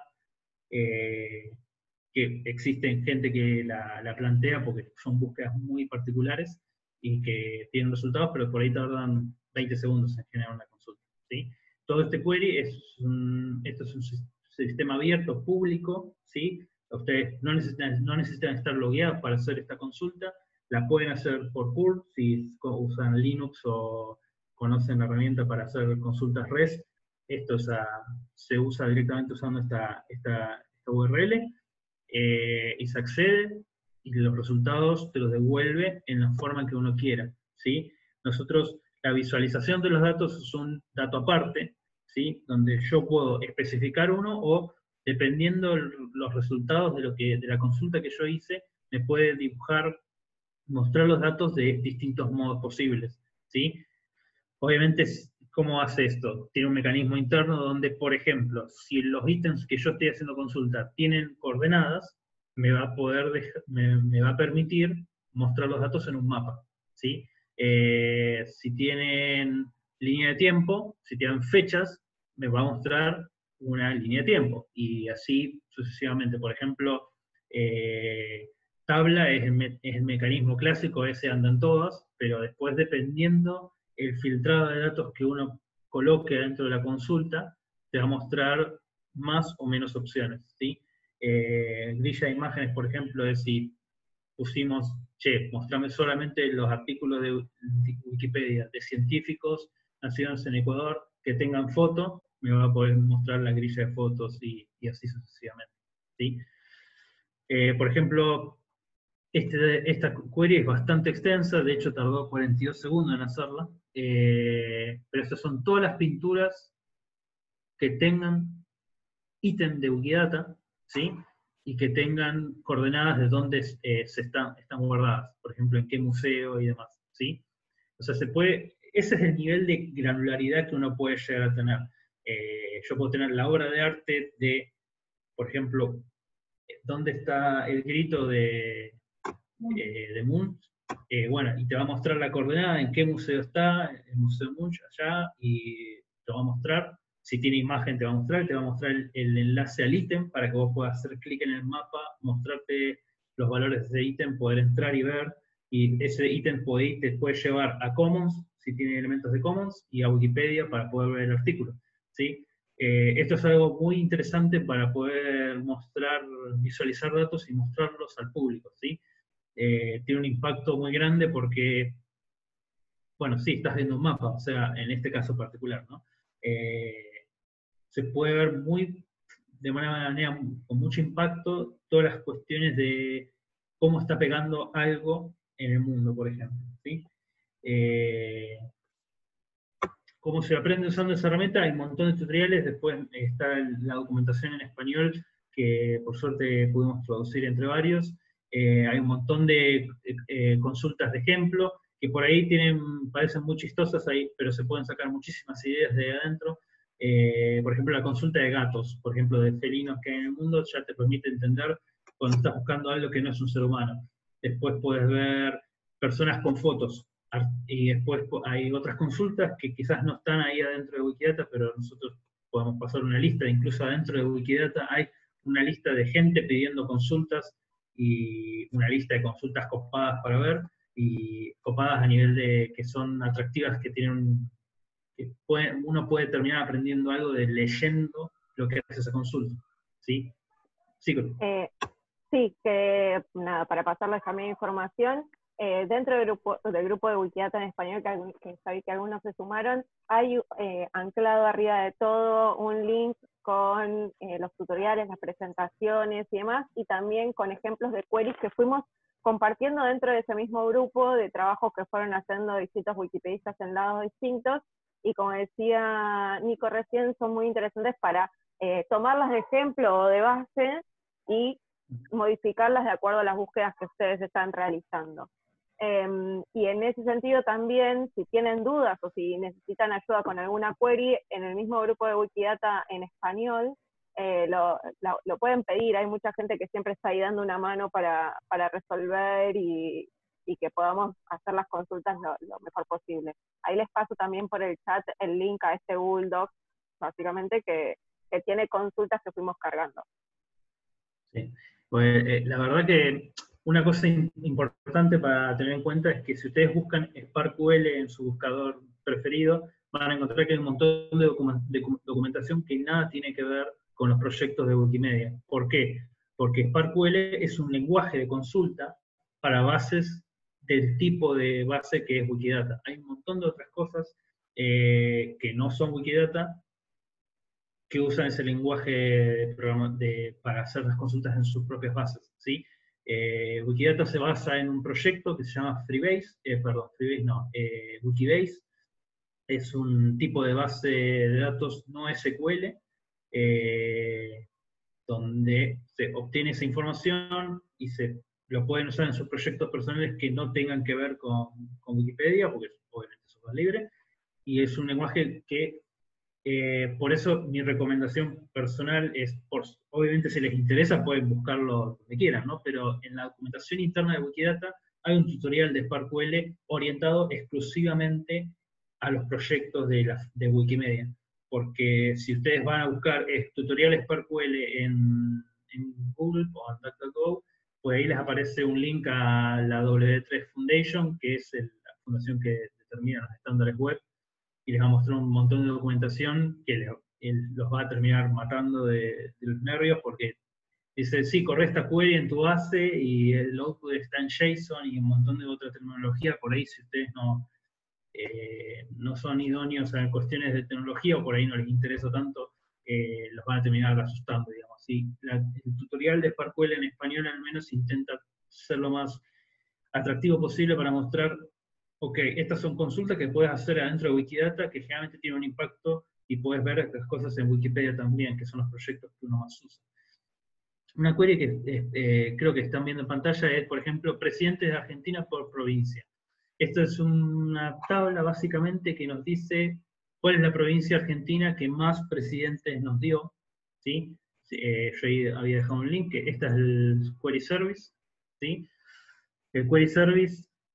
eh, que existe gente que la, la plantea porque son búsquedas muy particulares y que tienen resultados, pero por ahí tardan veinte segundos en generar una consulta, ¿sí? Todo este query es un, esto es un sistema abierto, público, ¿sí? Ustedes no necesitan, no necesitan estar logueados para hacer esta consulta, la pueden hacer por C U R T, si usan Linux o conocen la herramienta para hacer consultas REST. Esto es a, se usa directamente usando esta, esta, esta U R L, eh, y se accede, y los resultados te los devuelve en la forma que uno quiera, ¿sí? Nosotros, la visualización de los datos es un dato aparte, ¿sí? Donde yo puedo especificar uno, o dependiendo los resultados de, lo que, de la consulta que yo hice, me puede dibujar, mostrar los datos de distintos modos posibles, ¿sí? Obviamente, ¿cómo hace esto? Tiene un mecanismo interno donde, por ejemplo, si los ítems que yo estoy haciendo consulta tienen coordenadas, me va a poder dejar, me, me va a permitir mostrar los datos en un mapa, ¿sí? Eh, si tienen línea de tiempo, si tienen fechas, me va a mostrar una línea de tiempo, y así sucesivamente. Por ejemplo, eh, tabla es el, me, es el mecanismo clásico, ese andan todas, pero después, dependiendo el filtrado de datos que uno coloque dentro de la consulta, te va a mostrar más o menos opciones, ¿sí? Eh, grilla de imágenes, por ejemplo, es si pusimos, che, mostrame solamente los artículos de Wikipedia de científicos nacidos en Ecuador que tengan foto, me va a poder mostrar la grilla de fotos, y, y así sucesivamente, ¿sí? Eh, por ejemplo, este, esta query es bastante extensa, de hecho tardó cuarenta y dos segundos en hacerla, eh, pero estas son todas las pinturas que tengan ítem de Wikidata, ¿sí? Y que tengan coordenadas de dónde eh, se están, están guardadas, por ejemplo, en qué museo y demás, ¿sí? O sea, se puede, ese es el nivel de granularidad que uno puede llegar a tener. Eh, yo puedo tener la obra de arte de, por ejemplo, dónde está el grito de, eh, de Munch, eh, bueno, y te va a mostrar la coordenada, en qué museo está, el Museo Munch allá, y te va a mostrar, si tiene imagen te va a mostrar, te va a mostrar el, el enlace al ítem para que vos puedas hacer clic en el mapa, mostrarte los valores de ese ítem, poder entrar y ver, y ese ítem puede, te puede llevar a Commons, si tiene elementos de Commons, y a Wikipedia para poder ver el artículo, ¿sí? Eh, esto es algo muy interesante para poder mostrar, visualizar datos y mostrarlos al público, ¿sí? Eh, tiene un impacto muy grande porque, bueno, sí, estás viendo un mapa, o sea, en este caso particular, ¿no? Eh, se puede ver muy, de manera, manera con mucho impacto todas las cuestiones de cómo está pegando algo en el mundo, por ejemplo, ¿sí? Eh, ¿Cómo se aprende usando esa herramienta? Hay un montón de tutoriales, después está la documentación en español, que por suerte pudimos traducir entre varios. Eh, hay un montón de eh, consultas de ejemplo, que por ahí tienen, parecen muy chistosas, ahí, pero se pueden sacar muchísimas ideas de adentro. Eh, por ejemplo, la consulta de gatos, por ejemplo, de felinos que hay en el mundo, ya te permite entender cuando estás buscando algo que no es un ser humano. Después puedes ver personas con fotos, y después hay otras consultas que quizás no están ahí adentro de Wikidata, pero nosotros podemos pasar una lista, incluso adentro de Wikidata hay una lista de gente pidiendo consultas y una lista de consultas copadas para ver, y copadas a nivel de que son atractivas, que tienen, que puede, uno puede terminar aprendiendo algo de leyendo lo que hace esa consulta, ¿sí? Sí, eh, sí que nada, para pasarles también información, Eh, dentro del grupo, del grupo de Wikidata en español, que, que sabí que algunos se sumaron, hay eh, anclado arriba de todo un link con eh, los tutoriales, las presentaciones y demás, y también con ejemplos de queries que fuimos compartiendo dentro de ese mismo grupo de trabajos que fueron haciendo distintos wikipedistas en lados distintos, y como decía Nico recién, son muy interesantes para eh, tomarlas de ejemplo o de base y modificarlas de acuerdo a las búsquedas que ustedes están realizando. Eh, y en ese sentido también, si tienen dudas o si necesitan ayuda con alguna query, en el mismo grupo de Wikidata en español, eh, lo, lo, lo pueden pedir. Hay mucha gente que siempre está ahí dando una mano para, para resolver y, y que podamos hacer las consultas lo, lo mejor posible. Ahí les paso también por el chat el link a este Google Docs, básicamente, que, que tiene consultas que fuimos cargando. Sí, pues eh, la verdad que una cosa importante para tener en cuenta es que si ustedes buscan SparkQL en su buscador preferido, van a encontrar que hay un montón de, document de documentación que nada tiene que ver con los proyectos de Wikimedia. ¿Por qué? Porque SparkQL es un lenguaje de consulta para bases del tipo de base que es Wikidata. Hay un montón de otras cosas eh, que no son Wikidata, que usan ese lenguaje de programa de, para hacer las consultas en sus propias bases, ¿sí? Eh, Wikidata se basa en un proyecto que se llama Freebase, eh, perdón, Freebase no, eh, Wikibase. Es un tipo de base de datos no S Q L, eh, donde se obtiene esa información y se lo pueden usar en sus proyectos personales que no tengan que ver con, con Wikipedia, porque obviamente es software libre, y es un lenguaje que Eh, por eso mi recomendación personal es, por, obviamente si les interesa pueden buscarlo donde quieran, ¿no? Pero en la documentación interna de Wikidata hay un tutorial de SparkQL orientado exclusivamente a los proyectos de, la, de Wikimedia. Porque si ustedes van a buscar eh, tutorial SparkQL en, en Google o en DuckDuckGo, pues ahí les aparece un link a la W tres Foundation, que es el, la fundación que determina los estándares web, y les va a mostrar un montón de documentación que les, él los va a terminar matando de, de los nervios, porque dice, sí, corre esta query en tu base y el output está en JSON y un montón de otra tecnología. Por ahí, si ustedes no, eh, no son idóneos en cuestiones de tecnología o por ahí no les interesa tanto, eh, los van a terminar asustando, digamos. ¿Sí? La, el tutorial de SparkQL en español al menos intenta ser lo más atractivo posible para mostrar, ok, estas son consultas que puedes hacer adentro de Wikidata que generalmente tienen un impacto y puedes ver estas cosas en Wikipedia también, que son los proyectos que uno más usa. Una query que eh, creo que están viendo en pantalla es, por ejemplo, presidentes de Argentina por provincia. Esto es una tabla básicamente que nos dice cuál es la provincia argentina que más presidentes nos dio, ¿sí? Eh, yo ahí había dejado un link, que esta es el Query Service, ¿sí? El Query Service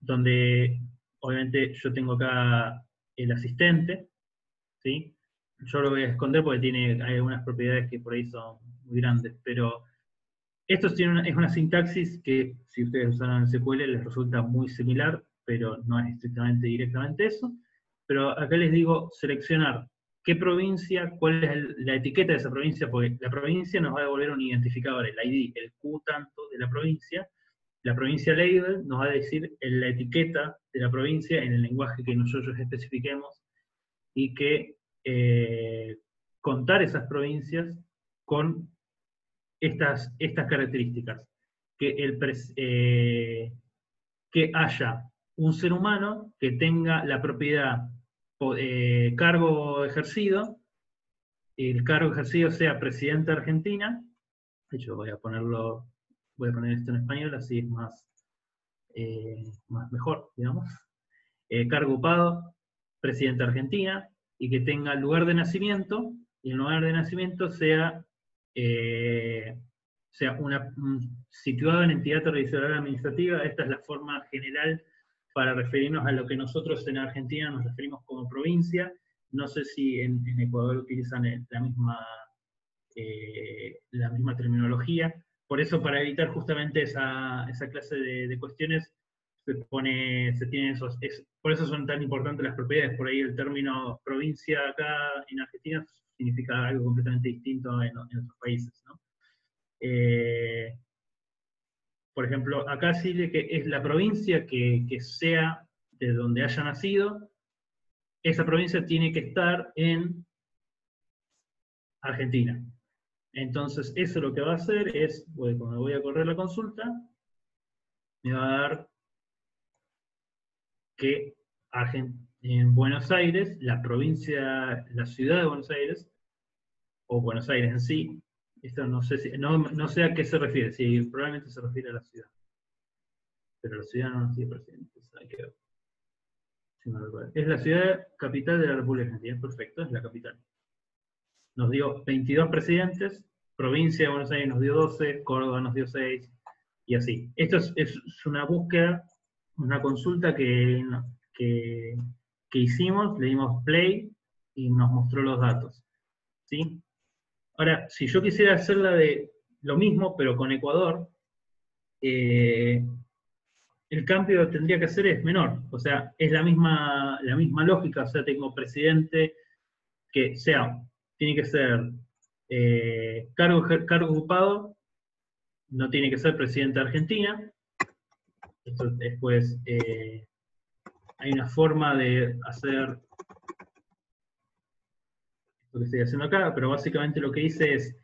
donde obviamente yo tengo acá el asistente, ¿sí? Yo lo voy a esconder porque tiene, hay algunas propiedades que por ahí son muy grandes, pero esto tiene una, es una sintaxis que si ustedes usan S Q L les resulta muy similar, pero no es estrictamente directamente eso. Pero acá les digo seleccionar qué provincia, cuál es el, la etiqueta de esa provincia, porque la provincia nos va a devolver un identificador, el I D, el Q tanto de la provincia. La provincia label nos va a decir la etiqueta de la provincia en el lenguaje que nosotros especifiquemos, y que eh, contar esas provincias con estas, estas características. Que, el pres, eh, que haya un ser humano que tenga la propiedad eh, cargo ejercido, el cargo ejercido sea presidente de Argentina. De hecho voy a ponerlo, voy a poner esto en español, así es más, eh, más mejor, digamos. Eh, cargo ocupado, presidente de Argentina, y que tenga lugar de nacimiento, y el lugar de nacimiento sea, eh, sea una, un, situado en entidad territorial administrativa. Esta es la forma general para referirnos a lo que nosotros en Argentina nos referimos como provincia. No sé si en, en Ecuador utilizan la misma, eh, la misma terminología. Por eso, para evitar justamente esa, esa clase de, de cuestiones, se pone, se tienen esos, es, por eso son tan importantes las propiedades. Por ahí el término provincia acá en Argentina significa algo completamente distinto en, en otros países, ¿no? Eh, por ejemplo, acá sí que es la provincia que, que sea de donde haya nacido, esa provincia tiene que estar en Argentina. Entonces, eso lo que va a hacer es, bueno, cuando voy a correr la consulta, me va a dar que en Buenos Aires, la provincia, la ciudad de Buenos Aires, o Buenos Aires en sí, esto no sé, si, no, no sé a qué se refiere, si probablemente se refiere a la ciudad. Pero la ciudad no nos dio presidentes, hay que ver. Si no recuerdo. Es la ciudad capital de la República Argentina, perfecto, es la capital. Nos dio veintidós presidentes, provincia de Buenos Aires nos dio doce, Córdoba nos dio seis, y así. Esto es, es una búsqueda, una consulta que, que, que hicimos, le dimos play y nos mostró los datos, ¿sí? Ahora, si yo quisiera hacerla de lo mismo, pero con Ecuador, eh, el cambio que tendría que hacer es menor. O sea, es la misma, la misma lógica. O sea, tengo presidente que sea, tiene que ser eh, cargo, cargo ocupado, no tiene que ser presidente de Argentina. Esto después eh, hay una forma de hacer lo que estoy haciendo acá, pero básicamente lo que hice es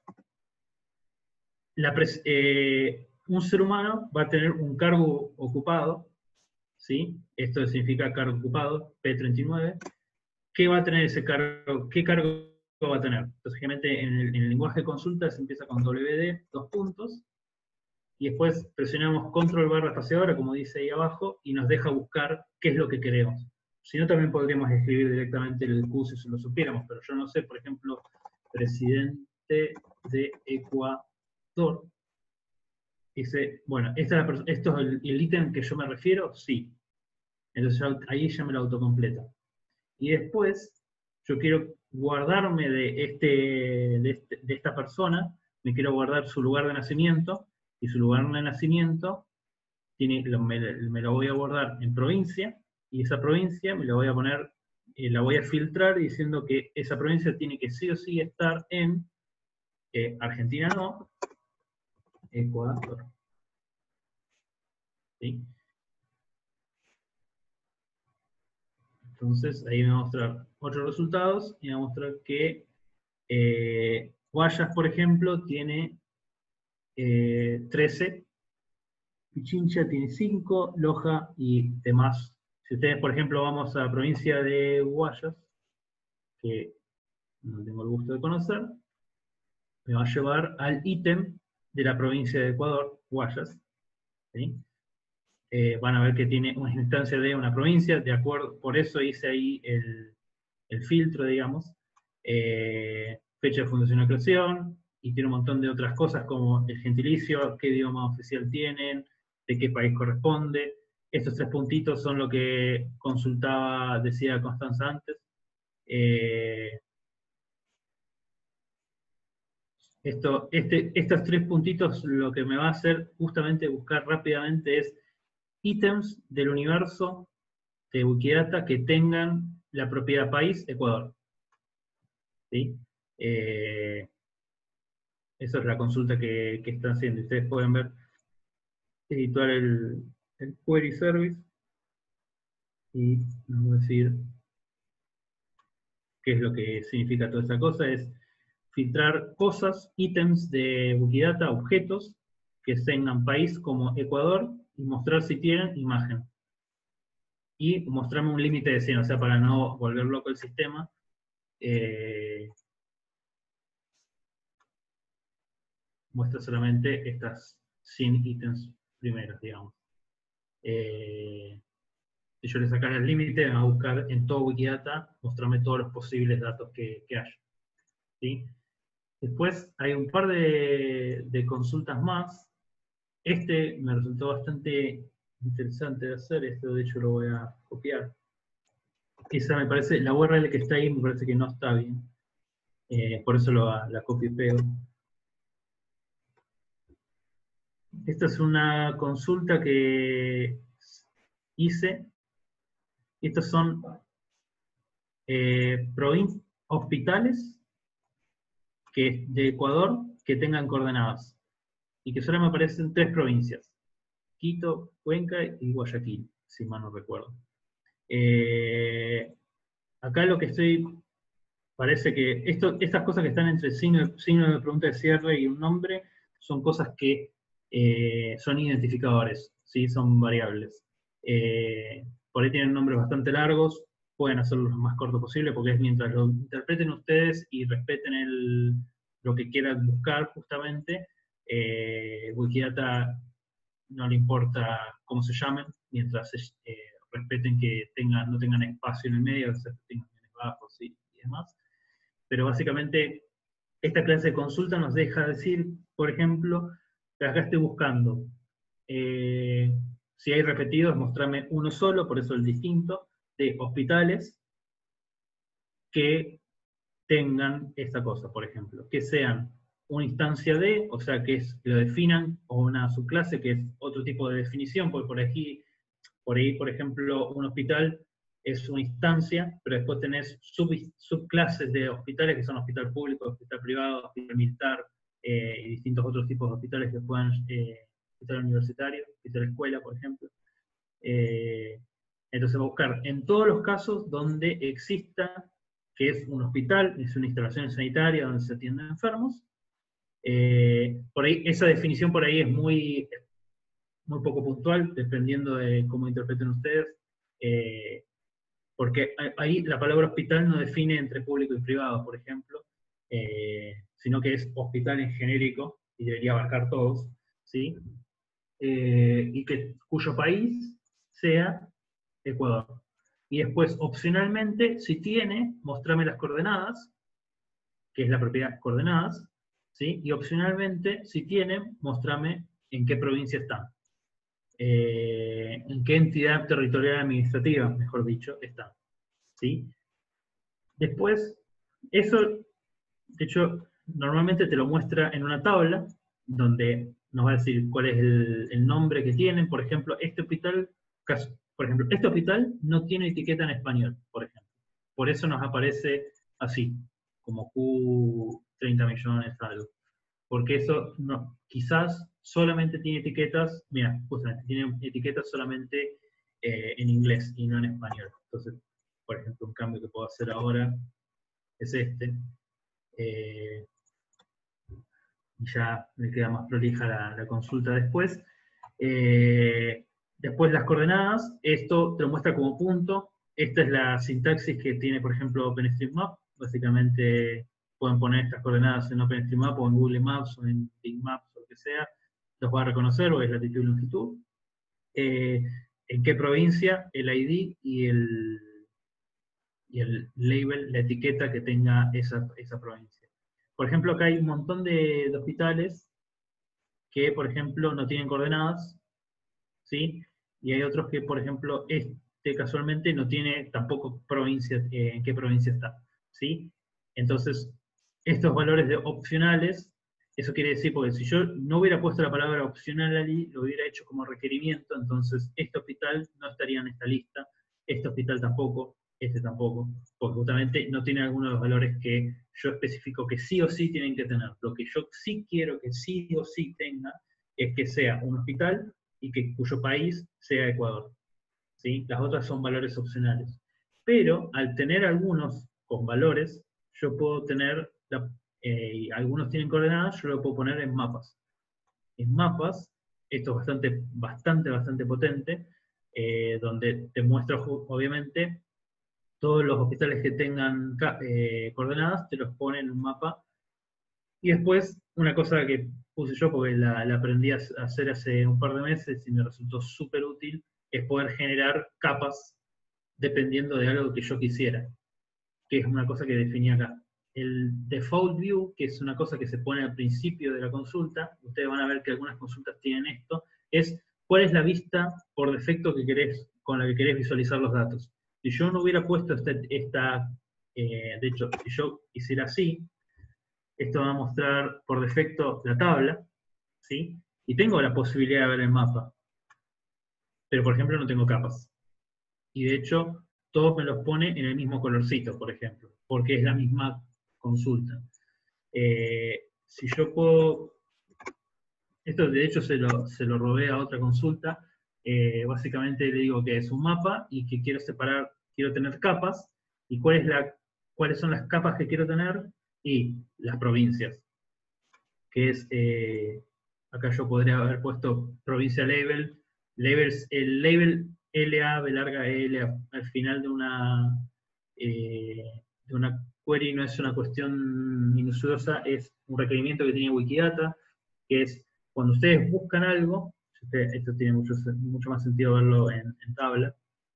la pres eh, un ser humano va a tener un cargo ocupado, ¿sí? Esto significa cargo ocupado, P treinta y nueve. ¿Qué va a tener ese cargo? ¿Qué cargo va a tener? Entonces, generalmente en el, en el lenguaje de consulta se empieza con W D, dos puntos, y después presionamos control barra espaciadora, como dice ahí abajo, y nos deja buscar qué es lo que queremos. Si no, también podríamos escribir directamente el Q si lo supiéramos, pero yo no sé, por ejemplo, presidente de Ecuador. Dice, bueno, esta es la, ¿esto es el, el ítem que yo me refiero? Sí. Entonces ahí ya me lo autocompleta. Y después, yo quiero guardarme de, este, de, este, de esta persona, me quiero guardar su lugar de nacimiento, y su lugar de nacimiento tiene, me, me lo voy a guardar en provincia, y esa provincia me la voy a poner, eh, la voy a filtrar diciendo que esa provincia tiene que sí o sí estar en eh, Argentina no, Ecuador. ¿Sí? Entonces ahí me va a mostrar otros resultados y me va a mostrar que eh, Guayas, por ejemplo, tiene eh, trece, Pichincha tiene cinco, Loja y demás. Si ustedes, por ejemplo, vamos a la provincia de Guayas, que no tengo el gusto de conocer, me va a llevar al ítem de la provincia de Ecuador, Guayas. ¿Sí? Eh, van a ver que tiene una instancia de una provincia, de acuerdo, por eso hice ahí el, el filtro, digamos, eh, fecha de fundación y creación, y tiene un montón de otras cosas como el gentilicio, qué idioma oficial tienen, de qué país corresponde, Estos tres puntitos son lo que consultaba, decía Constanza antes. Eh, esto, este, estos tres puntitos lo que me va a hacer justamente buscar rápidamente es ítems del universo de Wikidata que tengan la propiedad país Ecuador. ¿Sí? Eh, esa es la consulta que, que están haciendo. Ustedes pueden ver, editar el, el query service y nos va a decir qué es lo que significa toda esta cosa. Es filtrar cosas, ítems de Wikidata, objetos que tengan país como Ecuador y mostrar si tienen imagen. Y mostrarme un límite de cien, o sea, para no volver loco el sistema. Eh, muestra solamente estas cien ítems primeros, digamos. Eh, si yo le sacara el límite, me va a buscar en todo Wikidata, mostrarme todos los posibles datos que, que haya. ¿Sí? Después hay un par de, de consultas más. Este me resultó bastante interesante de hacer, este de hecho lo voy a copiar. Esa me parece, la U R L que está ahí me parece que no está bien. Eh, por eso lo, la copio y pego. Esta es una consulta que hice. Estos son eh, hospitales que, de Ecuador que tengan coordenadas. Y que solo me aparecen tres provincias. Quito, Cuenca y Guayaquil, si mal no recuerdo. Eh, acá lo que estoy... Parece que esto, estas cosas que están entre signo, signo de pregunta de cierre y un nombre son cosas que eh, son identificadores, ¿sí? Son variables. Eh, por ahí tienen nombres bastante largos, pueden hacerlo lo más corto posible, porque es mientras lo interpreten ustedes y respeten el, lo que quieran buscar justamente, eh, Wikidata no le importa cómo se llamen, mientras eh, respeten que tengan, no tengan espacio en el medio, que tengan bienes bajos y, y demás. Pero básicamente esta clase de consulta nos deja decir, por ejemplo, que acá estoy buscando, eh, si hay repetidos, mostrarme uno solo, por eso el distinto, de hospitales que tengan esta cosa, por ejemplo, que sean una instancia de, o sea, que es, lo definan, o una subclase, que es otro tipo de definición, porque por aquí, por ahí, por ejemplo, un hospital es una instancia, pero después tenés sub, subclases de hospitales, que son hospital público, hospital privado, hospital militar, eh, y distintos otros tipos de hospitales que puedan, eh, hospital universitario, hospital escuela, por ejemplo. Eh, entonces va a buscar en todos los casos donde exista, que es un hospital, es una instalación sanitaria donde se atienden enfermos. Eh, por ahí, esa definición por ahí es muy, muy poco puntual, dependiendo de cómo interpreten ustedes. Eh, porque ahí la palabra hospital no define entre público y privado, por ejemplo, eh, sino que es hospital en genérico, y debería abarcar todos, ¿sí? Eh, y que, cuyo país sea Ecuador. Y después, opcionalmente, si tiene, mostrame las coordenadas, que es la propiedad coordenadas, ¿sí? Y opcionalmente, si tiene, mostrame en qué provincia están. Eh, en qué entidad territorial administrativa, mejor dicho, está. ¿Sí? Después, eso, de hecho, normalmente te lo muestra en una tabla, donde nos va a decir cuál es el, el nombre que tienen. Por ejemplo, este hospital, por ejemplo, este hospital no tiene etiqueta en español, por ejemplo. Por eso nos aparece así, como Q treinta millones, algo. Porque eso no, quizás solamente tiene etiquetas, mira, justamente, tiene etiquetas solamente eh, en inglés y no en español. Entonces, por ejemplo, un cambio que puedo hacer ahora es este. Eh, y ya me queda más prolija la, la consulta después. Eh, después las coordenadas, esto te lo muestra como punto. Esta es la sintaxis que tiene, por ejemplo, OpenStreetMap. Básicamente pueden poner estas coordenadas en OpenStreetMap o en Google Maps o en Bing Maps o lo que sea. Los va a reconocer, o es latitud y longitud. Eh, en qué provincia, el I D y el, y el label, la etiqueta que tenga esa, esa provincia. Por ejemplo, acá hay un montón de, de hospitales que, por ejemplo, no tienen coordenadas, ¿sí? y hay otros que, por ejemplo, este casualmente no tiene tampoco provincia, eh, en qué provincia está, ¿sí? Entonces, estos valores de opcionales, eso quiere decir, porque si yo no hubiera puesto la palabra opcional allí, lo hubiera hecho como requerimiento, entonces este hospital no estaría en esta lista, este hospital tampoco, este tampoco, porque justamente no tiene algunos de los valores que yo especifico que sí o sí tienen que tener. Lo que yo sí quiero que sí o sí tenga es que sea un hospital y que cuyo país sea Ecuador, ¿sí? Las otras son valores opcionales. Pero al tener algunos con valores, yo puedo tener, la, eh, algunos tienen coordenadas, yo lo puedo poner en mapas. En mapas, esto es bastante, bastante, bastante potente, eh, donde te muestra obviamente todos los hospitales que tengan eh, coordenadas, te los pone en un mapa. Y después, una cosa que puse yo, porque la, la aprendí a hacer hace un par de meses y me resultó súper útil, es poder generar capas dependiendo de algo que yo quisiera, que es una cosa que definí acá. El default view, que es una cosa que se pone al principio de la consulta, ustedes van a ver que algunas consultas tienen esto, es cuál es la vista por defecto que querés, con la que querés visualizar los datos. Si yo no hubiera puesto este, esta, eh, de hecho, si yo hiciera así, esto va a mostrar por defecto la tabla, ¿sí? Y tengo la posibilidad de ver el mapa, pero por ejemplo no tengo capas. Y de hecho, todos me los pone en el mismo colorcito, por ejemplo, porque es la misma consulta. Eh, si yo puedo... Esto de hecho se lo, se lo robé a otra consulta. Eh, básicamente le digo que es un mapa y que quiero separar, quiero tener capas. ¿Y cuál es la, cuáles son las capas que quiero tener? Y las provincias. Que es, eh, acá yo podría haber puesto provincia label. Labels, el label L A, B larga L, al final de una, eh, de una query no es una cuestión minuciosa, es un requerimiento que tiene Wikidata, que es cuando ustedes buscan algo, esto tiene mucho, mucho más sentido verlo en, en tabla,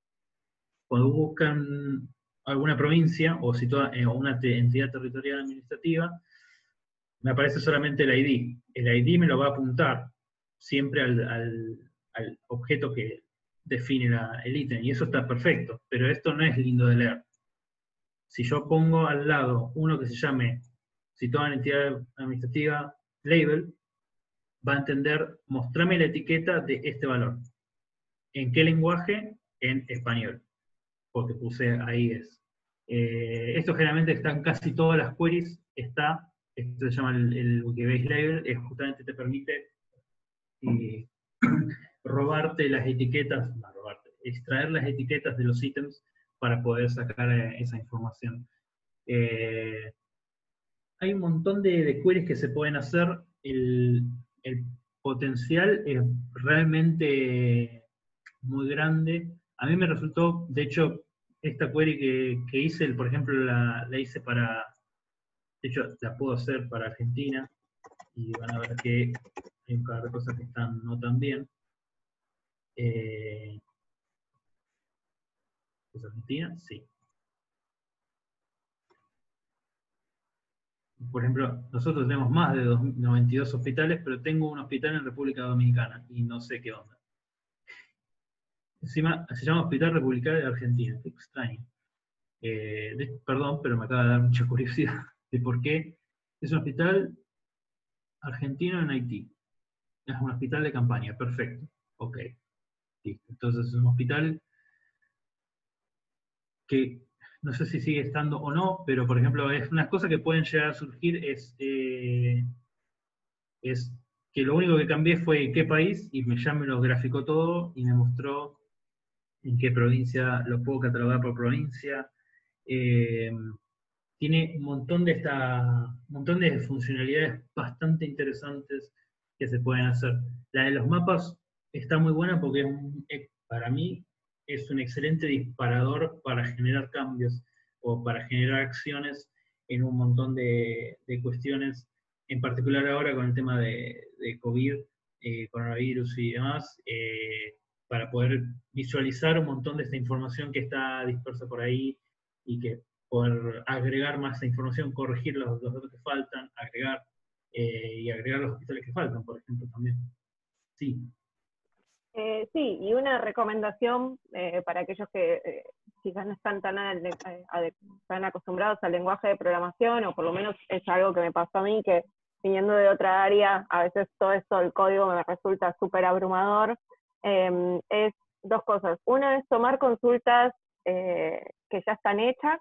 cuando buscan alguna provincia o, situa, eh, o una te, entidad territorial administrativa, me aparece solamente el I D. El I D me lo va a apuntar siempre al, al, al objeto que define la, el ítem, y eso está perfecto, pero esto no es lindo de leer. Si yo pongo al lado uno que se llame situada en entidad administrativa label, va a entender, mostrame la etiqueta de este valor. ¿En qué lenguaje? En español, porque puse ahí es. Eh, esto generalmente está en casi todas las queries, está, esto se llama el, el Wikibase Label, es justamente te permite eh, robarte las etiquetas, no robarte, extraer las etiquetas de los ítems para poder sacar eh, esa información. Eh, hay un montón de, de queries que se pueden hacer, el, el potencial es realmente muy grande. A mí me resultó, de hecho, esta query que, que hice, por ejemplo, la, la hice para, de hecho, la puedo hacer para Argentina, y van a ver que hay un par de cosas que están no tan bien. Eh, ¿Es Argentina? Sí. Por ejemplo, nosotros tenemos más de noventa y dos hospitales, pero tengo un hospital en República Dominicana, y no sé qué onda. Encima, se llama Hospital Republicano de Argentina, qué extraño. Eh, de, perdón, pero me acaba de dar mucha curiosidad de por qué es un hospital argentino en Haití. Es un hospital de campaña, perfecto. Ok. Listo. Entonces es un hospital que no sé si sigue estando o no, pero por ejemplo, es unas cosas que pueden llegar a surgir es, eh, es que lo único que cambié fue qué país, y me, ya me lo graficó todo y me mostró en qué provincia, lo puedo catalogar por provincia. Eh, tiene un montón de, esta, un montón de funcionalidades bastante interesantes que se pueden hacer. La de los mapas está muy buena porque es un, para mí es un excelente disparador para generar cambios o para generar acciones en un montón de, de cuestiones, en particular ahora con el tema de, de COVID, eh, coronavirus y demás, eh, para poder visualizar un montón de esta información que está dispersa por ahí y que poder agregar más información, corregir los, los datos que faltan, agregar eh, y agregar los hospitales que faltan, por ejemplo, también. Sí. Eh, sí, y una recomendación eh, para aquellos que eh, quizás no están tan, al- a- tan acostumbrados al lenguaje de programación, o por lo menos es algo que me pasó a mí, que viniendo de otra área, a veces todo esto del código me resulta súper abrumador, eh, es dos cosas. Una es tomar consultas eh, que ya están hechas,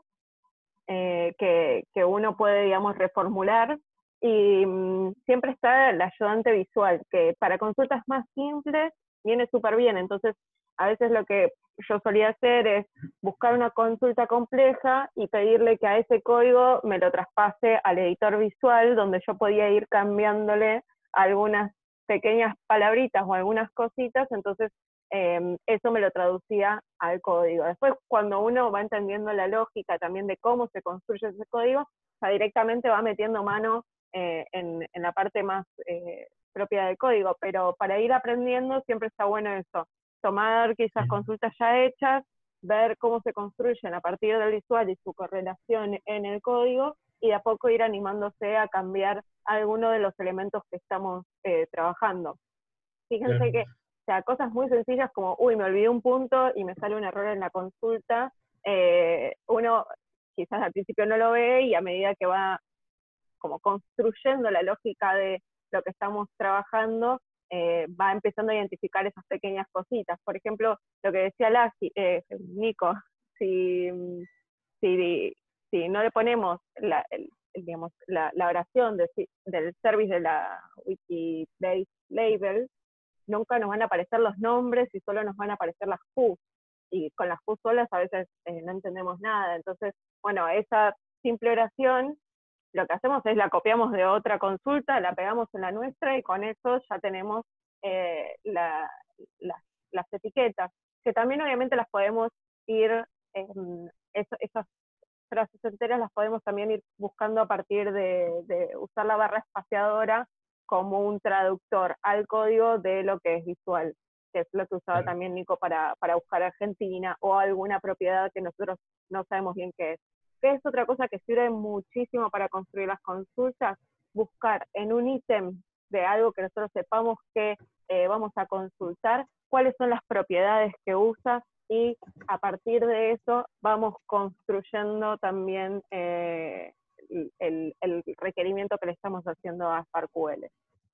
eh, que, que uno puede, digamos, reformular, y mm, siempre está el ayudante visual, que para consultas más simples viene súper bien. Entonces, a veces lo que yo solía hacer es buscar una consulta compleja y pedirle que a ese código me lo traspase al editor visual, donde yo podía ir cambiándole algunas pequeñas palabritas o algunas cositas. Entonces eh, eso me lo traducía al código. Después, cuando uno va entendiendo la lógica también de cómo se construye ese código, ya directamente va metiendo mano eh, en, en la parte más eh, propia del código, pero para ir aprendiendo siempre está bueno eso, tomar quizás consultas ya hechas, ver cómo se construyen a partir del visual y su correlación en el código, y de a poco ir animándose a cambiar alguno de los elementos que estamos eh, trabajando. Fíjense Claro. que, o sea, cosas muy sencillas como, uy, me olvidé un punto y me sale un error en la consulta, eh, uno quizás al principio no lo ve, y a medida que va como construyendo la lógica de lo que estamos trabajando, eh, va empezando a identificar esas pequeñas cositas. Por ejemplo, lo que decía Lassi, eh, Nico, si, si, si no le ponemos la, el, digamos, la, la oración de, del service de la Wikibase Label, nunca nos van a aparecer los nombres y solo nos van a aparecer las Q. Y con las Q solas a veces eh, no entendemos nada. Entonces, bueno, esa simple oración, lo que hacemos es la copiamos de otra consulta, la pegamos en la nuestra, y con eso ya tenemos eh, la, la, las etiquetas, que también obviamente las podemos ir, eh, eso, esas frases enteras las podemos también ir buscando a partir de, de usar la barra espaciadora como un traductor al código de lo que es visual, que es lo que usaba Claro. también Nico para, para buscar Argentina, o alguna propiedad que nosotros no sabemos bien qué es. ¿Qué es otra cosa que sirve muchísimo para construir las consultas? Buscar en un ítem de algo que nosotros sepamos que eh, vamos a consultar, cuáles son las propiedades que usa, y a partir de eso vamos construyendo también eh, el, el requerimiento que le estamos haciendo a SparkQL.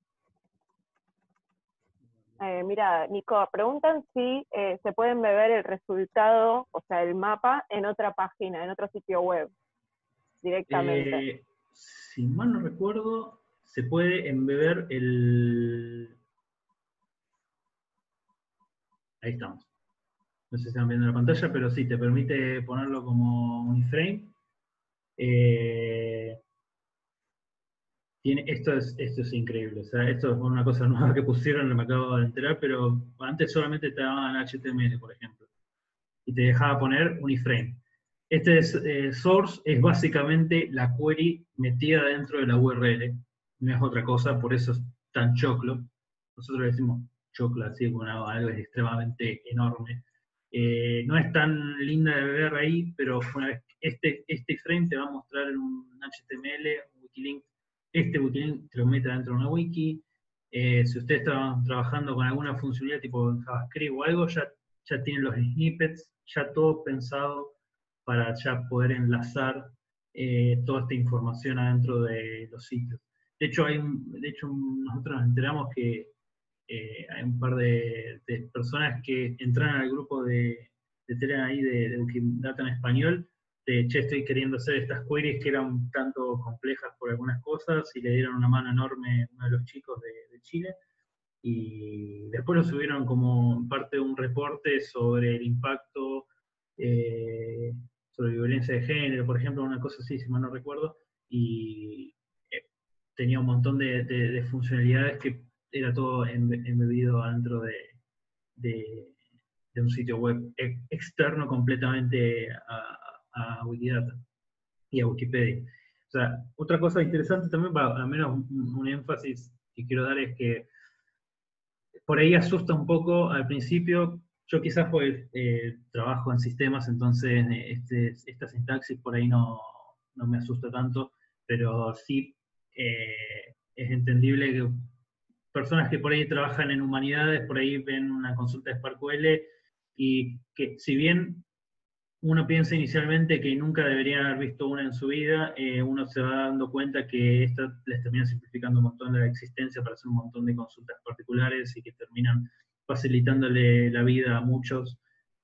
Eh, mira, Nico, preguntan si eh, se pueden beber el resultado, o sea, el mapa, en otra página, en otro sitio web, directamente. Eh, si mal no recuerdo, se puede embeber el... Ahí estamos. No sé si están viendo la pantalla, pero sí, te permite ponerlo como uniframe. Eh, tiene, esto, es, esto es increíble. O sea, esto es una cosa nueva que pusieron, me acabo de enterar, pero antes solamente te daban H T M L, por ejemplo. Y te dejaba poner uniframe. Este es, eh, source es básicamente la query metida dentro de la U R L. No es otra cosa, por eso es tan choclo. Nosotros le decimos choclo, así como algo extremadamente enorme. Eh, no es tan linda de ver ahí, pero una vez este, este frame te va a mostrar en un H T M L, un wikilink. Este wikilink te lo mete dentro de una wiki. Eh, si ustedes están trabajando con alguna funcionalidad tipo JavaScript o algo, ya, ya tienen los snippets, ya todo pensado para ya poder enlazar eh, toda esta información adentro de los sitios. De hecho, hay un, de hecho nosotros nos enteramos que eh, hay un par de, de personas que entran al grupo de, de Telegram ahí de, de Wikidata en español, de, che, estoy queriendo hacer estas queries que eran un tanto complejas por algunas cosas, y le dieron una mano enorme a uno de los chicos de, de Chile, y después lo subieron como parte de un reporte sobre el impacto eh, sobre violencia de género, por ejemplo, una cosa así, si mal no recuerdo, y eh, tenía un montón de, de, de funcionalidades que era todo embebido dentro de, de, de un sitio web ex externo completamente a, a Wikidata y a Wikipedia. O sea, otra cosa interesante también, para al menos un, un énfasis que quiero dar, es que por ahí asusta un poco al principio. Yo quizás pues eh, trabajo en sistemas, entonces este, esta sintaxis por ahí no, no me asusta tanto, pero sí eh, es entendible que personas que por ahí trabajan en humanidades, por ahí ven una consulta de SparkQL, y que si bien uno piensa inicialmente que nunca deberían haber visto una en su vida, eh, uno se va dando cuenta que esto les termina simplificando un montón la existencia para hacer un montón de consultas particulares y que terminan facilitándole la vida a muchos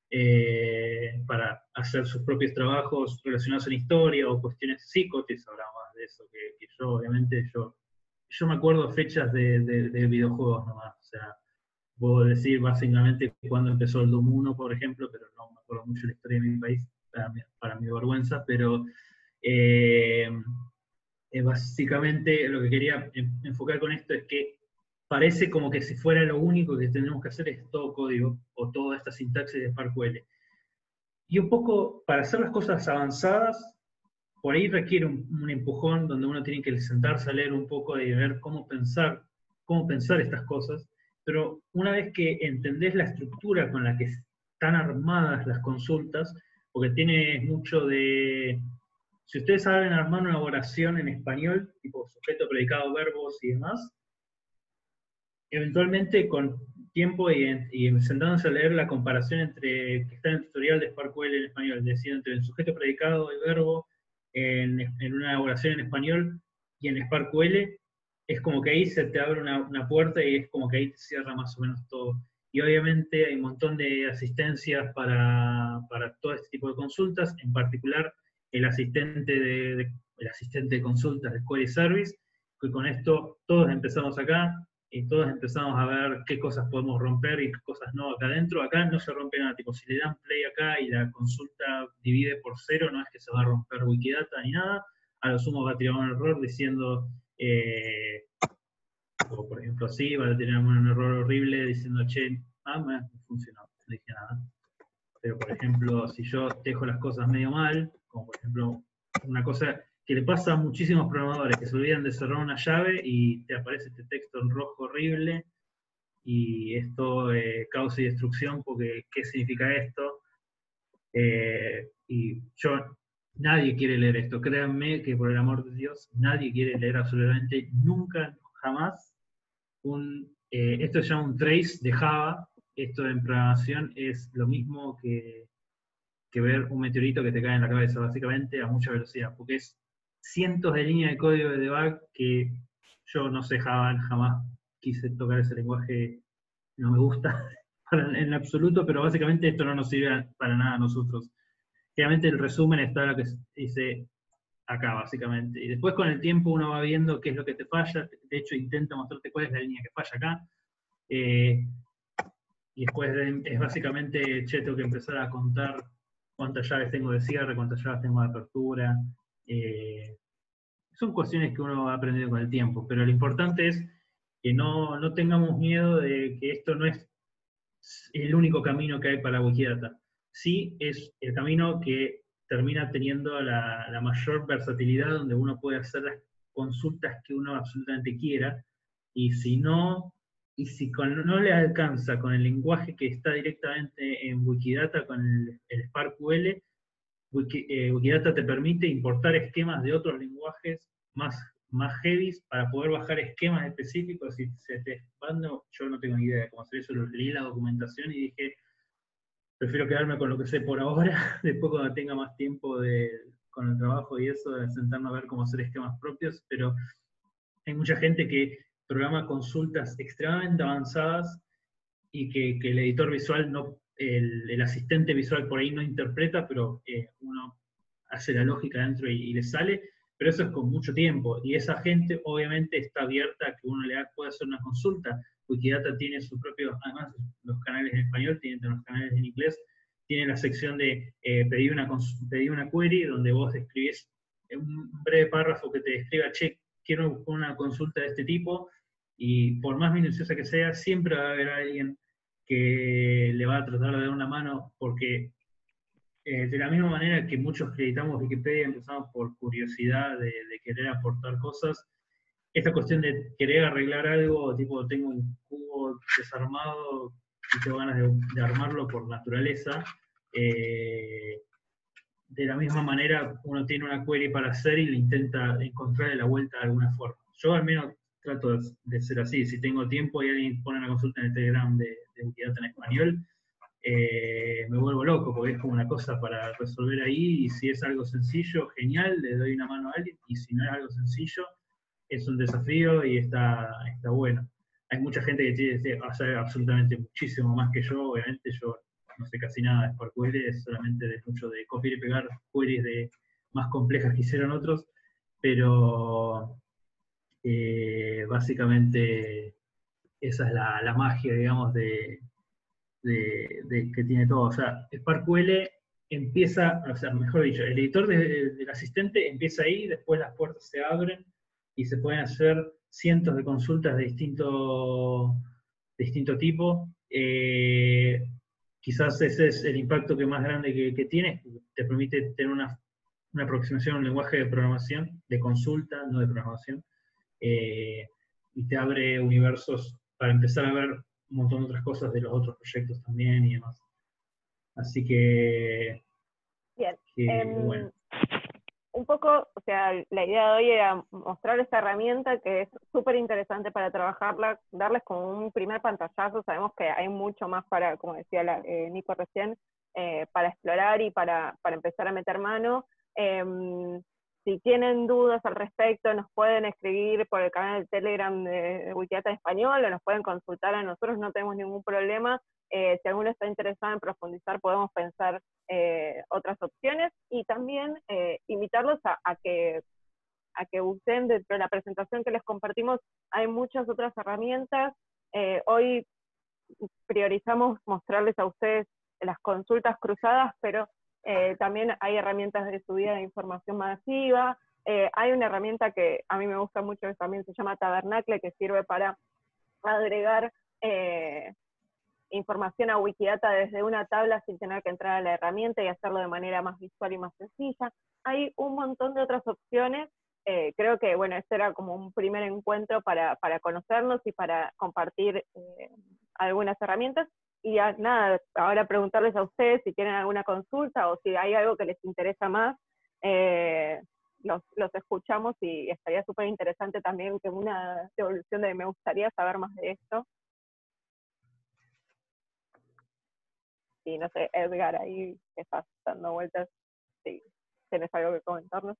eh, para hacer sus propios trabajos relacionados en historia o cuestiones psicotes, habrá más de eso, que, que yo obviamente, yo, yo me acuerdo fechas de, de, de videojuegos nomás, o sea, puedo decir básicamente cuándo empezó el Doom uno, por ejemplo, pero no me acuerdo mucho la historia de mi país, para mi, para mi vergüenza, pero eh, eh, básicamente lo que quería enfocar con esto es que parece como que si fuera lo único que tenemos que hacer es todo código, o toda esta sintaxis de SparkQL. Y un poco, para hacer las cosas avanzadas, por ahí requiere un, un empujón donde uno tiene que sentarse a leer un poco y ver cómo pensar, cómo pensar estas cosas. Pero una vez que entendés la estructura con la que están armadas las consultas, porque tiene mucho de... Si ustedes saben armar una oración en español, tipo sujeto, predicado, verbos y demás, eventualmente con tiempo y, y sentándose a leer la comparación entre, que está en el tutorial de SparkQL en español, es decir, entre el sujeto, predicado y verbo en, en una oración en español y en SparkQL, es como que ahí se te abre una, una puerta y es como que ahí te cierra más o menos todo. Y obviamente hay un montón de asistencias para, para todo este tipo de consultas, en particular el asistente de, de, el asistente de consultas de Query Service, que con esto todos empezamos acá, y todos empezamos a ver qué cosas podemos romper y qué cosas no acá adentro. Acá no se rompe nada, tipo, si le dan play acá y la consulta divide por cero, no es que se va a romper Wikidata ni nada, a lo sumo va a tirar un error diciendo... Eh, o por ejemplo así, va a tener un error horrible diciendo, che, ah, me funcionó, no dije nada. Pero por ejemplo, si yo dejo las cosas medio mal, como por ejemplo, una cosa que le pasa a muchísimos programadores, que se olvidan de cerrar una llave y te aparece este texto en rojo horrible, y esto eh, causa y destrucción, porque ¿qué significa esto? Eh, y yo... Nadie quiere leer esto, créanme que por el amor de Dios, nadie quiere leer absolutamente nunca, jamás, un, eh, esto se llama un trace de Java. Esto en programación es lo mismo que, que ver un meteorito que te cae en la cabeza, básicamente a mucha velocidad, porque es cientos de líneas de código de debug que yo no sé Java, jamás quise tocar ese lenguaje, no me gusta para, en absoluto, pero básicamente esto no nos sirve para nada a nosotros. Realmente el resumen está lo que dice acá, básicamente. Y después con el tiempo uno va viendo qué es lo que te falla. De hecho, intenta mostrarte cuál es la línea que falla acá. Eh, y después es básicamente, che, tengo que empezar a contar cuántas llaves tengo de cierre, cuántas llaves tengo de apertura. Eh, son cuestiones que uno va aprendiendo con el tiempo. Pero lo importante es que no, no tengamos miedo de que esto no es el único camino que hay para Wikidata. Sí es el camino que termina teniendo la, la mayor versatilidad, donde uno puede hacer las consultas que uno absolutamente quiera, y si no, y si con, no le alcanza con el lenguaje que está directamente en Wikidata, con el, el SparkQL, Wiki, eh, Wikidata te permite importar esquemas de otros lenguajes más, más heavies para poder bajar esquemas específicos. Si se te expande, yo no tengo ni idea de cómo hacer eso, leí la documentación y dije, prefiero quedarme con lo que sé por ahora, después cuando tenga más tiempo de, con el trabajo y eso, de sentarme a ver cómo hacer esquemas propios, pero hay mucha gente que programa consultas extremadamente avanzadas y que, que el editor visual, no, el, el asistente visual por ahí no interpreta, pero eh, uno hace la lógica dentro y, y le sale, pero eso es con mucho tiempo, y esa gente obviamente está abierta a que uno le pueda hacer una consulta. Wikidata tiene su propio, además los canales en español, tienen los canales en inglés, tiene la sección de eh, pedir, una, pedir una query, donde vos escribís un breve párrafo que te describa, che, quiero una consulta de este tipo, y por más minuciosa que sea, siempre va a haber alguien que le va a tratar de dar una mano, porque eh, de la misma manera que muchos acreditamos Wikipedia, empezamos por curiosidad de, de querer aportar cosas, esta cuestión de querer arreglar algo, tipo tengo un cubo desarmado y tengo ganas de, de armarlo por naturaleza, eh, de la misma manera uno tiene una query para hacer y le intenta encontrarle la vuelta de alguna forma. Yo al menos trato de, de ser así. Si tengo tiempo y alguien pone una consulta en el Telegram de, de Wikidata en español, eh, me vuelvo loco, porque es como una cosa para resolver ahí, y si es algo sencillo, genial, le doy una mano a alguien, y si no es algo sencillo, es un desafío y está, está bueno. Hay mucha gente que tiene, hace absolutamente muchísimo más que yo, obviamente yo no sé casi nada de Spark Query, es solamente de mucho de copiar y pegar queries de, más complejas que hicieron otros, pero eh, básicamente esa es la, la magia, digamos, de, de, de que tiene todo. O sea, SparkQL empieza, o sea, mejor dicho, el editor de, del asistente empieza ahí, después las puertas se abren y se pueden hacer cientos de consultas de distinto, de distinto tipo. Eh, quizás ese es el impacto que más grande que, que tiene, te permite tener una, una aproximación a un lenguaje de programación, de consulta, no de programación, eh, y te abre universos para empezar a ver un montón de otras cosas de los otros proyectos también y demás. Así que, Bien. que Um, bueno. Un poco, o sea, la idea de hoy era mostrar esta herramienta que es súper interesante para trabajarla, darles como un primer pantallazo. Sabemos que hay mucho más para, como decía la, eh, Nico recién, eh, para explorar y para, para empezar a meter mano. Eh, si tienen dudas al respecto, nos pueden escribir por el canal de Telegram de, de Wikidata en español, o nos pueden consultar a nosotros, no tenemos ningún problema. Eh, si alguno está interesado en profundizar, podemos pensar eh, otras opciones, y también eh, invitarlos a, a, que, a que usen dentro de la presentación que les compartimos. Hay muchas otras herramientas. Eh, hoy priorizamos mostrarles a ustedes las consultas cruzadas, pero eh, también hay herramientas de subida de información masiva. Eh, hay una herramienta que a mí me gusta mucho, que también se llama Tabernacle, que sirve para agregar eh, información a Wikidata desde una tabla sin tener que entrar a la herramienta y hacerlo de manera más visual y más sencilla. Hay un montón de otras opciones. Eh, creo que, bueno, este era como un primer encuentro para, para conocernos y para compartir eh, algunas herramientas. Y ya, nada, ahora preguntarles a ustedes si tienen alguna consulta o si hay algo que les interesa más. Eh, los, los escuchamos, y estaría súper interesante también que una devolución de me gustaría saber más de esto. Y no sé, Edgar, ahí que estás dando vueltas, si tienes algo que comentarnos.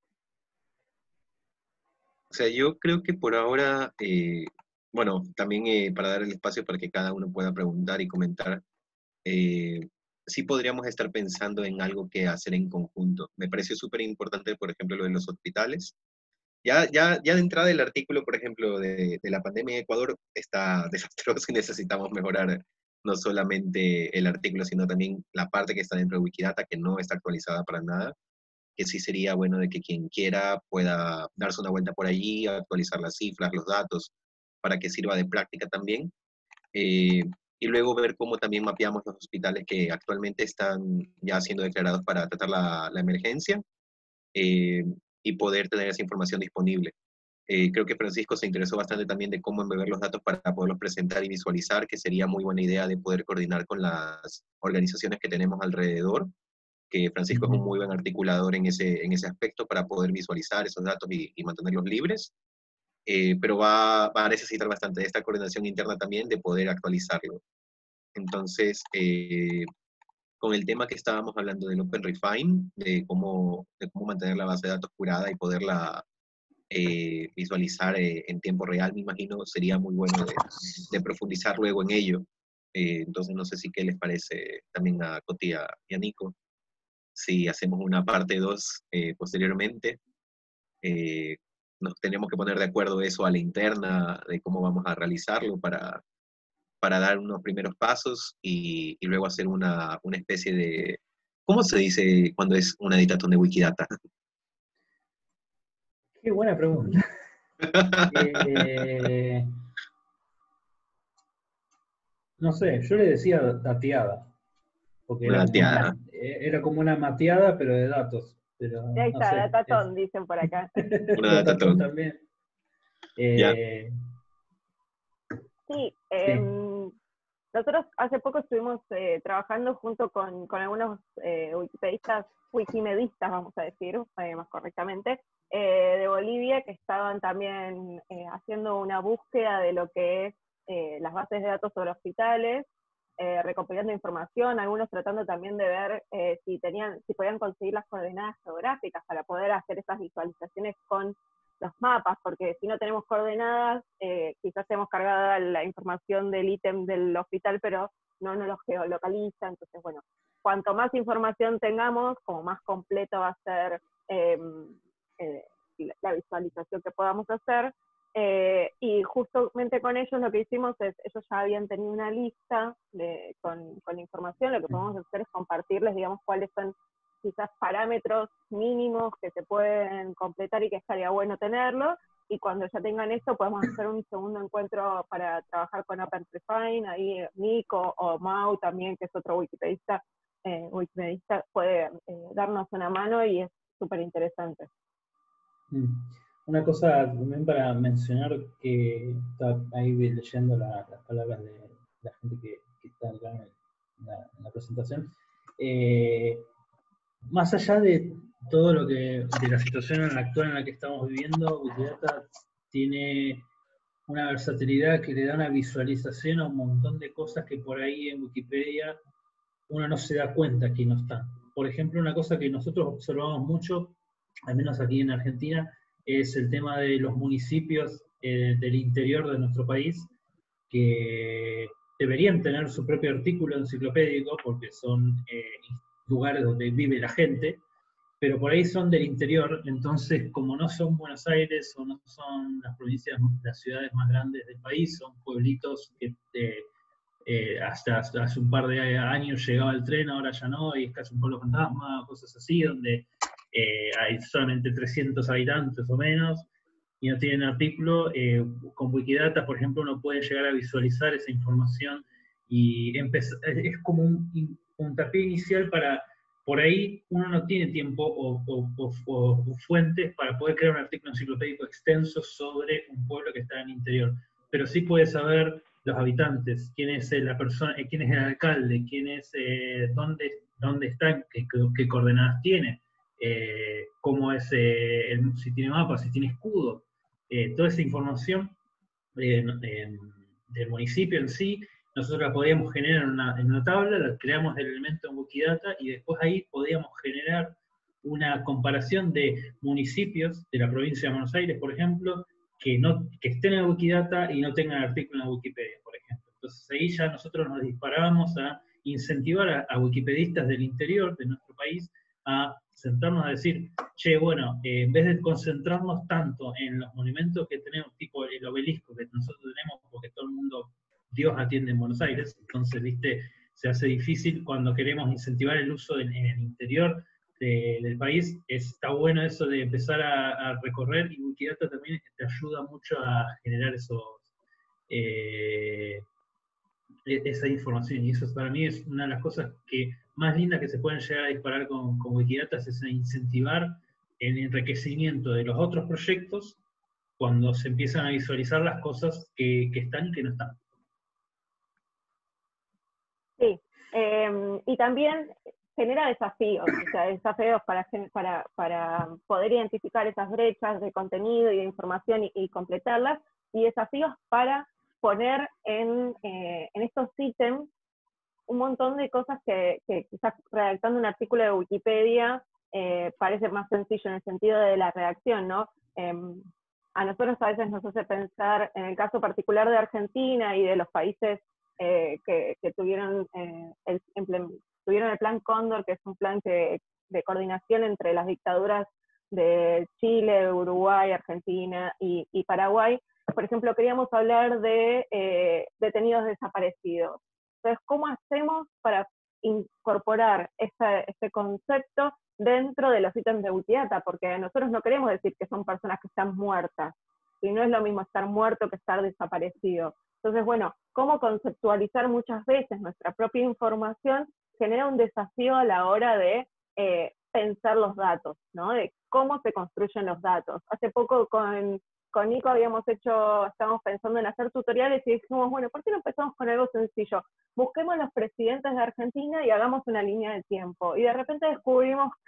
O sea, yo creo que por ahora, eh, bueno, también eh, para dar el espacio para que cada uno pueda preguntar y comentar, eh, sí podríamos estar pensando en algo que hacer en conjunto. Me pareció súper importante, por ejemplo, lo de los hospitales. Ya, ya, ya de entrada el artículo, por ejemplo, de, de la pandemia en Ecuador está desastroso y necesitamos mejorar no solamente el artículo, sino también la parte que está dentro de Wikidata, que no está actualizada para nada, que sí sería bueno de que quien quiera pueda darse una vuelta por allí, actualizar las cifras, los datos, para que sirva de práctica también. Eh, y luego ver cómo también mapeamos los hospitales que actualmente están ya siendo declarados para tratar la, la emergencia, eh, y poder tener esa información disponible. Eh, creo que Francisco se interesó bastante también de cómo embeber los datos para poderlos presentar y visualizar, que sería muy buena idea de poder coordinar con las organizaciones que tenemos alrededor, que Francisco Uh-huh. es un muy buen articulador en ese, en ese aspecto para poder visualizar esos datos y, y mantenerlos libres, eh, pero va, va a necesitar bastante de esta coordinación interna también de poder actualizarlo. Entonces, eh, con el tema que estábamos hablando del Open Refine, de cómo, de cómo mantener la base de datos curada y poderla eh, visualizar eh, en tiempo real, me imagino, sería muy bueno de, de profundizar luego en ello. Eh, entonces, no sé si qué les parece también a Coti y a Nico, si hacemos una parte dos eh, posteriormente. Eh, nos tenemos que poner de acuerdo eso a la interna, de cómo vamos a realizarlo para, para dar unos primeros pasos y, y luego hacer una, una especie de... ¿Cómo se dice cuando es una editación de Wikidata? Qué buena pregunta. eh, no sé, yo le decía dateada, porque Una era como dateada. una, era como una mateada, pero de datos. Pero Y ahí no está, sé. datatón, Es, dicen por acá. Una datatón datatón. también. Ya. Eh, sí, sí. eh, nosotros hace poco estuvimos eh, trabajando junto con, con algunos eh, wikipedistas, wikimedistas, vamos a decir, eh, más correctamente, eh, de Bolivia que estaban también eh, haciendo una búsqueda de lo que es eh, las bases de datos sobre hospitales, eh, recopilando información, algunos tratando también de ver eh, si, tenían, si podían conseguir las coordenadas geográficas para poder hacer esas visualizaciones con los mapas, porque si no tenemos coordenadas, eh, quizás tenemos cargada la información del ítem del hospital, pero no nos lo geolocaliza. Entonces, bueno, cuanto más información tengamos, como más completo va a ser eh, eh, la visualización que podamos hacer. Eh, y justamente con ellos lo que hicimos es, ellos ya habían tenido una lista de, con, con información, lo que podemos hacer es compartirles, digamos, cuáles son quizás parámetros mínimos que se pueden completar y que estaría bueno tenerlo, y cuando ya tengan esto podemos hacer un segundo encuentro para trabajar con OpenPrefine, ahí Nico o Mau también, que es otro wikipedista, eh, wikipedista puede eh, darnos una mano y es súper interesante. Una cosa también para mencionar, que está ahí leyendo la, las palabras de la gente que, que está acá en la, en la presentación, eh, más allá de todo lo que, de la situación en la actual en la que estamos viviendo, Wikidata tiene una versatilidad que le da una visualización a un montón de cosas que por ahí en Wikipedia uno no se da cuenta que no están. Por ejemplo, una cosa que nosotros observamos mucho, al menos aquí en Argentina, es el tema de los municipios eh, del interior de nuestro país, que deberían tener su propio artículo enciclopédico, porque son eh, lugares donde vive la gente, pero por ahí son del interior, entonces como no son Buenos Aires o no son las provincias, las ciudades más grandes del país, son pueblitos que eh, eh, hasta, hasta hace un par de años llegaba el tren, ahora ya no, y es casi un pueblo fantasma, cosas así, donde eh, hay solamente trescientos habitantes o menos, y no tienen artículo. Eh, con Wikidata, por ejemplo, uno puede llegar a visualizar esa información y empezar, es como un puntapié inicial para, por ahí uno no tiene tiempo o, o, o, o fuentes para poder crear un artículo enciclopédico extenso sobre un pueblo que está en el interior, pero sí puede saber los habitantes, quién es la persona, quién es el alcalde, quién es, eh, dónde, dónde está, qué, qué coordenadas tiene, eh, cómo es, eh, el, si tiene mapa, si tiene escudo, eh, toda esa información eh, en, del municipio en sí, nosotros la podíamos generar en una, en una tabla, la creamos el elemento en Wikidata y después ahí podíamos generar una comparación de municipios de la provincia de Buenos Aires, por ejemplo, que, no, que estén en Wikidata y no tengan artículo en Wikipedia, por ejemplo. Entonces ahí ya nosotros nos disparábamos a incentivar a, a wikipedistas del interior de nuestro país a sentarnos a decir, che, bueno, eh, en vez de concentrarnos tanto en los monumentos que tenemos, tipo el obelisco que nosotros tenemos, porque todo el mundo, Dios atiende en Buenos Aires, entonces, viste, se hace difícil cuando queremos incentivar el uso en, en el interior de, del país. Está bueno eso de empezar a, a recorrer, y Wikidata también te ayuda mucho a generar esos, eh, esa información, y eso para mí es una de las cosas que más lindas que se pueden llegar a disparar con, con Wikidata, es incentivar el enriquecimiento de los otros proyectos cuando se empiezan a visualizar las cosas que, que están y que no están. Sí, eh, y también genera desafíos, o sea, desafíos para, para, para poder identificar esas brechas de contenido y de información y, y completarlas, y desafíos para poner en, eh, en estos ítems un montón de cosas que, que quizás redactando un artículo de Wikipedia eh, parece más sencillo en el sentido de la redacción, ¿no? Eh, a nosotros a veces nos hace pensar, en el caso particular de Argentina y de los países eh, que, que tuvieron, eh, el, tuvieron el Plan Cóndor, que es un plan que, de coordinación entre las dictaduras de Chile, Uruguay, Argentina y, y Paraguay. Por ejemplo, queríamos hablar de eh, detenidos desaparecidos. Entonces, ¿cómo hacemos para incorporar este, este concepto dentro de los ítems de Wikidata? Porque nosotros no queremos decir que son personas que están muertas, y no es lo mismo estar muerto que estar desaparecido. Entonces, bueno, cómo conceptualizar muchas veces nuestra propia información genera un desafío a la hora de eh, pensar los datos, ¿no? De cómo se construyen los datos. Hace poco con... Con Nico habíamos hecho, estábamos pensando en hacer tutoriales y dijimos, bueno, ¿por qué no empezamos con algo sencillo? Busquemos los presidentes de Argentina y hagamos una línea de tiempo. Y de repente descubrimos que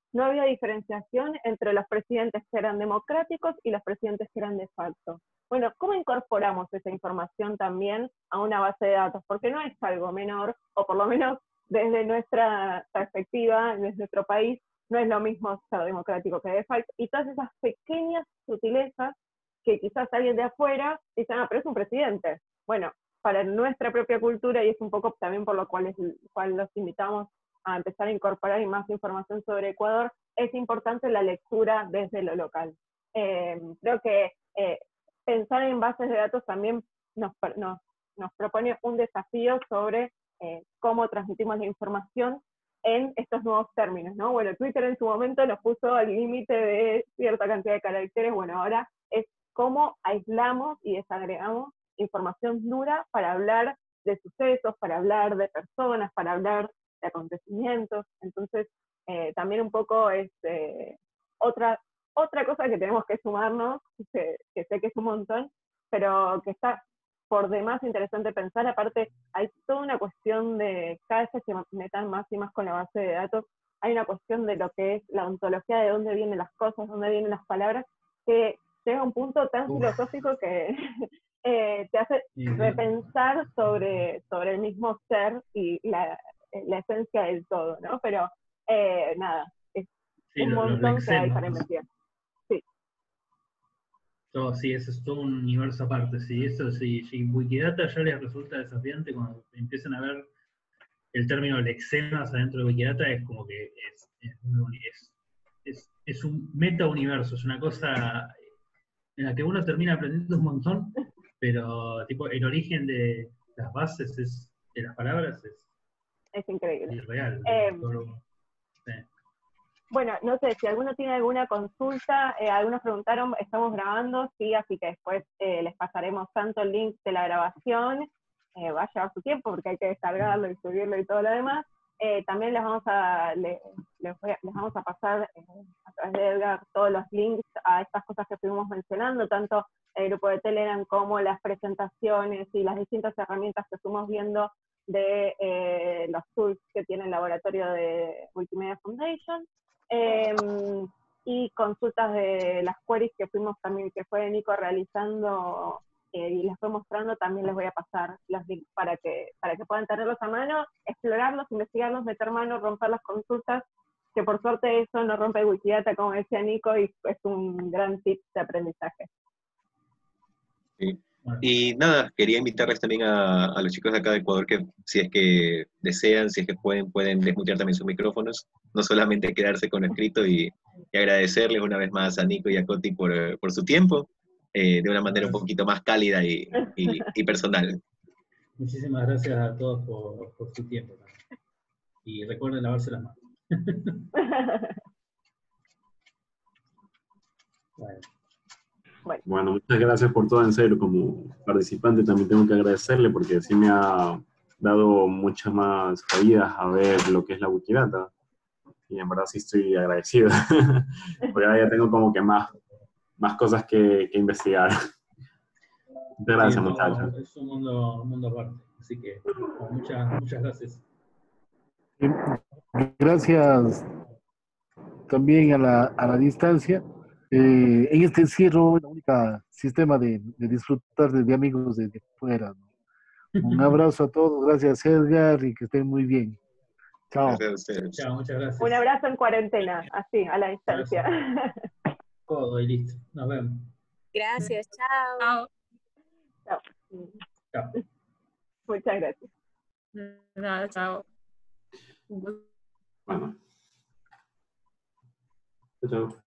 no había diferenciación entre los presidentes que eran democráticos y los presidentes que eran de facto. Bueno, ¿cómo incorporamos esa información también a una base de datos? Porque no es algo menor, o por lo menos desde nuestra perspectiva, desde nuestro país, no es lo mismo ser democrático que de facto, y todas esas pequeñas sutilezas que quizás alguien de afuera dice, ah, pero es un presidente. Bueno, para nuestra propia cultura, y es un poco también por lo cual, es, cual los invitamos a empezar a incorporar más información sobre Ecuador, es importante la lectura desde lo local. Eh, creo que eh, pensar en bases de datos también nos, nos, nos propone un desafío sobre eh, cómo transmitimos la información en estos nuevos términos, ¿no? Bueno, Twitter en su momento nos puso al límite de cierta cantidad de caracteres, bueno, ahora es cómo aislamos y desagregamos información dura para hablar de sucesos, para hablar de personas, para hablar de acontecimientos. Entonces, eh, también un poco es eh, otra, otra cosa que tenemos que sumarnos, que, que sé que es un montón, pero que está por demás interesante pensar. Aparte, hay toda una cuestión de, cada vez que se metan más y más con la base de datos, hay una cuestión de lo que es la ontología, de dónde vienen las cosas, dónde vienen las palabras, que llega a un punto tan Uf. filosófico que eh, te hace repensar sobre, sobre el mismo ser y la, la esencia del todo, ¿no? Pero eh, nada, es sí, un lo, montón lo que hay para investigar. Sí. Todo, sí, eso es todo un universo aparte. Sí, eso sí, si Wikidata ya les resulta desafiante cuando empiezan a ver el término lexemas adentro de Wikidata, es como que es, es, es, es, es un meta-universo, es una cosa en la que uno termina aprendiendo un montón, pero tipo el origen de las bases es, de las palabras es, es increíble. Irreal. Eh, todo, sí. Bueno, no sé, si alguno tiene alguna consulta, eh, algunos preguntaron, estamos grabando, sí, así que después eh, les pasaremos tanto el link de la grabación, eh, va a llevar su tiempo porque hay que descargarlo y subirlo y todo lo demás. Eh, también les vamos a, les, les, voy a, les vamos a pasar eh, a través de Edgar todos los links a estas cosas que estuvimos mencionando, tanto el grupo de Telegram como las presentaciones y las distintas herramientas que estuvimos viendo de eh, los tools que tiene el laboratorio de Wikimedia Foundation. Eh, y consultas de las queries que fuimos también, que fue Nico realizando eh, y les fue mostrando, también les voy a pasar los links para que, para que puedan tenerlos a mano, explorarlos, investigarlos, meter mano, romper las consultas, que por suerte eso no rompe Wikidata, como decía Nico, y es un gran tip de aprendizaje. Sí. Y nada, quería invitarles también a, a los chicos de acá de Ecuador que si es que desean, si es que pueden, pueden desmutear también sus micrófonos, no solamente quedarse con lo escrito, y, y agradecerles una vez más a Nico y a Coti por, por su tiempo, eh, de una manera un poquito más cálida y, y, y personal. Muchísimas gracias a todos por, por su tiempo. Y recuerden lavarse las manos. Bueno. Bueno. bueno, muchas gracias por todo, en serio. Como participante también tengo que agradecerle porque sí me ha dado muchas más oídas a ver lo que es la Wikidata, y en verdad sí estoy agradecido porque ahora ya tengo como que más, más cosas que, que investigar. Muchas gracias, sí, muchachos. Es un mundo, un mundo aparte, así que muchas, muchas gracias. Gracias también a la, a la distancia. Eh, en este encierro, el único sistema de, de disfrutar de, de amigos de, de fuera, ¿no? Un abrazo a todos, gracias Edgar, y que estén muy bien. Chao. Gracias. Chao, muchas gracias. Un abrazo en cuarentena, así, a la distancia. Todo y listo. Nos vemos. Gracias, chao. Chao. Chao. Muchas gracias. Nada, chao. Bueno. Chao.